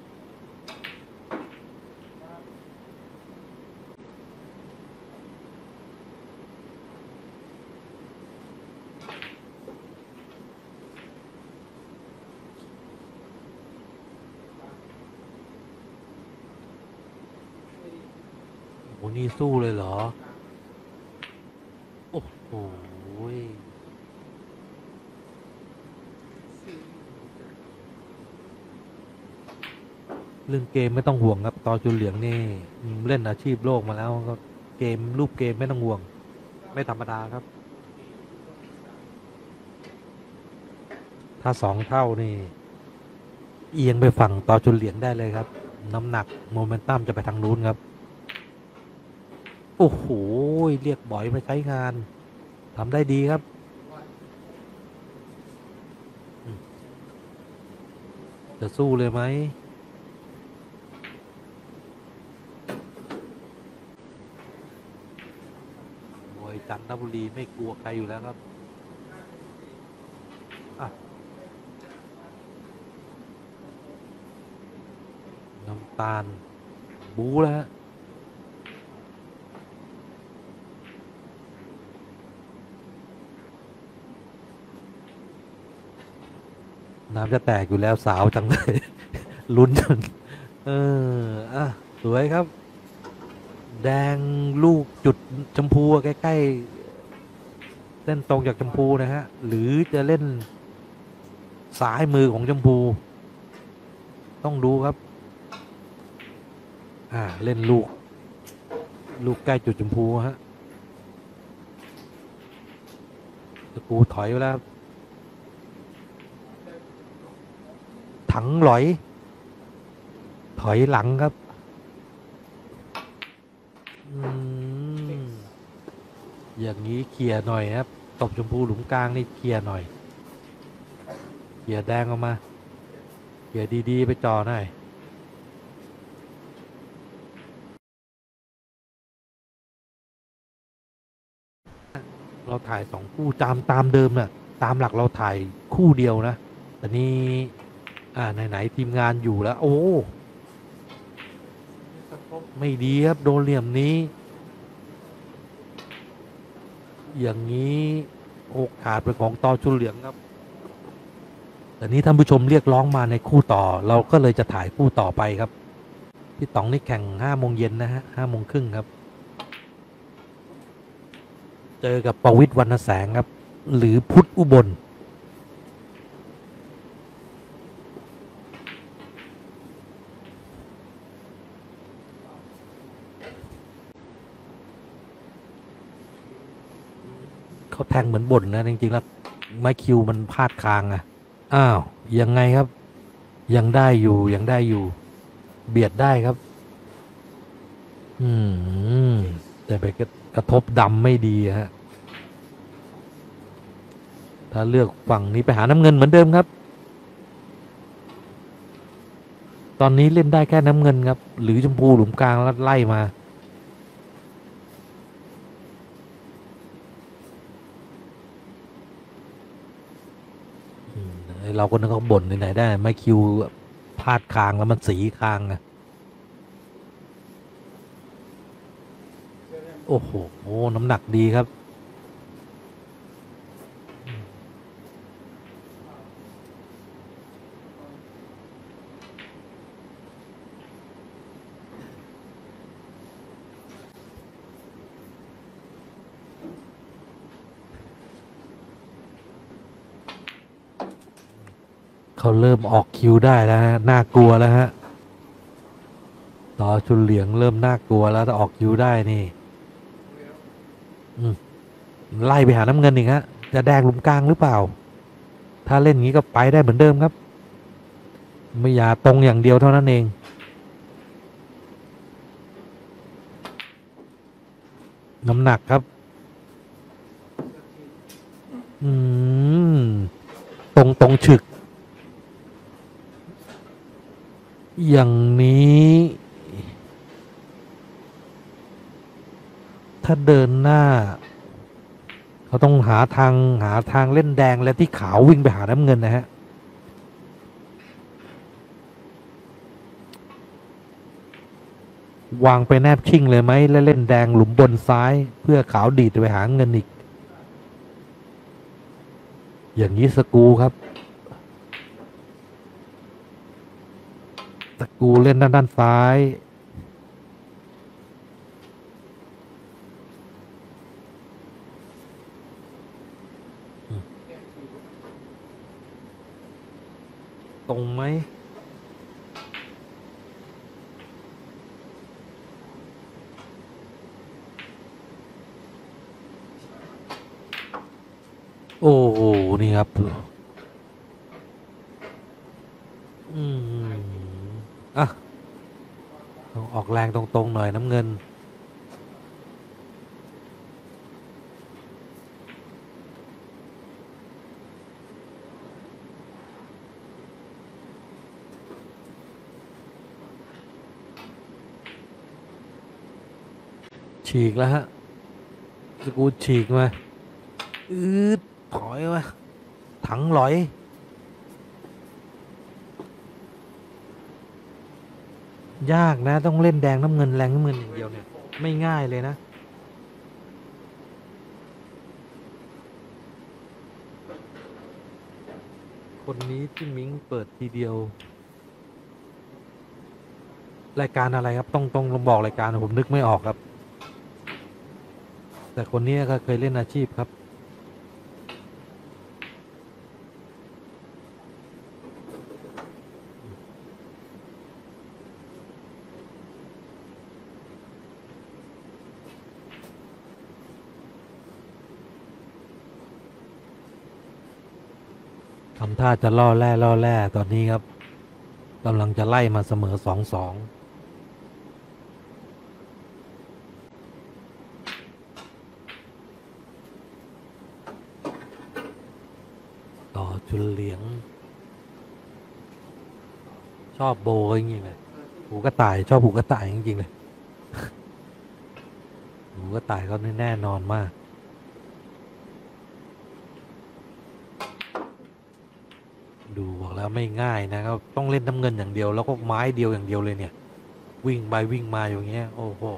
โอ้นี่สู้เลยเหรอโอ้โหเรื่องเกมไม่ต้องห่วงครับตอจุนเหลียงนี่เล่นอาชีพโลกมาแล้วก็เกมรูปเกมไม่ต้องห่วงไม่ธรรมดาครับถ้า2 เท่านี่เอียงไปฝั่งตอจุนเหลียงได้เลยครับน้ำหนักโมเมนตัมจะไปทางนู้นครับโอ้โหเรียกบ่อยมาใช้งานทำได้ดีครับจะสู้เลยไหมมวยจันทบุรีไม่กลัวใครอยู่แล้วครับอ่ะน้ำตาลบู๊แล้วฮะน้ำจะแตกอยู่แล้วสาวจังเลย ลุ้นจนเอออ่ะสวยครับ แดงลูกจุดชมพูใกล้ๆเส้นตรงจากชมพูนะฮะ หรือจะเล่นซ้ายมือของชมพู ต้องดูครับ เล่นลูกใกล้จุดชมพูฮะตะกูถอยไปแล้ว ถังหลอย ถอยหลังครับอย่างนี้เคลียร์หน่อยครับตบชมพูหลุมกลางนี่เคลียร์หน่อยเคลียร์แดงออกมาเคลียร์ดีๆไปจ่อหน่อยเราถ่าย2 คู่ตามเดิมน่ะตามหลักเราถ่ายคู่เดียวนะแต่นี่ไหนทีมงานอยู่แล้ว โอ้ไม่ดีครับโดนเหลี่ยมนี้ อย่างนี้โอกาสเป็นของต่อชุนเหลืองครับแต่นี้ท่านผู้ชมเรียกร้องมาในคู่ต่อเราก็เลยจะถ่ายคู่ต่อไปครับพี่ต๋องนี่แข่ง5 โมงเย็นนะฮะ5 โมงครึ่งครับเจอกับประวิตรวรรณแสงครับหรือพุทธอุบลเขาแทงเหมือนบ่นนะจริงๆแล้วไม้คิวมันพลาดคางอ่ะอ้าวยังไงครับยังได้อยู่เบียดได้ครับแต่ไปกระทบดำไม่ดีฮะถ้าเลือกฝั่งนี้ไปหาน้ำเงินเหมือนเดิมครับตอนนี้เล่นได้แค่น้ำเงินครับหรือชมพูหลุมกลางแล้วไล่มาเราก็นึกว่าบ่นไหนได้ไม่คิวพลาดคางแล้วมันสีคางอะโอ้โหน้ำหนักดีครับเขาเริ่มออกคิวได้แล้วฮะน่ากลัวแล้วฮะต่อชุนเหลียงเริ่มน่ากลัวแล้วถ้าออกคิวได้นี่ไล่ไปหาน้ำเงินอีกฮะจะแดงหลุมกลางหรือเปล่าถ้าเล่นงี้ก็ไปได้เหมือนเดิมครับไม่อย่าตรงอย่างเดียวเท่านั้นเองน้ำหนักครับตรงฉึกอย่างนี้ถ้าเดินหน้าเขาต้องหาทางเล่นแดงและที่ขาววิ่งไปหาน้ำเงินนะฮะวางไปแนบชิ่งเลยไหมแล้วเล่นแดงหลุมบนซ้ายเพื่อขาวดีดไปหาเงินอีกอย่างนี้สกูครับสกูเล่นด้านซ้ายตรงไหมโอ้โหนี่ครับอ่ะต้องออกแรงตรงๆหน่อยน้ำเงินฉีกแล้วฮะสกูตฉีกมาอืดถอยมาถังหลอยยากนะต้องเล่นแดงน้ำเงินแรงน้ำเงินอย่างเดียวเนี่ยไม่ง่ายเลยนะคนนี้ที่มิ้งเปิดทีเดียวรายการอะไรครับต้องลองบอกรายการผมนึกไม่ออกครับแต่คนนี้ก็เคยเล่นอาชีพครับทำท่าจะล่อแร่ตอนนี้ครับกำลังจะไล่มาเสมอ2-2ต่อจุลเหลียงชอบโบจริงๆเลยหูกระต่ายชอบหูกระต่ายจริงๆเลยหูกระต่ายเขาแน่นอนมากดูบอกแล้วไม่ง่ายนะครับต้องเล่นน้ำเงินอย่างเดียวแล้วก็ไม้เดียวอย่างเดียวเลยเนี่ยวิ่งไปวิ่งมาอย่างเงี้ยโอ้โห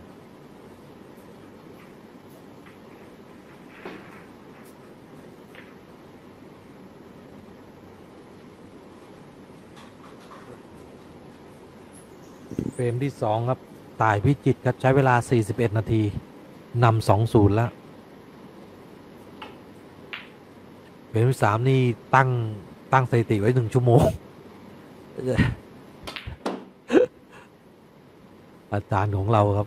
เฟรมที่2ครับต่ายพิจิตรครับใช้เวลา41นาทีนำ2-0แล้วเฟรมที่3นี่ตั้งสถิติไว้1 ชั่วโมงอาจารย์ของเราครับ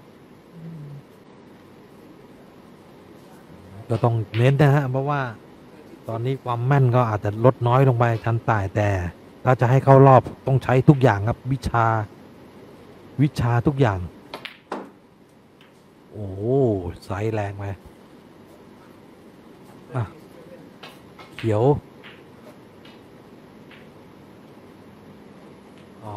ก็ต้องเน้นนะฮะเพราะว่าตอนนี้ความแม่นก็อาจจะลดน้อยลงไปทันต่ายแต่ถ้าจะให้เข้ารอบต้องใช้ทุกอย่างครับวิชาทุกอย่างโอ้ไซส์แรงไหมอ่ะเขียวอ๋อ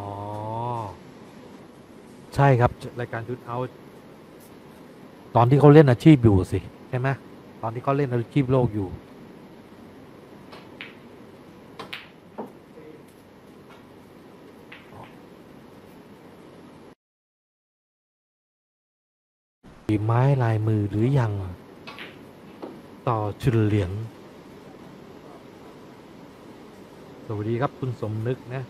ใช่ครับรายการชุดเอาตอนที่เขาเล่นอาชีพอยู่สิใช่ไหมตอนที่เขาเล่นอาชีพโลกอยู่ฝีไม้ลายมือหรือยังต่อชุนเหลียงสวัสดีครับคุณสมนึกนะ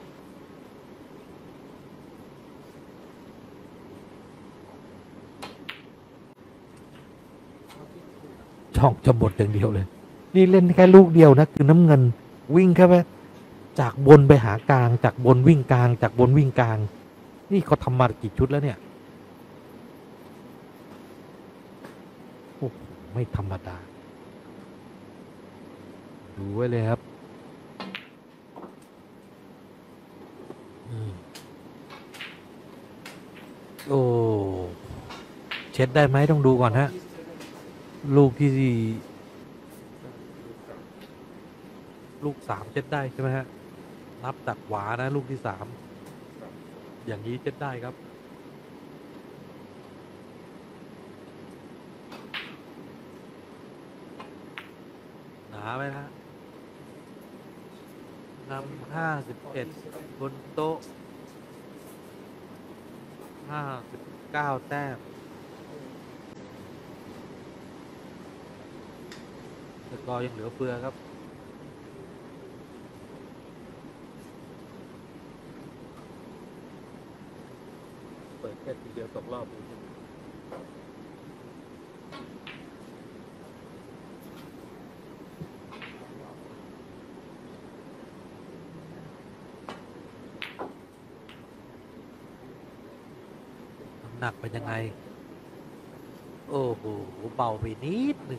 ช่องจะหมดอย่างเดียวเลยนี่เล่นแค่ลูกเดียวนะคือน้ำเงินวิ่งแค่ไปจากบนไปหากลางจากบนวิ่งกลางจากบนวิ่งกลางนี่เขาทำมากี่ชุดแล้วเนี่ยโอ้ไม่ธรรมดาดูไว้เลยครับโอ้เช็ดได้ไหมต้องดูก่อนฮะลูกที่ลูก3เช็ดได้ใช่ไหมฮะนับจากขวานะลูกที่3อย่างนี้เช็ดได้ครับหนาไหมฮะนำ51บนโต๊ะ59 แต้มสกอร์ยังเหลือเฟือครับเปิดแค่ทีเดียวตกรอบน้ำหนักเป็นยังไงโอ้โหเบาไปนิดหนึ่ง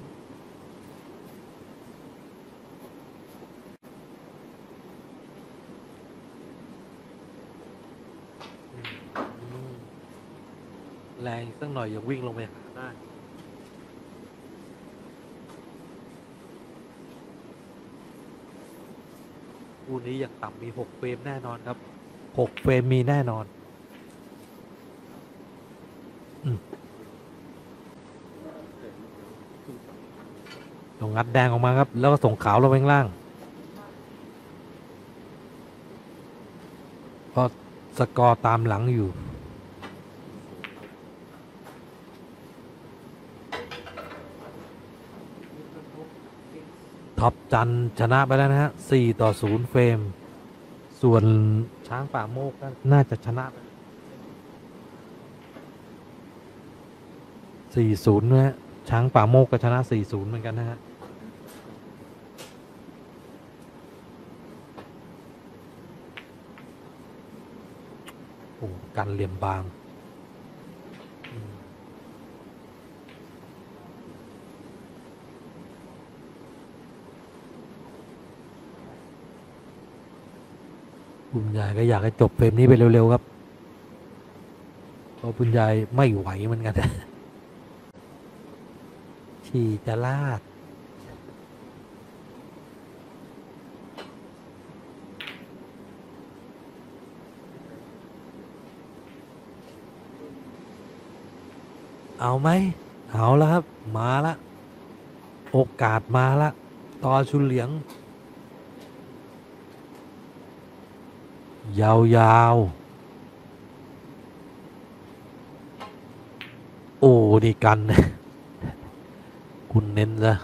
แรงสักหน่อยยังวิ่งลงไปหาได้คู่นี้อย่างต่ำมี6 เฟรมแน่นอนครับ6 เฟรมมีแน่นอนต้องงัดแดงออกมาครับแล้วก็ส่งขาวลงไปข้างล่างเพราะสกอร์ตามหลังอยู่ท็อปจันชนะไปแล้วนะฮะ4-0เฟรมส่วนช้างป่าโมกน่าจะชนะ4-0นะฮะช้างป่าโมกก็ชนะ4-0เหมือนกันนะฮะโอ้กันเหลี่ยมบางคุณยายก็อยากให้จบเฟรมนี้ไปเร็วๆครับเพราะคุณยายไม่ไหวเหมือนกันฉี่จะลาดเอาไหมเอาแล้วครับมาละโอกาสมาละต่อชุนเหลียงยาวๆโอ้ดีกันคุณเน้นซะ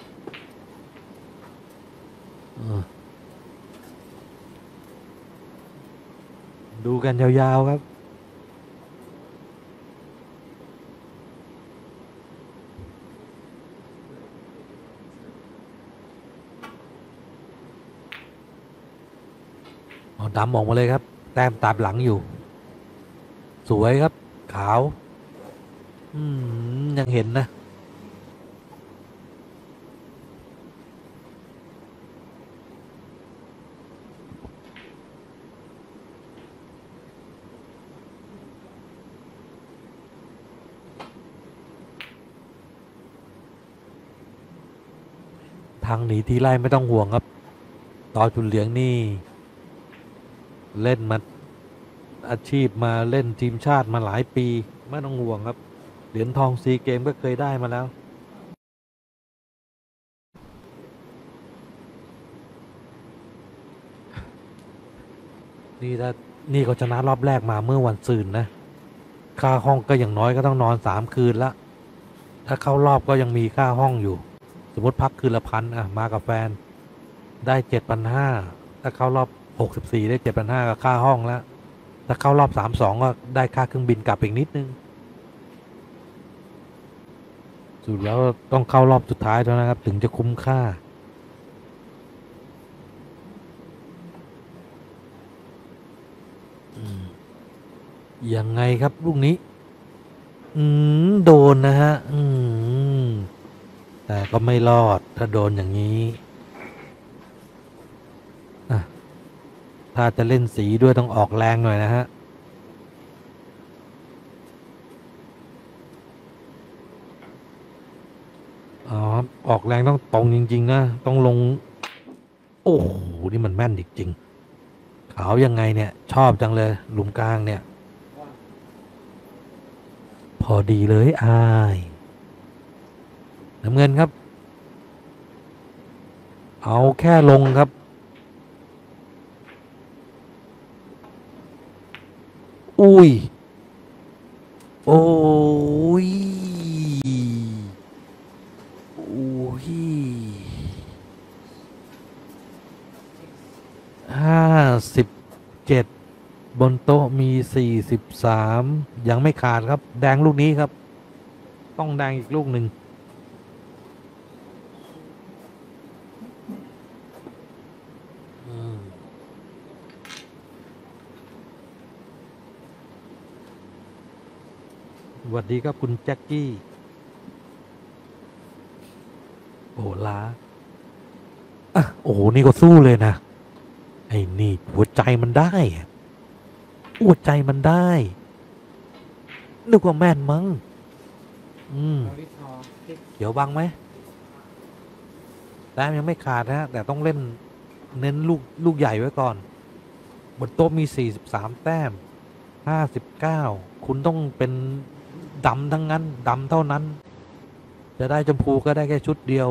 ดูกันยาวๆครับเอาดำออกมาเลยครับแต้มตามหลังอยู่สวยครับขาวยังเห็นนะทางหนีทีไล่ไม่ต้องห่วงครับต่อจุนเหลียงนี่เล่นมาอาชีพมาเล่นทีมชาติมาหลายปีไม่ต้องห่วงครับเหรียญทองซีเกมก็เคยได้มาแล้วนี่เขาชนะรอบแรกมาเมื่อวันศุกร์นะค่าห้องก็อย่างน้อยก็ต้องนอน3 คืนละถ้าเข้ารอบก็ยังมีค่าห้องอยู่สมมติพักคืนละ1,000มากับแฟนได้7,500ถ้าเข้ารอบ64ได้7,500กับค่าห้องแล้วถ้าเข้ารอบ32ก็ได้ค่าเครื่องบินกลับอีกนิดนึงสุดแล้วต้องเข้ารอบสุดท้ายแล้วนะครับถึงจะคุ้มค่ายังไงครับลูกนี้โดนนะฮะแต่ก็ไม่รอดถ้าโดนอย่างนี้ถ้าจะเล่นสีด้วยต้องออกแรงหน่อยนะฮะออกแรงต้องตรงจริงๆนะต้องลงโอ้โหนี่มันแม่นจริงๆขาวยังไงเนี่ยชอบจังเลยหลุมกลางเนี่ยพอดีเลยน้ำเงินครับเอาแค่ลงครับอุ้ยโอ้ย57บนโต๊ะมี43ยังไม่ขาดครับแดงลูกนี้ครับต้องแดงอีกลูกหนึ่งสวัสดีครับคุณแจ็คกี้โอ้ล้าโอ้โหนี่ก็สู้เลยนะไอ้นี่หัวใจมันได้หัวใจมันได้นึกว่าแม่นมั้งเขียวบังไหมแต้มยังไม่ขาดนะแต่ต้องเล่นเน้นลูกใหญ่ไว้ก่อนบนโต๊ะมี43แต้ม59คุณต้องเป็นดำทั้งนั้นดำเท่านั้นจะได้ชมพูก็ได้แค่ชุดเดียว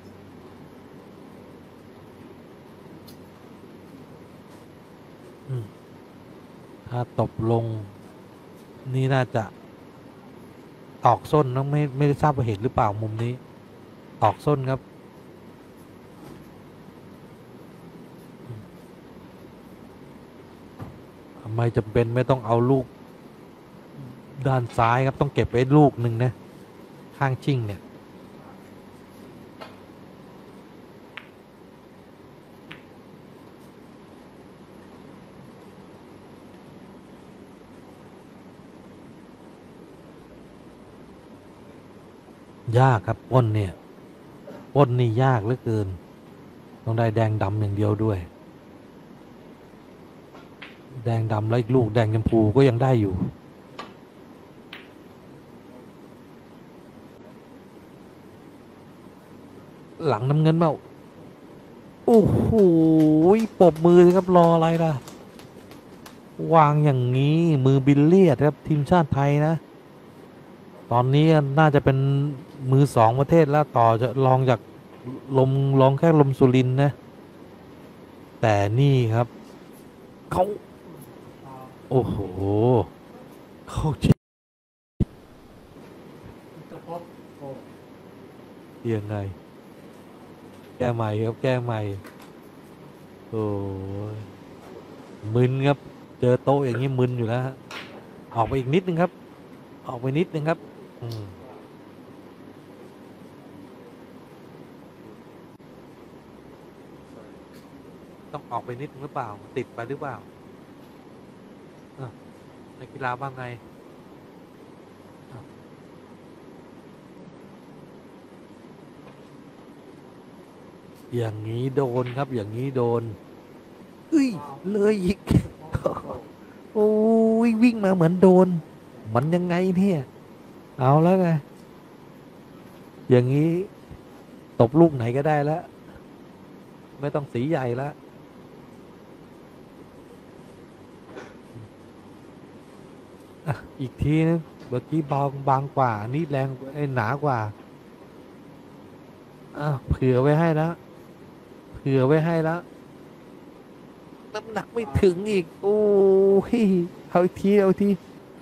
ถ้าตบลงนี่น่าจะตอกส้นน้องไม่ได้ทราบว่าเห็นหรือเปล่ามุมนี้ตอกส้นครับไม่จำเป็นไม่ต้องเอาลูกด้านซ้ายครับต้องเก็บไว้ลูกหนึ่งนะข้างชิ่งเนี่ยยากครับป้นเนี่ยป้นนี่ยากเหลือเกินต้องได้แดงดำอย่างเดียวด้วยแดงดำแล้วอีกลูกแดงชมพูก็ยังได้อยู่หลังน้ำเงินเปล่าโอ้โหปรบมือเลยครับรออะไรล่ะวางอย่างนี้มือบิลเลียดครับทีมชาติไทยนะตอนนี้น่าจะเป็นมือสองประเทศแล้วต่อจะลองจากลองแค่ลมสุรินทร์นะแต่นี่ครับเขาโอ้โหเขายังไงแก้ใหม่ครับแก้ใหม่โอ้ยมึนครับเจอโต๊ะอย่างนี้มึนอยู่แล้วฮะออกไปอีกนิดนึงครับออกไปนิดนึงครับต้องออกไปนิดนึงหรือเปล่าติดไปหรือเปล่าในกีฬาบ้างไงอย่างนี้โดนครับอย่างนี้โดนเลยอีกโอ้ยวิ่งมาเหมือนโดนมันยังไงเนี่ยเอาแล้วไงอย่างนี้ตบลูกไหนก็ได้แล้วไม่ต้องสีใหญ่แล้วอีกทีนึงเมื่อกี้บางกว่านี่แรงหนากว่าเผื่อไว้ให้แล้วเผื่อไว้ให้แล้วน้ำหนักไม่ถึงอีกโอ้ยเอาอีกทีเอาอีกที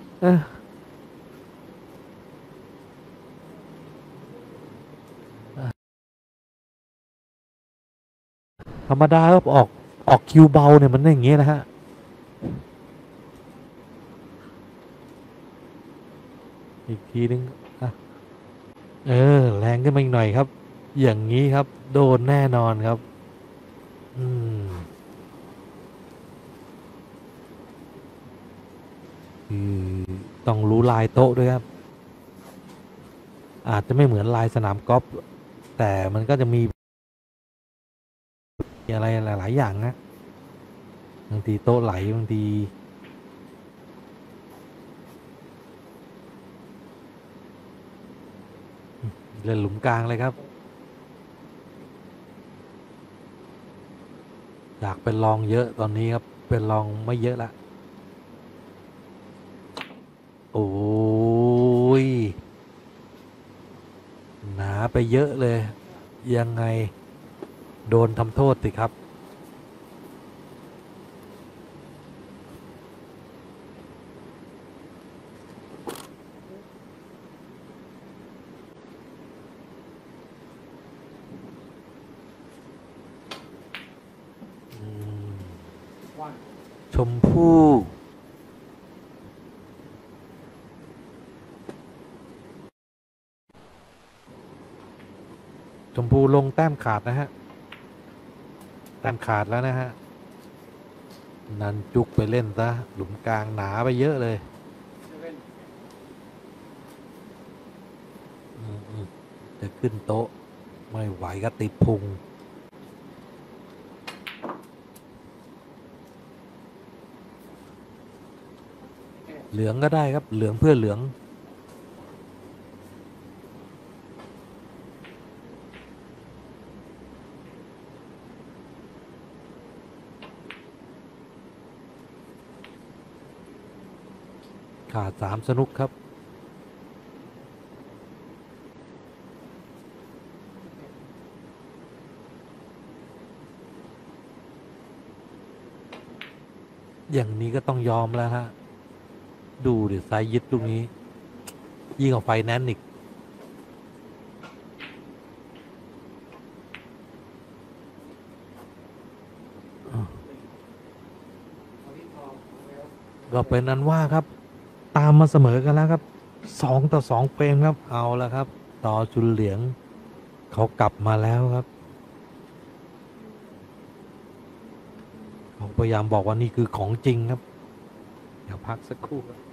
ธรรมดาครับออกคิวเบาเนี่ยมันอย่างเงี้ยนะฮะอีกทีนึงแรงขึ้นมาอีกหน่อยครับอย่างนี้ครับโดนแน่นอนครับต้องรู้ลายโต๊ะด้วยครับอาจจะไม่เหมือนลายสนามกอล์ฟแต่มันก็จะมีอะไรหลายๆอย่างนะบางทีโต๊ะไหลบางทีเล่นหลุมกลางเลยครับอยากเป็นรองเยอะตอนนี้ครับเป็นรองไม่เยอะละโอ้ยหนาไปเยอะเลยยังไงโดนทำโทษสิครับชมพู่ชมพูลงแต้มขาดนะฮะแต้มขาดแล้วนะฮะนันจุกไปเล่นซะหลุมกลางหนาไปเยอะเลยจะขึ้นโต๊ะไม่ไหวก็ติดพุงเหลืองก็ได้ครับเหลืองเพื่อเหลืองขาด3 สนุกครับอย่างนี้ก็ต้องยอมแล้วฮะ ดูดิไซส์ยึดลูกนี้ ยิ่งกว่าไฟแนนซ์อีกก็เป็นนั้นว่าครับ ตามมาเสมอกันแล้วครับ2-2เฟรมครับ เอาแล้วครับ ต่อจุนเหลียง เขากลับมาแล้วครับเขาพยายามบอกว่านี่คือของจริงครับ เดี๋ยวพักสักครู่ครับ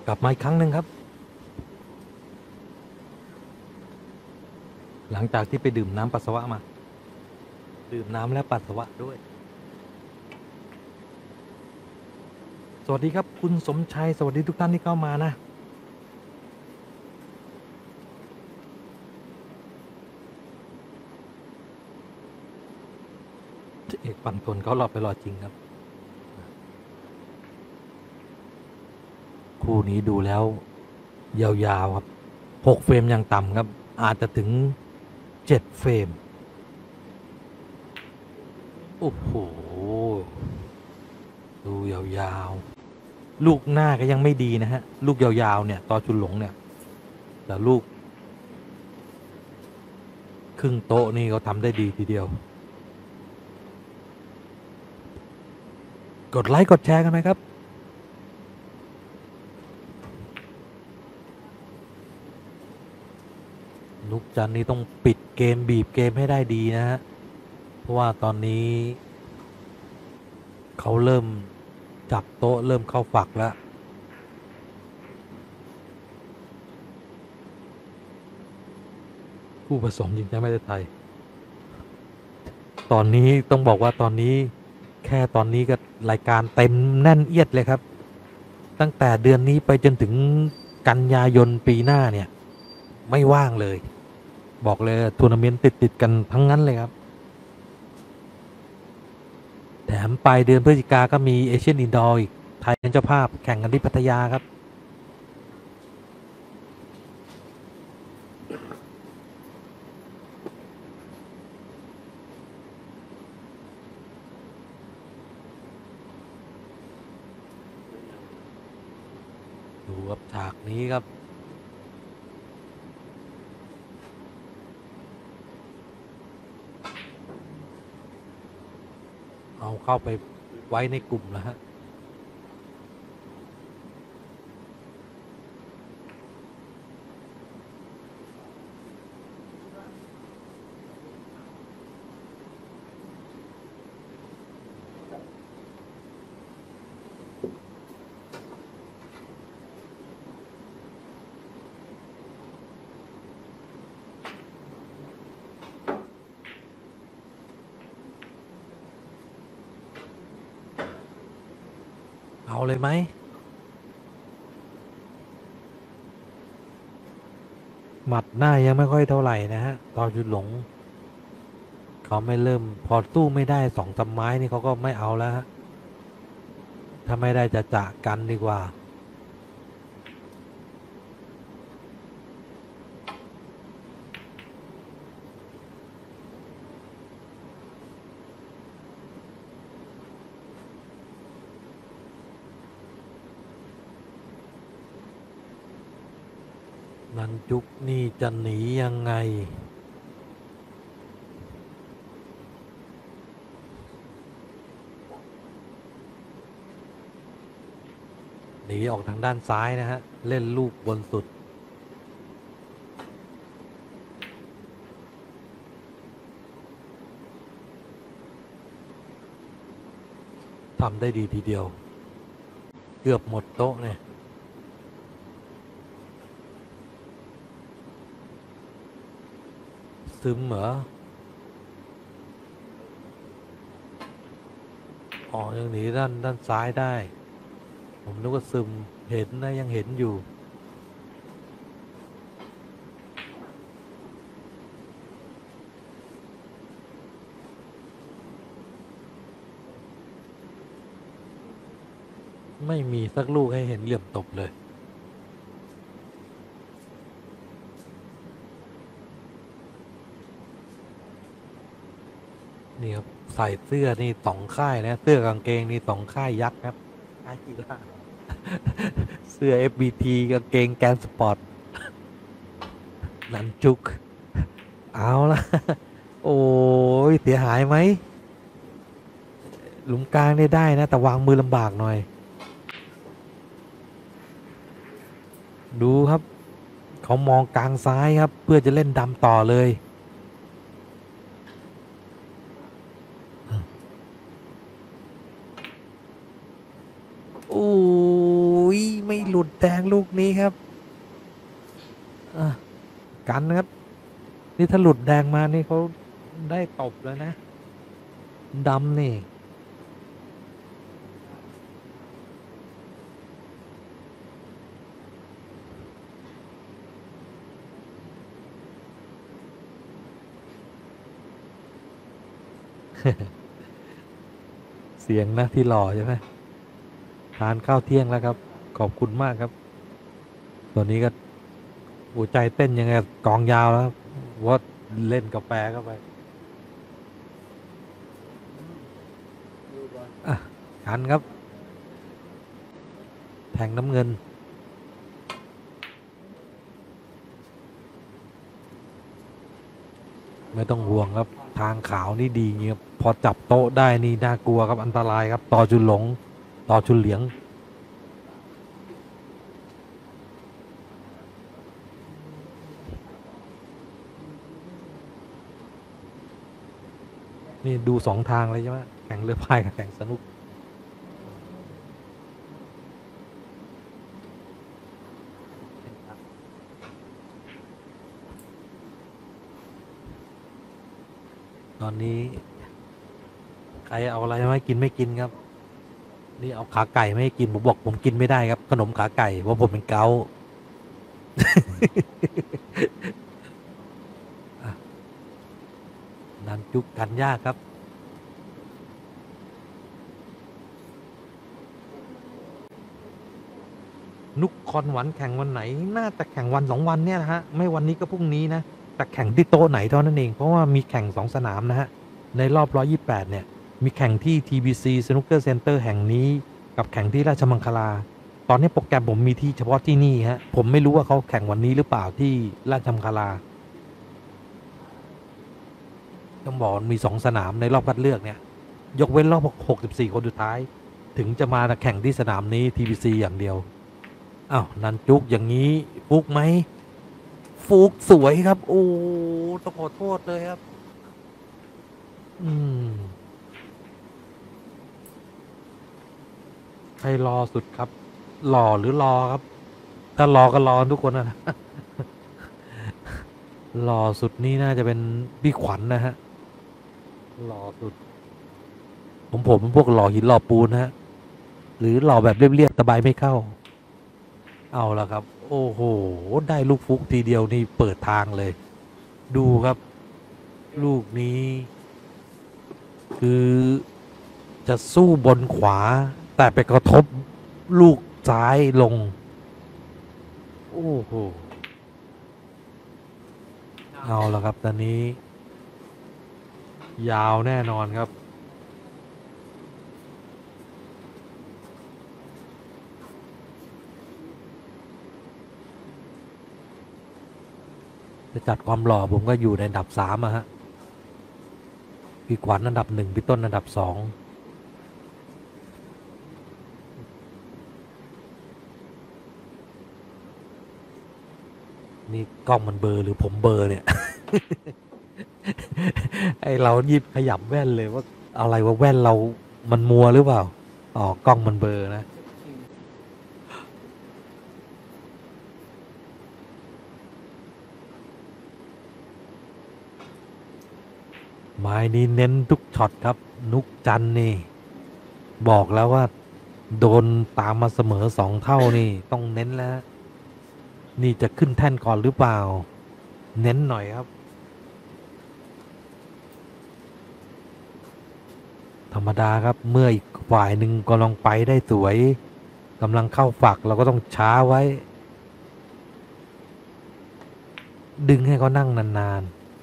กลับมาอีกครั้งหนึ่งครับ หลังจากที่ไปดื่มน้ำปัสสาวะมา ดื่มน้ำและปัสสาวะด้วย สวัสดีครับคุณสมชัยสวัสดีทุกท่านที่เข้ามานะเอกฝั่งทนเขาหลอกไปรอจริงครับคู่นี้ดูแล้วยาวๆครับ6เฟรมยังต่ำครับอาจจะถึง7เฟรมโอ้โหดูยาวๆลูกหน้าก็ยังไม่ดีนะฮะลูกยาวๆเนี่ยต่อจุนหลงเนี่ยแต่ลูกครึ่งโต๊ะนี่เขาทำได้ดีทีเดียวกดไลค์กดแชร์กันไหมครับลูกจันนี่ต้องปิดเกมบีบเกมให้ได้ดีนะฮะเพราะว่าตอนนี้เขาเริ่มจับโต๊ะเริ่มเข้าฝักแล้วผู้ผสมยิงแชมป์ประเทศไทยตอนนี้ต้องบอกว่าตอนนี้แค่ตอนนี้ก็รายการเต็มแน่นเอียดเลยครับตั้งแต่เดือนนี้ไปจนถึงกันยายนปีหน้าเนี่ยไม่ว่างเลยบอกเลยทัวร์นาเมนต์ติดกันทั้งนั้นเลยครับแถมปลายเดือนพฤศจิกาก็มีเอเชียนอินดอร์อีกไทยเป็นเจ้าภาพแข่งกันที่พัทยาครับดูครับฉากนี้ครับเอาเข้าไปไว้ในกลุ่มแล้วฮะเอาเลยไหมหมัดหน้ายังไม่ค่อยเท่าไหร่นะฮะตอนจุดหลงเขาไม่เริ่มพอสู้ไม่ได้2-3ไม้นี่เขาก็ไม่เอาแล้วฮะถ้าไม่ได้จะกันดีกว่านันจุกนี่จะหนียังไงหนีออกทางด้านซ้ายนะฮะเล่นลูกบนสุดทำได้ดีทีเดียวเกือบหมดโต๊ะเนี่ยซึมเหรออ๋อยังหนีด้านซ้ายได้ผมนึกว่าซึมเห็นนะยังเห็นอยู่ไม่มีสักลูกให้เห็นเหลี่ยมตบเลยนี่ครับใส่เสื้อนี่2 ค่ายนะเสื้อกางเกงนี่2 ค่ายยักษ์ครับค่ายกีฬาเสื้อ FBT กางเกงแกนสปอร์ตนันจุกเอาละโอ้ยเสียหายไหมหลุมกลางได้นะแต่วางมือลำบากหน่อยดูครับเขามองกลางซ้ายครับเพื่อจะเล่นดำต่อเลยโอ้ยยไม่หลุดแดงลูกนี้ครับกันนะครับนี่ถ้าหลุดแดงมานี่เขาได้ตบแล้วนะดำนี่ เสียงนะที่หล่อใช่ไหมทานข้าวเที่ยงแล้วครับขอบคุณมากครับตัวนี้ก็หัวใจเต้นยังไงกองยาวแล้วว่าเล่นกาแฟเข้าไปกันครับแทงน้ำเงินไม่ต้องห่วงครับทางขาวนี่ดีเงี้ยพอจับโต๊ะได้นี่น่ากลัวครับอันตรายครับต่อจุนหลงต่อจุนเหลียงนี่ดูสองทางเลยใช่ไหมแข่งเรือพายกับแข่งสนุกตอนนี้ใครเอาอะไรไม่กินไม่กินครับนี่เอาขาไก่ไม่ให้กินผมบอกผมกินไม่ได้ครับขนมขาไก่เพราะผมเป็นเกาต์ นันจุกกันยากครับนุกคอนหวันแข่งวันไหนน่าจะแข่งวัน2 วันเนี่ยนะฮะไม่วันนี้ก็พรุ่งนี้นะแต่แข่งที่โต๊ะไหนเท่านั้นเองเพราะว่ามีแข่ง2 สนามนะฮะในรอบ128เนี่ยมีแข่งที่ TBC Snooker Center แห่งนี้กับแข่งที่ราชมังคลาตอนนี้โปรแกรมผมมีที่เฉพาะที่นี่ฮะผมไม่รู้ว่าเขาแข่งวันนี้หรือเปล่าที่ราชมังคลาต้องบอกมี2 สนามในรอบคัดเลือกเนี่ยยกเว้นรอบ64 คนสุดท้ายถึงจะมาแข่งที่สนามนี้ TBC อย่างเดียวอ้าวนันจุกอย่างนี้ฟุกไหมฟุกสวยครับโอ้ต้องขอโทษเลยครับใครรอสุดครับหล่อหรือรอครับถ้ารอก็รอทุกคนนะหล่อสุดนี่น่าจะเป็นพี่ขวัญ นะฮะหล่อสุดผมเป็นพวกหล่อหินหล่อปูนนะฮะหรือหล่อแบบเรียบๆตะไบไม่เข้าเอาละครับโอ้โหได้ลูกฟุกทีเดียวนี่เปิดทางเลยดูครับลูกนี้คือจะสู้บนขวาแต่ไปกระทบลูกซ้ายลงโอ้โหเอาละครับตอนนี้ยาวแน่นอนครับจะจัดความหล่อผมก็อยู่ในอันดับ3อะฮะพี่ขวัญอันดับ1พี่ต้นอันดับ2นี่กล้องมันเบลอหรือผมเบลอเนี่ย ไอเรายิบขยับแว่นเลยว่าอะไรว่าแว่นเรามันมัวหรือเปล่าอ๋อกล้องมันเบลอนะไม้นี้เน้นทุกช็อตครับนุกจันนี่บอกแล้วว่าโดนตามมาเสมอ2 เท่านี่ต้องเน้นแล้วนี่จะขึ้นแท่นก่อนหรือเปล่าเน้นหน่อยครับธรรมดาครับเมื่ออีกฝ่ายหนึ่งกำลังไปได้สวยกำลังเข้าฝักเราก็ต้องช้าไว้ดึงให้เขานั่งนาน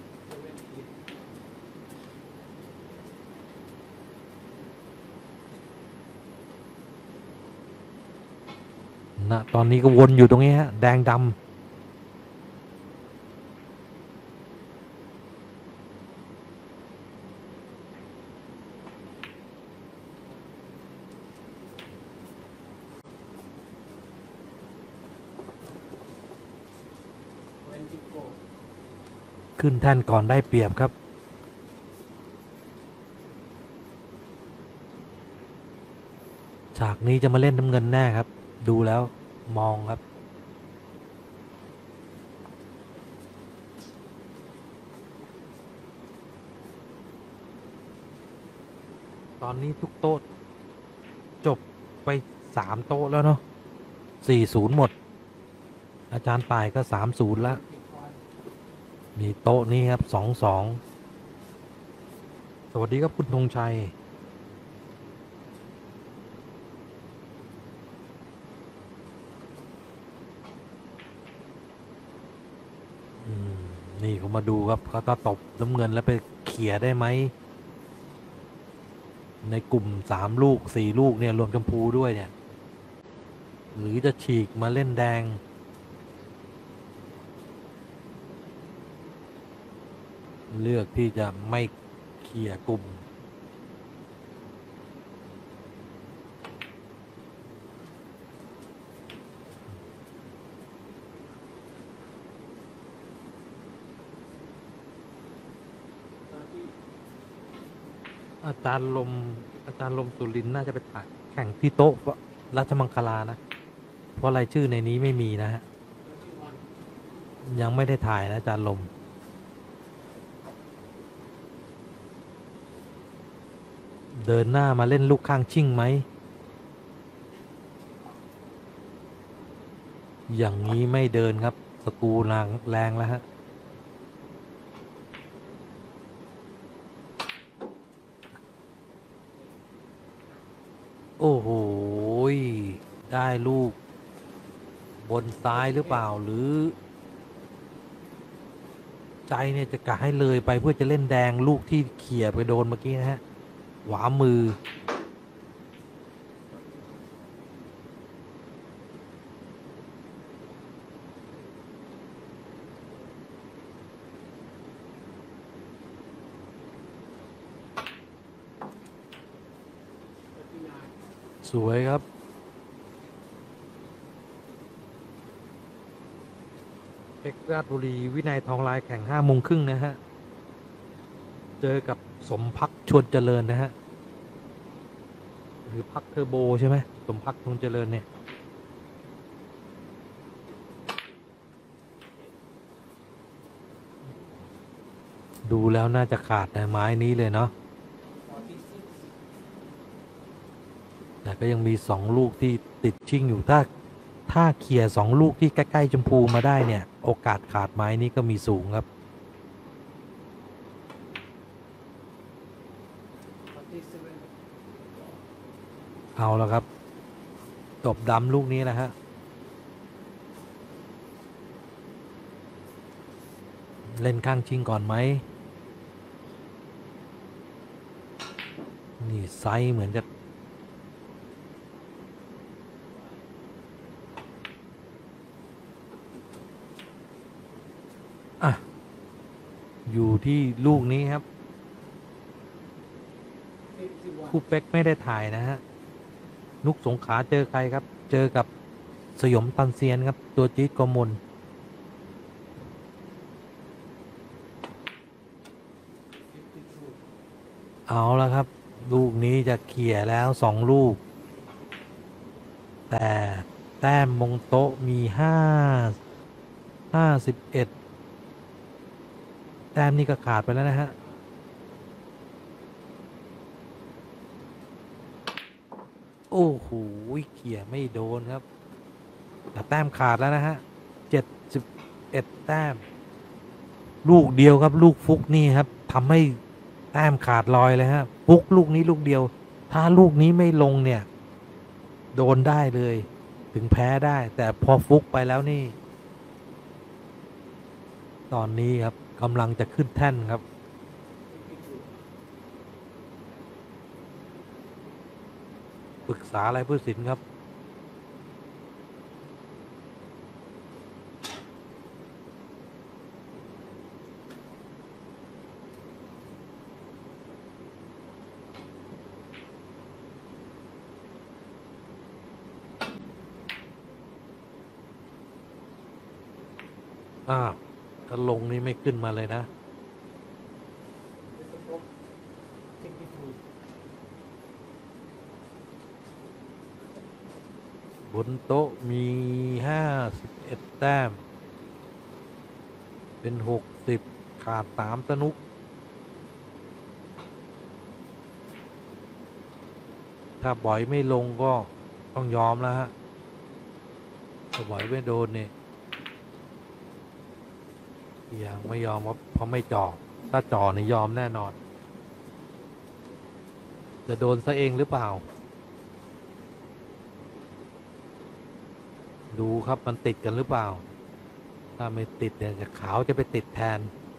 ๆนะตอนนี้ก็วนอยู่ตรงนี้ฮะแดงดำขึ้นแท่นก่อนได้เปรียบครับฉากนี้จะมาเล่นน้ำเงินแน่ครับดูแล้วมองครับตอนนี้ทุกโต๊ะจบไป3 โต๊ะแล้วเนาะ4-0หมดอาจารย์ป่ายก็3-0แล้วมีโต๊ะนี้ครับ2-2สวัสดีครับคุณธงชัยนี่เขามาดูครับเขาก็ตบน้ำเงินแล้วไปเขี่ยได้ไหมในกลุ่ม3 ลูก 4 ลูกเนี่ยรวมชมพูด้วยเนี่ยหรือจะฉีกมาเล่นแดงเลือกที่จะไม่เขี่ยกลุ่มอาจารย์ลมสุรินทร์น่าจะไปถ่ายแข่งที่โต๊ะราชมังคลานะเพราะรายชื่อในนี้ไม่มีนะฮะยังไม่ได้ถ่ายนะอาจารย์ลมเดินหน้ามาเล่นลูกข้างชิ่งไหมอย่างนี้ไม่เดินครับสกรูแรงแล้วฮะโอ้โหได้ลูกบนซ้ายหรือเปล่าหรือใจเนี่ยจะกะให้เลยไปเพื่อจะเล่นแดงลูกที่เขี่ยไปโดนเมื่อกี้นะฮะขวามือสวยครับเพชรราชบุรีวินัยทองลายแข่ง5 โมงครึ่งนะฮะเจอกับสมพักชวนเจริญนะฮะหรือพักเทอร์โบใช่ไหมสมพักชวนเจริญเนี่ยดูแล้วน่าจะขาดในไม้นี้เลยเนาะแต่ก็ยังมี2 ลูกที่ติดชิงอยู่ถ้าเขี่ย2 ลูกที่ใกล้ๆชมพูมาได้เนี่ยโอกาสขาดไม้นี้ก็มีสูงครับเอาแล้วครับจบดำลูกนี้นะฮะเล่นข้างชิงก่อนไหมนี่ไซส์เหมือนจะอ่ะอยู่ที่ลูกนี้ครับคู่เป็กไม่ได้ถ่ายนะฮะนุกสงขลาเจอใครครับเจอกับสยมตันเซียนครับตัวจี๊ดกมลเอาแล้วครับลูกนี้จะเขี่ยแล้ว2 ลูกแต่แต้มมงโต๊ะมี51แต้มนี่ก็ขาดไปแล้วนะฮะโอ้โหเขี่ยไม่โดนครับแต่แต้มขาดแล้วนะฮะ71 แต้มลูกเดียวครับลูกฟุกนี่ครับทำให้แต้มขาดลอยเลยฮะฟุกลูกนี้ลูกเดียวถ้าลูกนี้ไม่ลงเนี่ยโดนได้เลยถึงแพ้ได้แต่พอฟุกไปแล้วนี่ตอนนี้ครับกำลังจะขึ้นแท่นครับปรึกษาอะไรผู้สินครับถ้าลงนี่ไม่ขึ้นมาเลยนะบนโต๊ะมี51 แต้มเป็น60ขาด3 สนุกถ้าบ่อยไม่ลงก็ต้องยอมแล้วฮะถ้าบ่อยไม่โดนเนี่ยยังไม่ยอมเพราะไม่จ่อถ้าจ่อนี่ยอมแน่นอนจะโดนซะเองหรือเปล่าดูครับมันติดกันหรือเปล่าถ้าไม่ติดเนี่ยจะขาวจะไปติดแทน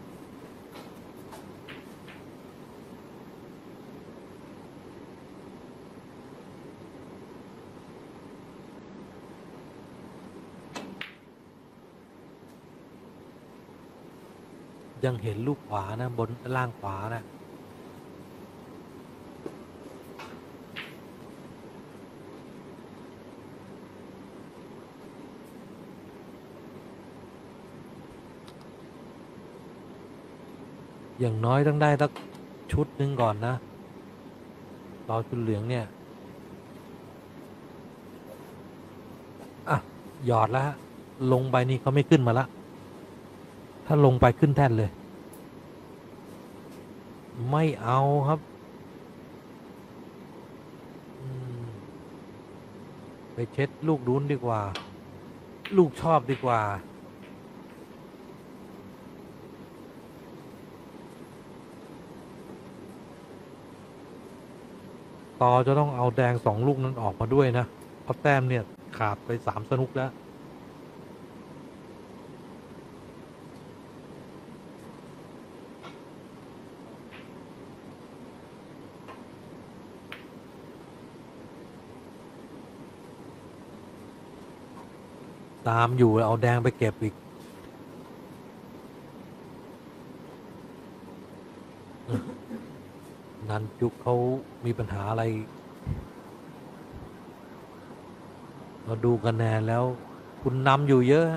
ยังเห็นลูกขวานะบนล่างขวานะอย่างน้อยต้องได้สักชุดหนึ่งก่อนนะรอชุดเหลืองเนี่ยอ่ะหยอดแล้วฮะลงไปนี่เขาไม่ขึ้นมาละถ้าลงไปขึ้นแท่นเลยไม่เอาครับไปเช็ดลูกดุนดีกว่าลูกชอบดีกว่าต่อจะต้องเอาแดง2 ลูกนั้นออกมาด้วยนะเพราะแต้มเนี่ยขาดไป3 สนุกแล้วตามอยู่เอาแดงไปเก็บอีกนันจุกเขามีปัญหาอะไรเราดูคะแนนแล้วคุณนำอยู่เยอะ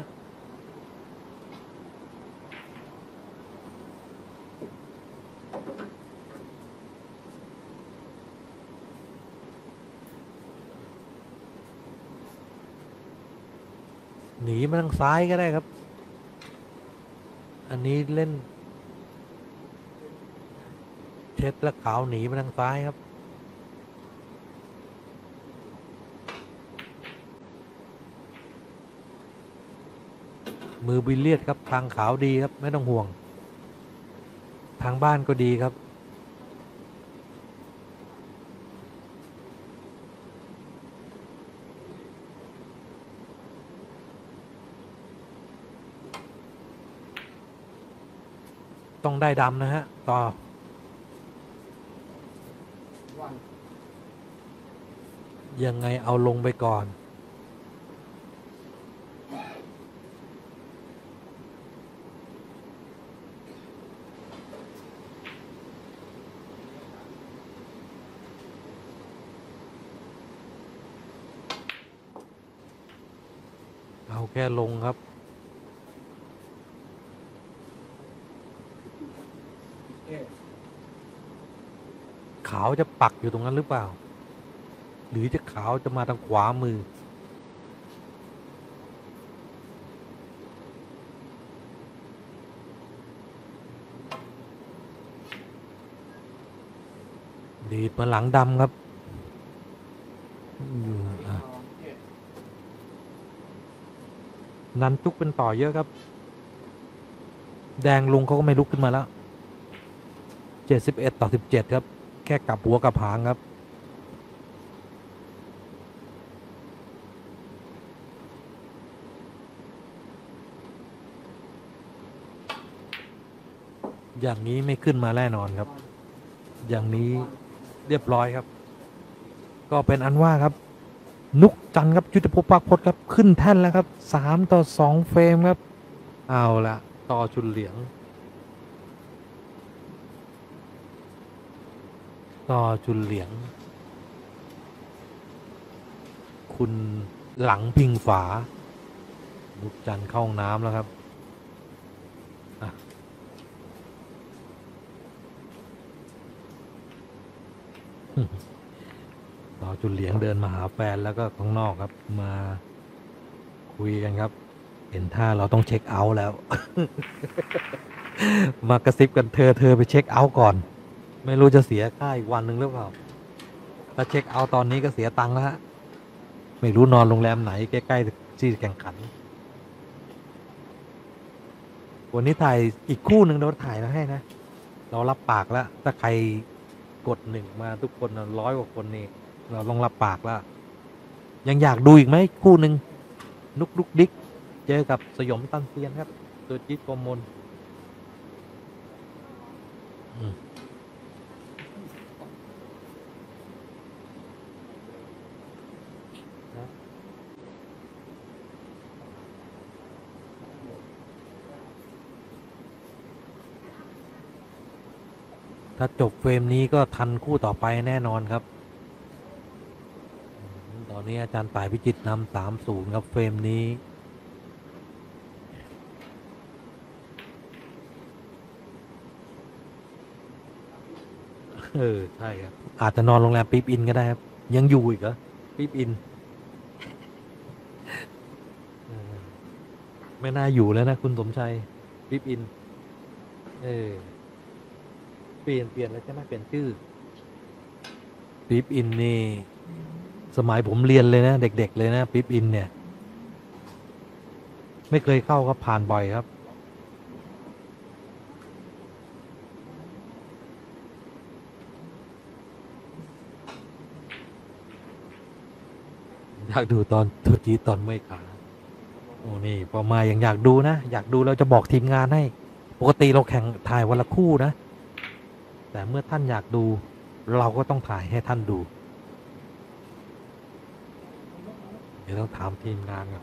หนีมาทางซ้ายก็ได้ครับอันนี้เล่นเช็ดและขาวหนีมาทางซ้ายครับมือบิลเลียดครับทางขาวดีครับไม่ต้องห่วงทางบ้านก็ดีครับต้องได้ดำนะฮะต่อยังไงเอาลงไปก่อนเอาแค่ลงครับขาวจะปักอยู่ตรงนั้นหรือเปล่าหรือจะขาวจะมาทางขวามือดีดมาหลังดำครับนันจุกเป็นต่อเยอะครับแดงลุงเขาก็ไม่ลุกขึ้นมาแล้ว71-17ครับแค่กลับหัวกลับหางครับอย่างนี้ไม่ขึ้นมาแน่นอนครับอย่างนี้เรียบร้อยครับก็เป็นอันว่าครับนุกจันครับยุทธภพภาคพจน์ครับขึ้นแท่นแล้วครับ3-2 เฟรมครับเอาละต่อชุนเหลียงต่อชุนเหลียงคุณหลังพิงฝานุกจันเข้าห้องน้ำแล้วครับต่อจุนเหลียงเดินมาหาแฟนแล้วก็ข้างนอกครับมาคุยกันครับ เห็นท่าเราต้องเช็คเอาท์แล้ว มากระซิบกันเธอไปเช็คเอาท์ก่อน ไม่รู้จะเสียค่าอีกวันหนึ่งหรือเปล่าถ้าเช็คเอาท์ตอนนี้ก็เสียตังค์แล้วฮะไม่รู้นอนโรงแรมไหนใกล้ๆที่แข่งขัน วันนี้ถ่ายอีกคู่หนึ่งเราถ่ายมาให้นะ เรารับปากแล้ว ถ้าใครกด1มาทุกคน100 กว่าคนนี่เราต้องรับปากแล้ว ยังอยากดูอีกไหมคู่หนึ่งนุกดุกดิกเจอกับสยมตันเซียนครับ ตัวจี๊ดโกมลถ้าจบเฟรมนี้ก็ทันคู่ต่อไปแน่นอนครับ ตอนนี้อาจารย์ต่ายพิจิตรนำ3-0ครับเฟรมนี้ใช่ครับอาจจะนอนโรงแรมปิ๊บอินก็ได้ครับยังอยู่อีกเหรอปิ๊บอินไม่น่าอยู่แล้วนะคุณสมชัยปิ๊บอินเปลี่ยนแล้วใช่ไหมเปลี่ยนชื่อปิ๊บอินนี่สมัยผมเรียนเลยนะเด็กๆเลยนะปิ๊บอินเนี่ยไม่เคยเข้าก็ผ่านบ่อยครับอยากดูตอนทุจีตอนไม่ขาโอ้นี่พอมาอย่างอยากดูนะอยากดูเราจะบอกทีมงานให้ปกติเราแข่งถ่ายวันละคู่นะแต่เมื่อท่านอยากดูเราก็ต้องถ่ายให้ท่านดูเดี๋ยวต้องถามทีมงานก่อน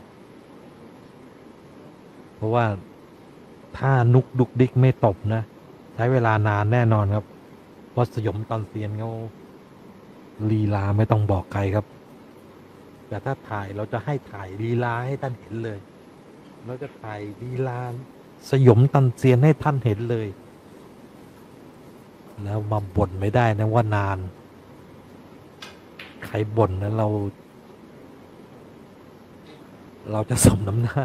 เพราะว่าถ้านุกดุกดิกไม่ตบนะใช้เวลานานแน่นอนครับเพราะสยมตอนเซียนเขาลีลาไม่ต้องบอกใครครับแต่ถ้าถ่ายเราจะให้ถ่ายลีลาให้ท่านเห็นเลยเราจะถ่ายลีลาสยมตันเซียนให้ท่านเห็นเลยแล้วมาบ่นไม่ได้นะว่านานใครบ่นนะเราจะสมน้ำหน้า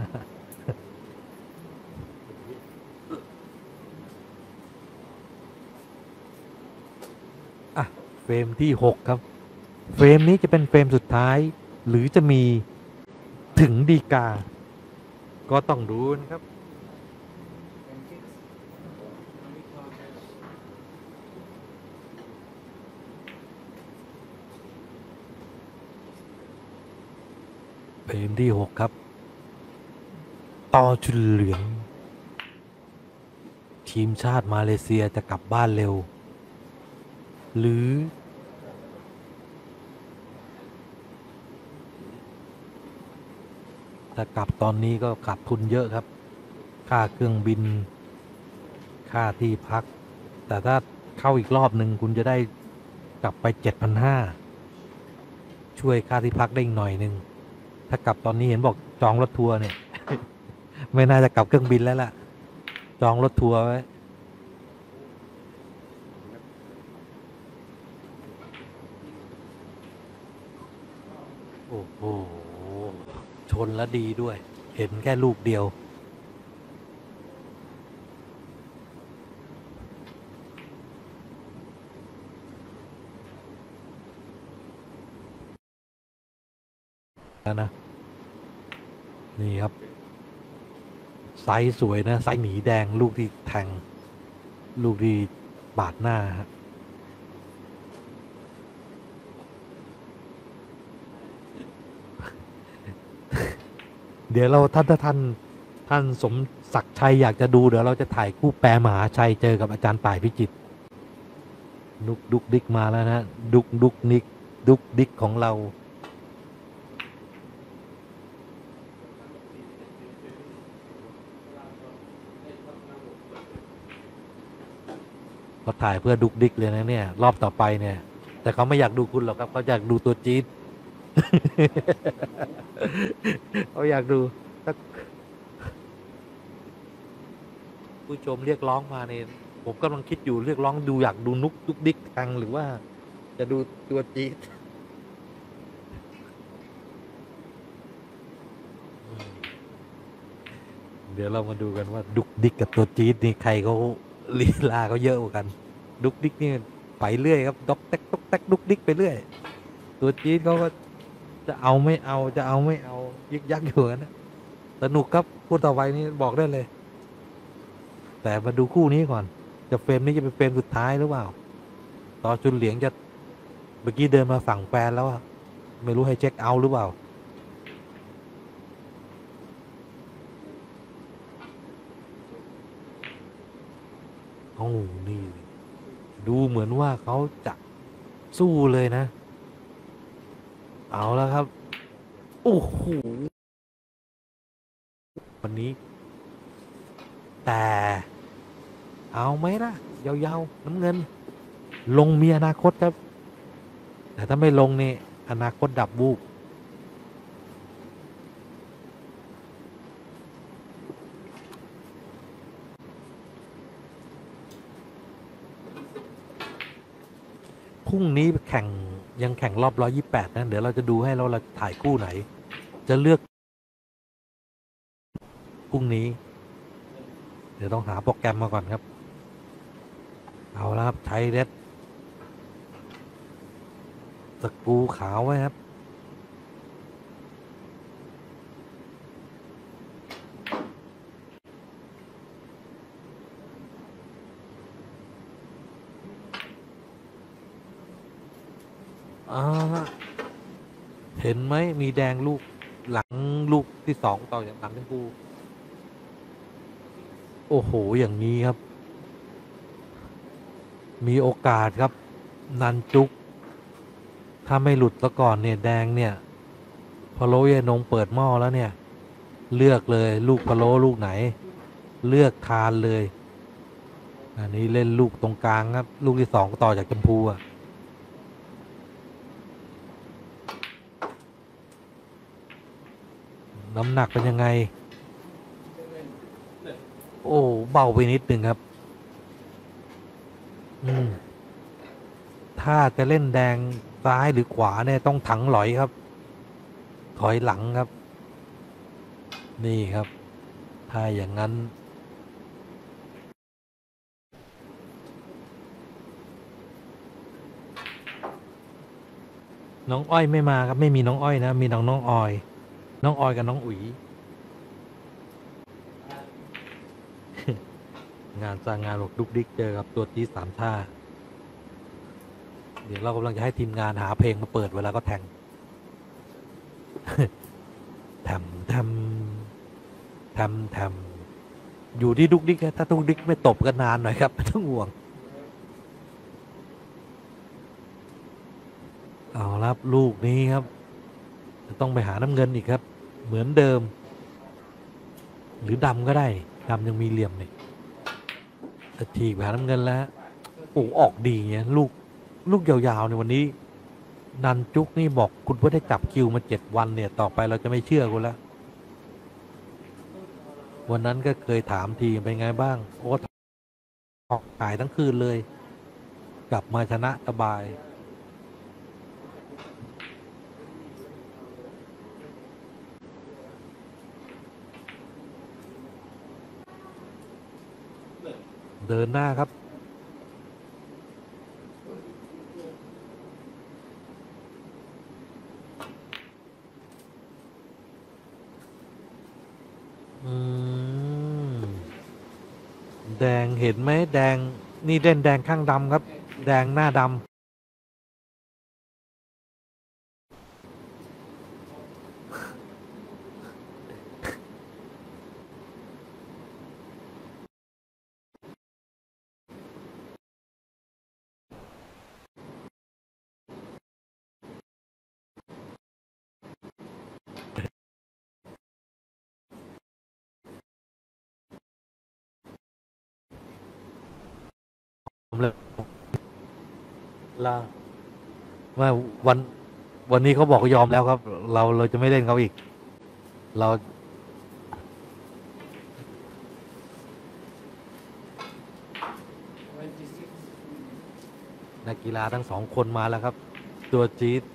อ่ะเฟรมที่6ครับเฟรมนี้จะเป็นเฟรมสุดท้ายหรือจะมีถึงดีกาก็ต้องดูนะครับเฟรมที่6ครับต่อชุนเหลืองทีมชาติมาเลเซียจะกลับบ้านเร็วหรือถ้ากลับตอนนี้ก็ขาดทุนเยอะครับค่าเครื่องบินค่าที่พักแต่ถ้าเข้าอีกรอบหนึ่งคุณจะได้กลับไป 7,500 ช่วยค่าที่พักได้อีกหน่อยหนึ่งถ้ากลับตอนนี้เห็นบอกจองรถทัวร์เนี่ย ไม่น่าจะกลับเครื่องบินแล้วล่ะจองรถทัวร์ไว้โอ้โหชนแล้วดีด้วยเห็นแค่ลูกเดียวแล้วนะนี่ครับไซส์สวยนะไซส์หมีแดงลูกที่แทงลูกที่บาดหน้าฮะเดี๋ยวเราท่านสมศักดิ์ชัยอยากจะดูเดี๋ยวเราจะถ่ายคู่แปรมหาชัยเจอกับอาจารย์ต่ายพิจิตรนุกดุกดิกมาแล้วนะดุกนิกดุกดิกของเราเขาถ่ายเพื่อดุกดิกเลยนะเนี่ยรอบต่อไปเนี่ยแต่เขาไม่อยากดูคุณหรอกครับเขาอยากดูตัวจี๊ด เขาอยากดูถ้าผู้ชมเรียกร้องมาเนี่ยผมกำลังคิดอยู่เรียกร้องดูอยากดูนุกดุกดิกแทงหรือว่าจะดูตัวจี๊ดดี๋ยวเรามาดูกันว่าดุกดิกกับตัวจี๊ดนี่ใครเขาลีลาเขาเยอะกว่ากัน ดุกดิกนี่ไปเรื่อยครับดอกแตกดอกแตกดุกดิกไปเรื่อยตัวจี๊ดเขาก็จะเอาไม่เอาจะเอาไม่เอายึกยักอยู่นะสนุกครับคู่ต่อไปนี้บอกได้เลย แต่มาดูคู่นี้ก่อนจะเฟรมนี้จะเป็นเฟรมสุดท้ายหรือเปล่าต่อจุนเหลียงจะเมื่อกี้เดินมาฝั่งแฟนแล้วอะไม่รู้ให้เช็คเอาท์หรือเปล่าโอ้นี่ดูเหมือนว่าเขาจะสู้เลยนะเอาแล้วครับโอ้โหวันนี้แต่เอาไหมล่ะยาวๆน้ำเงินลงมีอนาคตครับแต่ถ้าไม่ลงนี่อนาคตดับบูบพรุ่งนี้แข่งยังแข่งรอบ128นะเดี๋ยวเราจะดูให้เราถ่ายคู่ไหนจะเลือกพรุ่งนี้เดี๋ยวต้องหาโปรแกรมมาก่อนครับเอาแล้วครับใช้เรดสกรูขาวไว้ครับเห็นไหมมีแดงลูกหลังลูกที่สองต่อจากหลังชมพูโอ้โหอย่างนี้ครับมีโอกาสครับนันจุกถ้าไม่หลุดซะก่อนเนี่ยแดงเนี่ยพะโล้เยนงเปิดหม้อแล้วเนี่ยเลือกเลยลูกพะโล้ลูกไหนเลือกทานเลยอันนี้เล่นลูกตรงกลางครับลูกที่สองต่อจากชมพูอะน้ำหนักเป็นยังไงโอ้เบาไปนิดหนึ่งครับถ้าจะเล่นแดงซ้ายหรือขวาเนี่ยต้องถังหลอยครับถอยหลังครับนี่ครับถ้าอย่างนั้นน้องอ้อยไม่มาครับไม่มีน้องอ้อยนะมีน้องออยน้องออยกับน้องอุ๋ยงานสร้างงานหลกดุกดิกเจอกับตัวจี๊ดสามท่าเดี๋ยวเรากำลังจะให้ทีมงานหาเพลงมาเปิดเวลาก็แทงทำอยู่ที่ดุกดิกถ้าดุกดิกไม่ตบกันนานหน่อยครับไม่ต้องห่วงเอาละลูกนี้ครับจะต้องไปหาน้ำเงินอีกครับเหมือนเดิมหรือดำก็ได้ดำยังมีเหลี่ยมนี่จะถีบไปหาน้ำเงินแล้วโอ้ออกดีเนี่ยลูกยาวๆในวันนี้นันจุกนี่บอกคุณว่าได้จับคิวมา7 วันเนี่ยต่อไปเราจะไม่เชื่อคุณแล้ววันนั้นก็เคยถามทีเป็นไงบ้างโอ้ออกขายทั้งคืนเลยกลับมาชนะสบายเดินหน้าครับแดงเห็นไหมแดงนี่เด่นแดงข้างดำครับแดงหน้าดำเลยลาว่าวันนี้เขาบอกยอมแล้วครับเราจะไม่เล่นเขาอีกเรานักกีฬาทั้ง2 คนมาแล้วครับตัวจี๊ด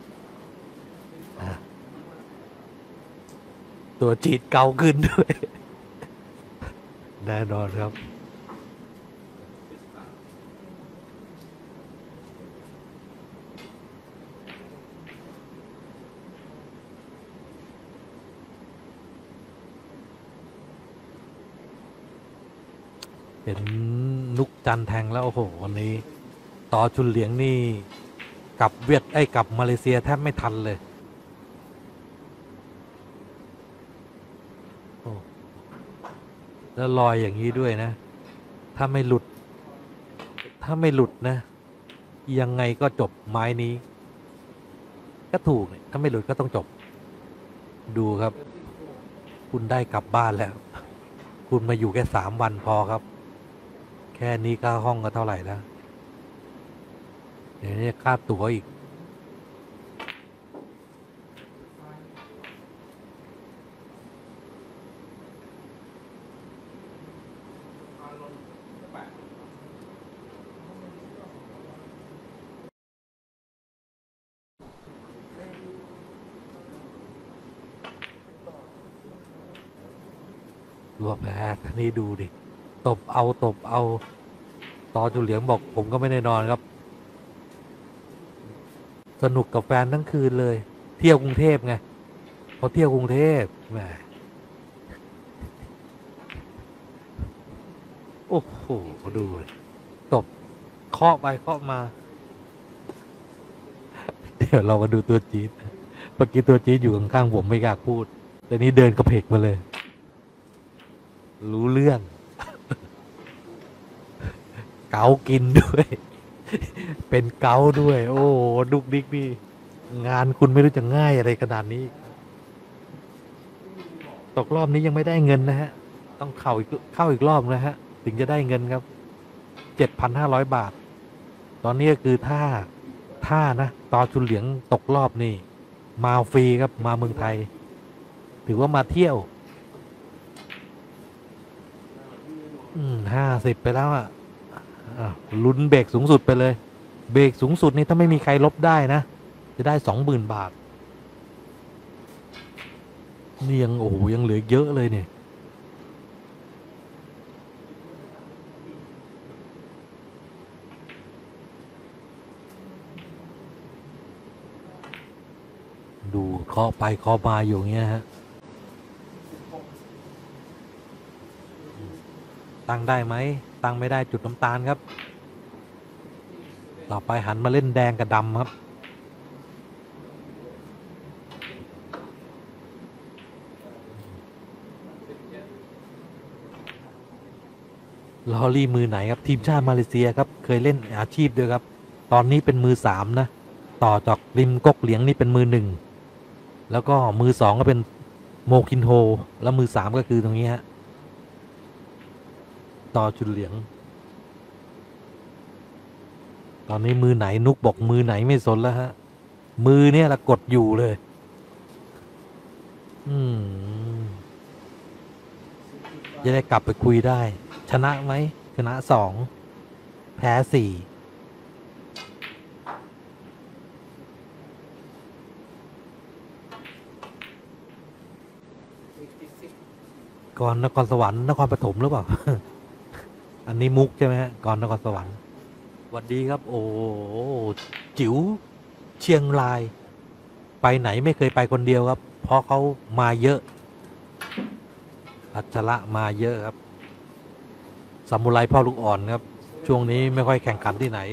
ตัวจี๊ดเกาขึ้นด้วยแน่นอนครับเห็นนุกจันแทงแล้วโอ้โหวันนี้ต่อชุนเหลียงนี่กลับกลับมาเลเซียแทบไม่ทันเลยโอ้แล้วลอยอย่างนี้ด้วยนะถ้าไม่หลุดนะยังไงก็จบไม้นี้ก็ถูกถ้าไม่หลุดก็ต้องจบดูครับคุณได้กลับบ้านแล้วคุณมาอยู่แค่3 วันพอครับแค่นี้ค่าห้องก็เท่าไหร่แล้วเดี๋ยวนี้ค่าตั๋วอีกรวบแพ้นี่ดูดิตบเอาต่อจุเหลียงบอกผมก็ไม่ได้นอนครับสนุกกับแฟนทั้งคืนเลยเที่ยวกรุงเทพไงเขาเที่ยวกรุงเทพแหมโอ้โหดูตบเคาะไปเคาะมาเดี๋ยวเรามาดูตัวจี๊ดเมื่อกี้ตัวจี๊ดอยู่ข้างๆผมไม่กล้าพูดแต่นี้เดินกระเพกมาเลยรู้เรื่องเกากินด้วย เป็นเกาด้วย โอ้ดุกดิกนี่งานคุณไม่รู้จะง่ายอะไรขนาดนี้ตกรอบนี้ยังไม่ได้เงินนะฮะต้องเข้าอีกรอบนะฮะถึงจะได้เงินครับ 7,500 บาทตอนนี้ก็คือถ้านะต่อชุนเหลียงตกรอบนี่มาฟรีครับมาเมืองไทยถือว่ามาเที่ยว50ไปแล้วอ่ะลุ้นเบรกสูงสุดไปเลยเบรกสูงสุดนี่ถ้าไม่มีใครลบได้นะจะได้ 20,000 บาทนี่ยังโอ้โหยังเหลือเยอะเลยเนี่ยดูเคาะไปเคาะมาอยู่เงี้ยฮะตั้งได้ไหมตั้งไม่ได้จุดน้ำตาลครับต่อไปหันมาเล่นแดงกับดำครับลอรี่มือไหนครับทีมชาติมาเลเซียครับเคยเล่นอาชีพด้วยครับตอนนี้เป็นมือ3นะต่อจากริมก๊กเหลียงนี่เป็นมือ1แล้วก็มือ2ก็เป็นโมคินโฮแล้วมือ3ก็คือตรงนี้ฮะต่อจุนเหลียงตอนนี้มือไหนนุกบอกมือไหนไม่สนแล้วฮะมือเนี่ยละกดอยู่เลยจะได้กลับไปคุยได้ชนะไหมชนะ2แพ้4ก่อนนครสวรรค์นครปฐมหรือเปล่า อันนี้มุกใช่ไหมฮะก่อนนครสวรรค์สวัสดีครับโอ้จิ๋วเชียงรายไปไหนไม่เคยไปคนเดียวครับเพราะเขามาเยอะอัจฉระมาเยอะครับซามูไรพ่อลูกอ่อนครับช่วงนี้ไม่ค่อยแข่งขันที่ไหน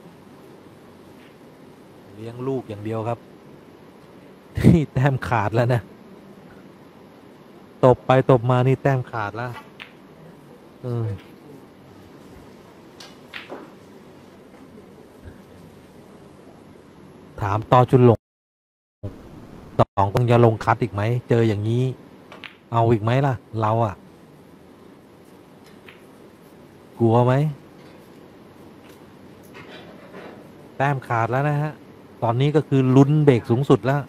เลี้ยงลูกอย่างเดียวครับที่แต้มขาดแล้วนะตบไปตบมานี่แต้มขาดแล้วถามต่อจุนหลงต้องจะลงคัดอีกไหมเจออย่างนี้เอาอีกไหมล่ะเราอ่ะกลัวไหมแต้มขาดแล้วนะฮะตอนนี้ก็คือลุ้นเบรกสูงสุดแล้ว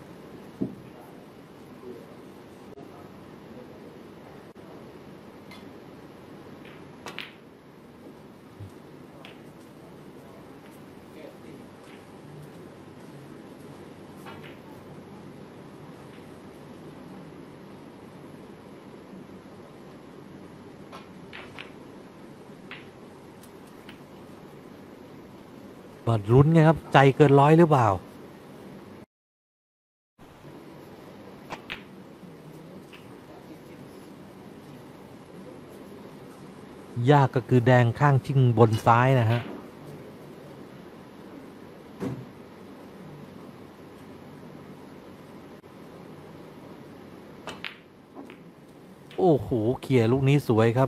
ก็ลุ้นไงครับใจเกินร้อยหรือเปล่ายากก็คือแดงข้างชิงบนซ้ายนะฮะโอ้โหเขี่ยลูกนี้สวยครับ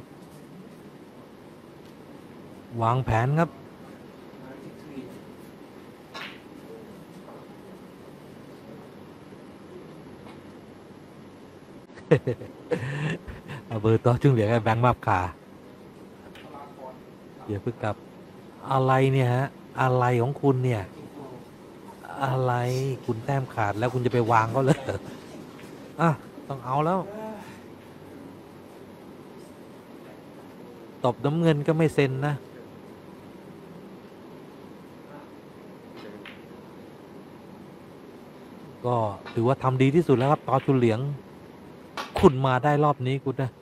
วางแผนครับ เอาเบอร์ต่อจุงเหลียงไอ้แบงค์มาบขาเดี๋ยวพึ่งกลับอะไรเนี่ยฮะอะไรของคุณเนี่ยอะไรคุณแต้มขาดแล้วคุณจะไปวางเขาเลยอ่ะต้องเอาแล้วตบน้ำเงินก็ไม่เซ็นนะก็ถือว่าทำดีที่สุดแล้วครับต่อจุนเหลียงคุณมาได้รอบนี้คุณนะ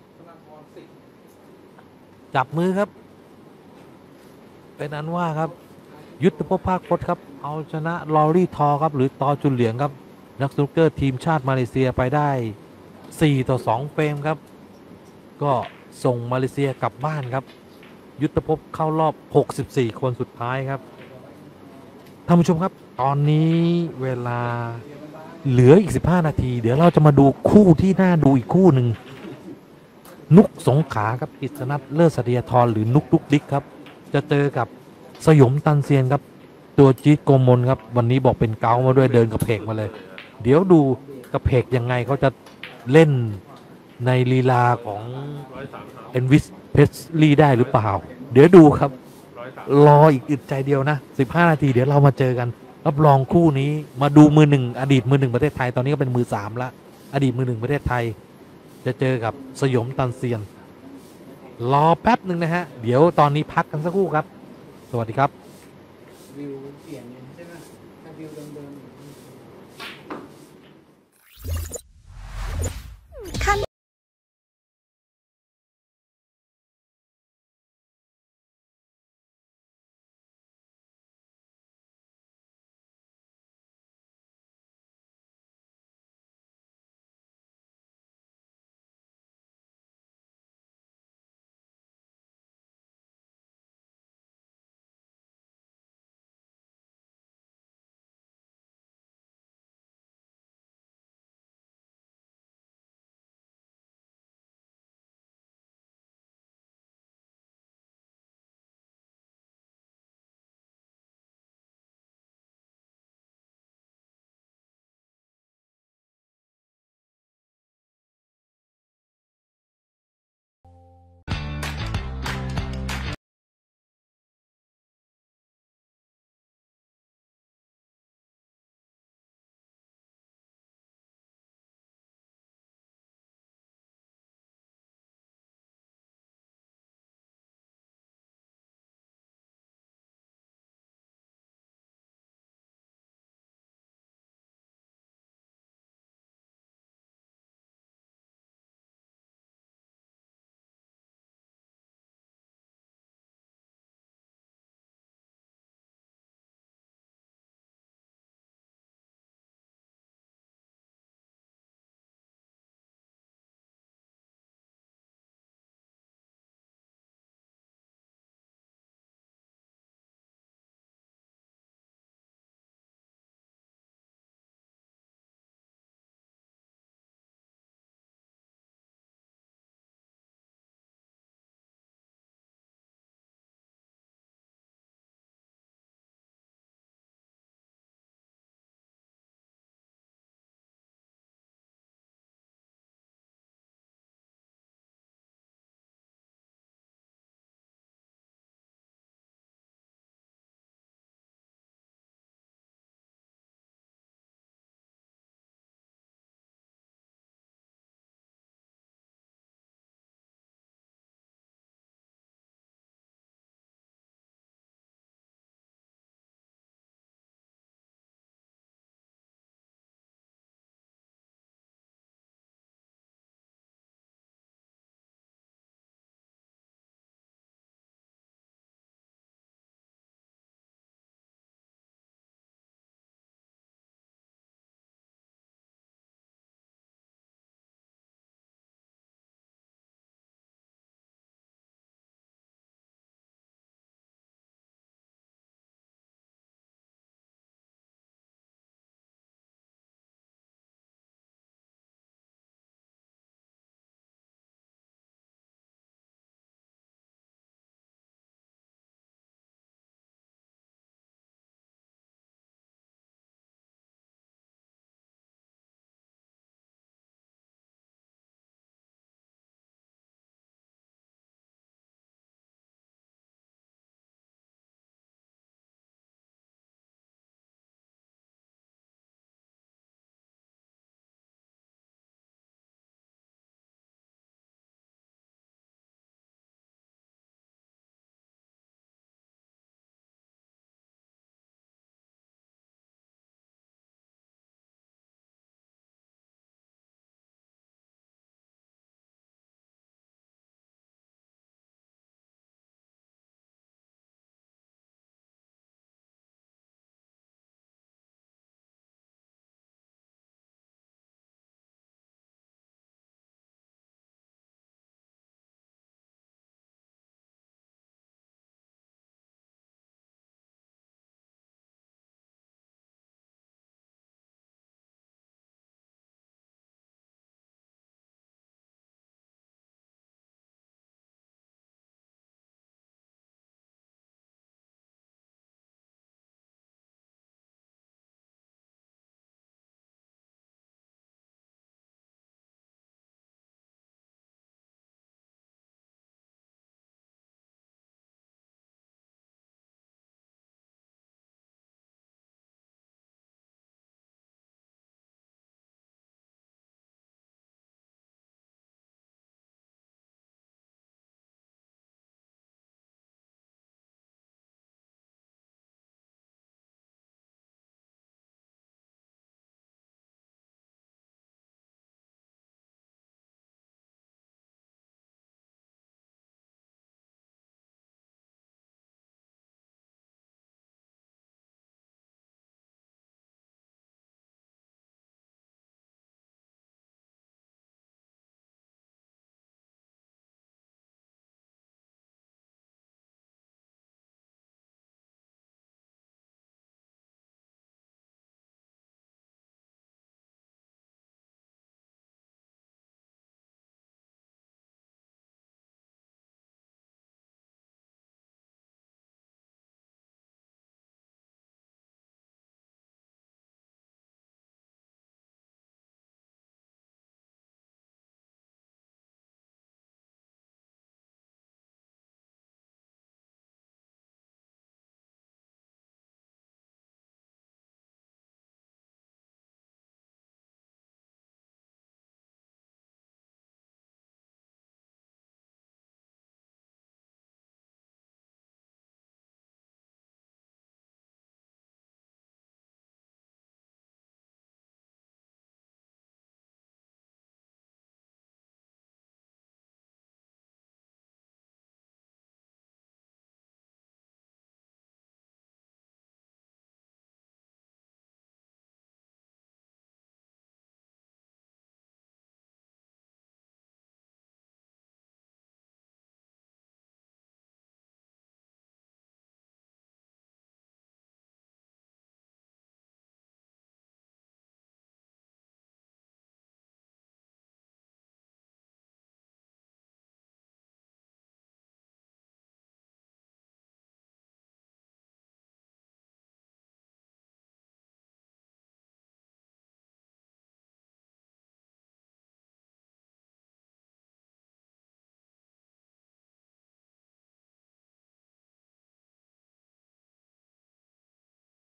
จับมือครับเป็นอันว่าครับยุทธภพภาคพจน์ครับเอาชนะลอรี่ทอครับหรือตอจุนเหลียงครับนักสนุกเกอร์ทีมชาติมาเลเซียไปได้4-2เฟรมครับก็ส่งมาเลเซียกลับบ้านครับยุทธภพเข้ารอบ64คนสุดท้ายครับท่านผู้ชมครับตอนนี้เวลาเหลืออีก15นาทีเดี๋ยวเราจะมาดูคู่ที่น่าดูอีกคู่หนึ่งนุกสงขลาครับกฤษณัทเลิศเสถียรธรหรือนุกดุกดิกครับจะเจอกับสยมตันเซียนครับตัวจี๊ดโกมลครับวันนี้บอกเป็นเกามาด้วยเดินกับเพกมาเลยเดี๋ยวดูกระเพกยังไงเขาจะเล่นในลีลาของเอ็นวิสเพสลีได้หรือเปล่าเดี๋ยวดูครับรออีกอึดใจเดียวนะ15นาทีเดี๋ยวเรามาเจอกันรับรองคู่นี้มาดูมือหนึ่งอดีตมือหนึ่งประเทศไทยตอนนี้ก็เป็นมือ3ละอดีตมือหนึ่งประเทศไทยจะเจอกับสยมตันเซียนรอแป๊บหนึ่งนะฮะเดี๋ยวตอนนี้พักกันสักครู่ครับสวัสดีครับวิวเปลี่ยนใช่ไหมถ้าวิวเดิม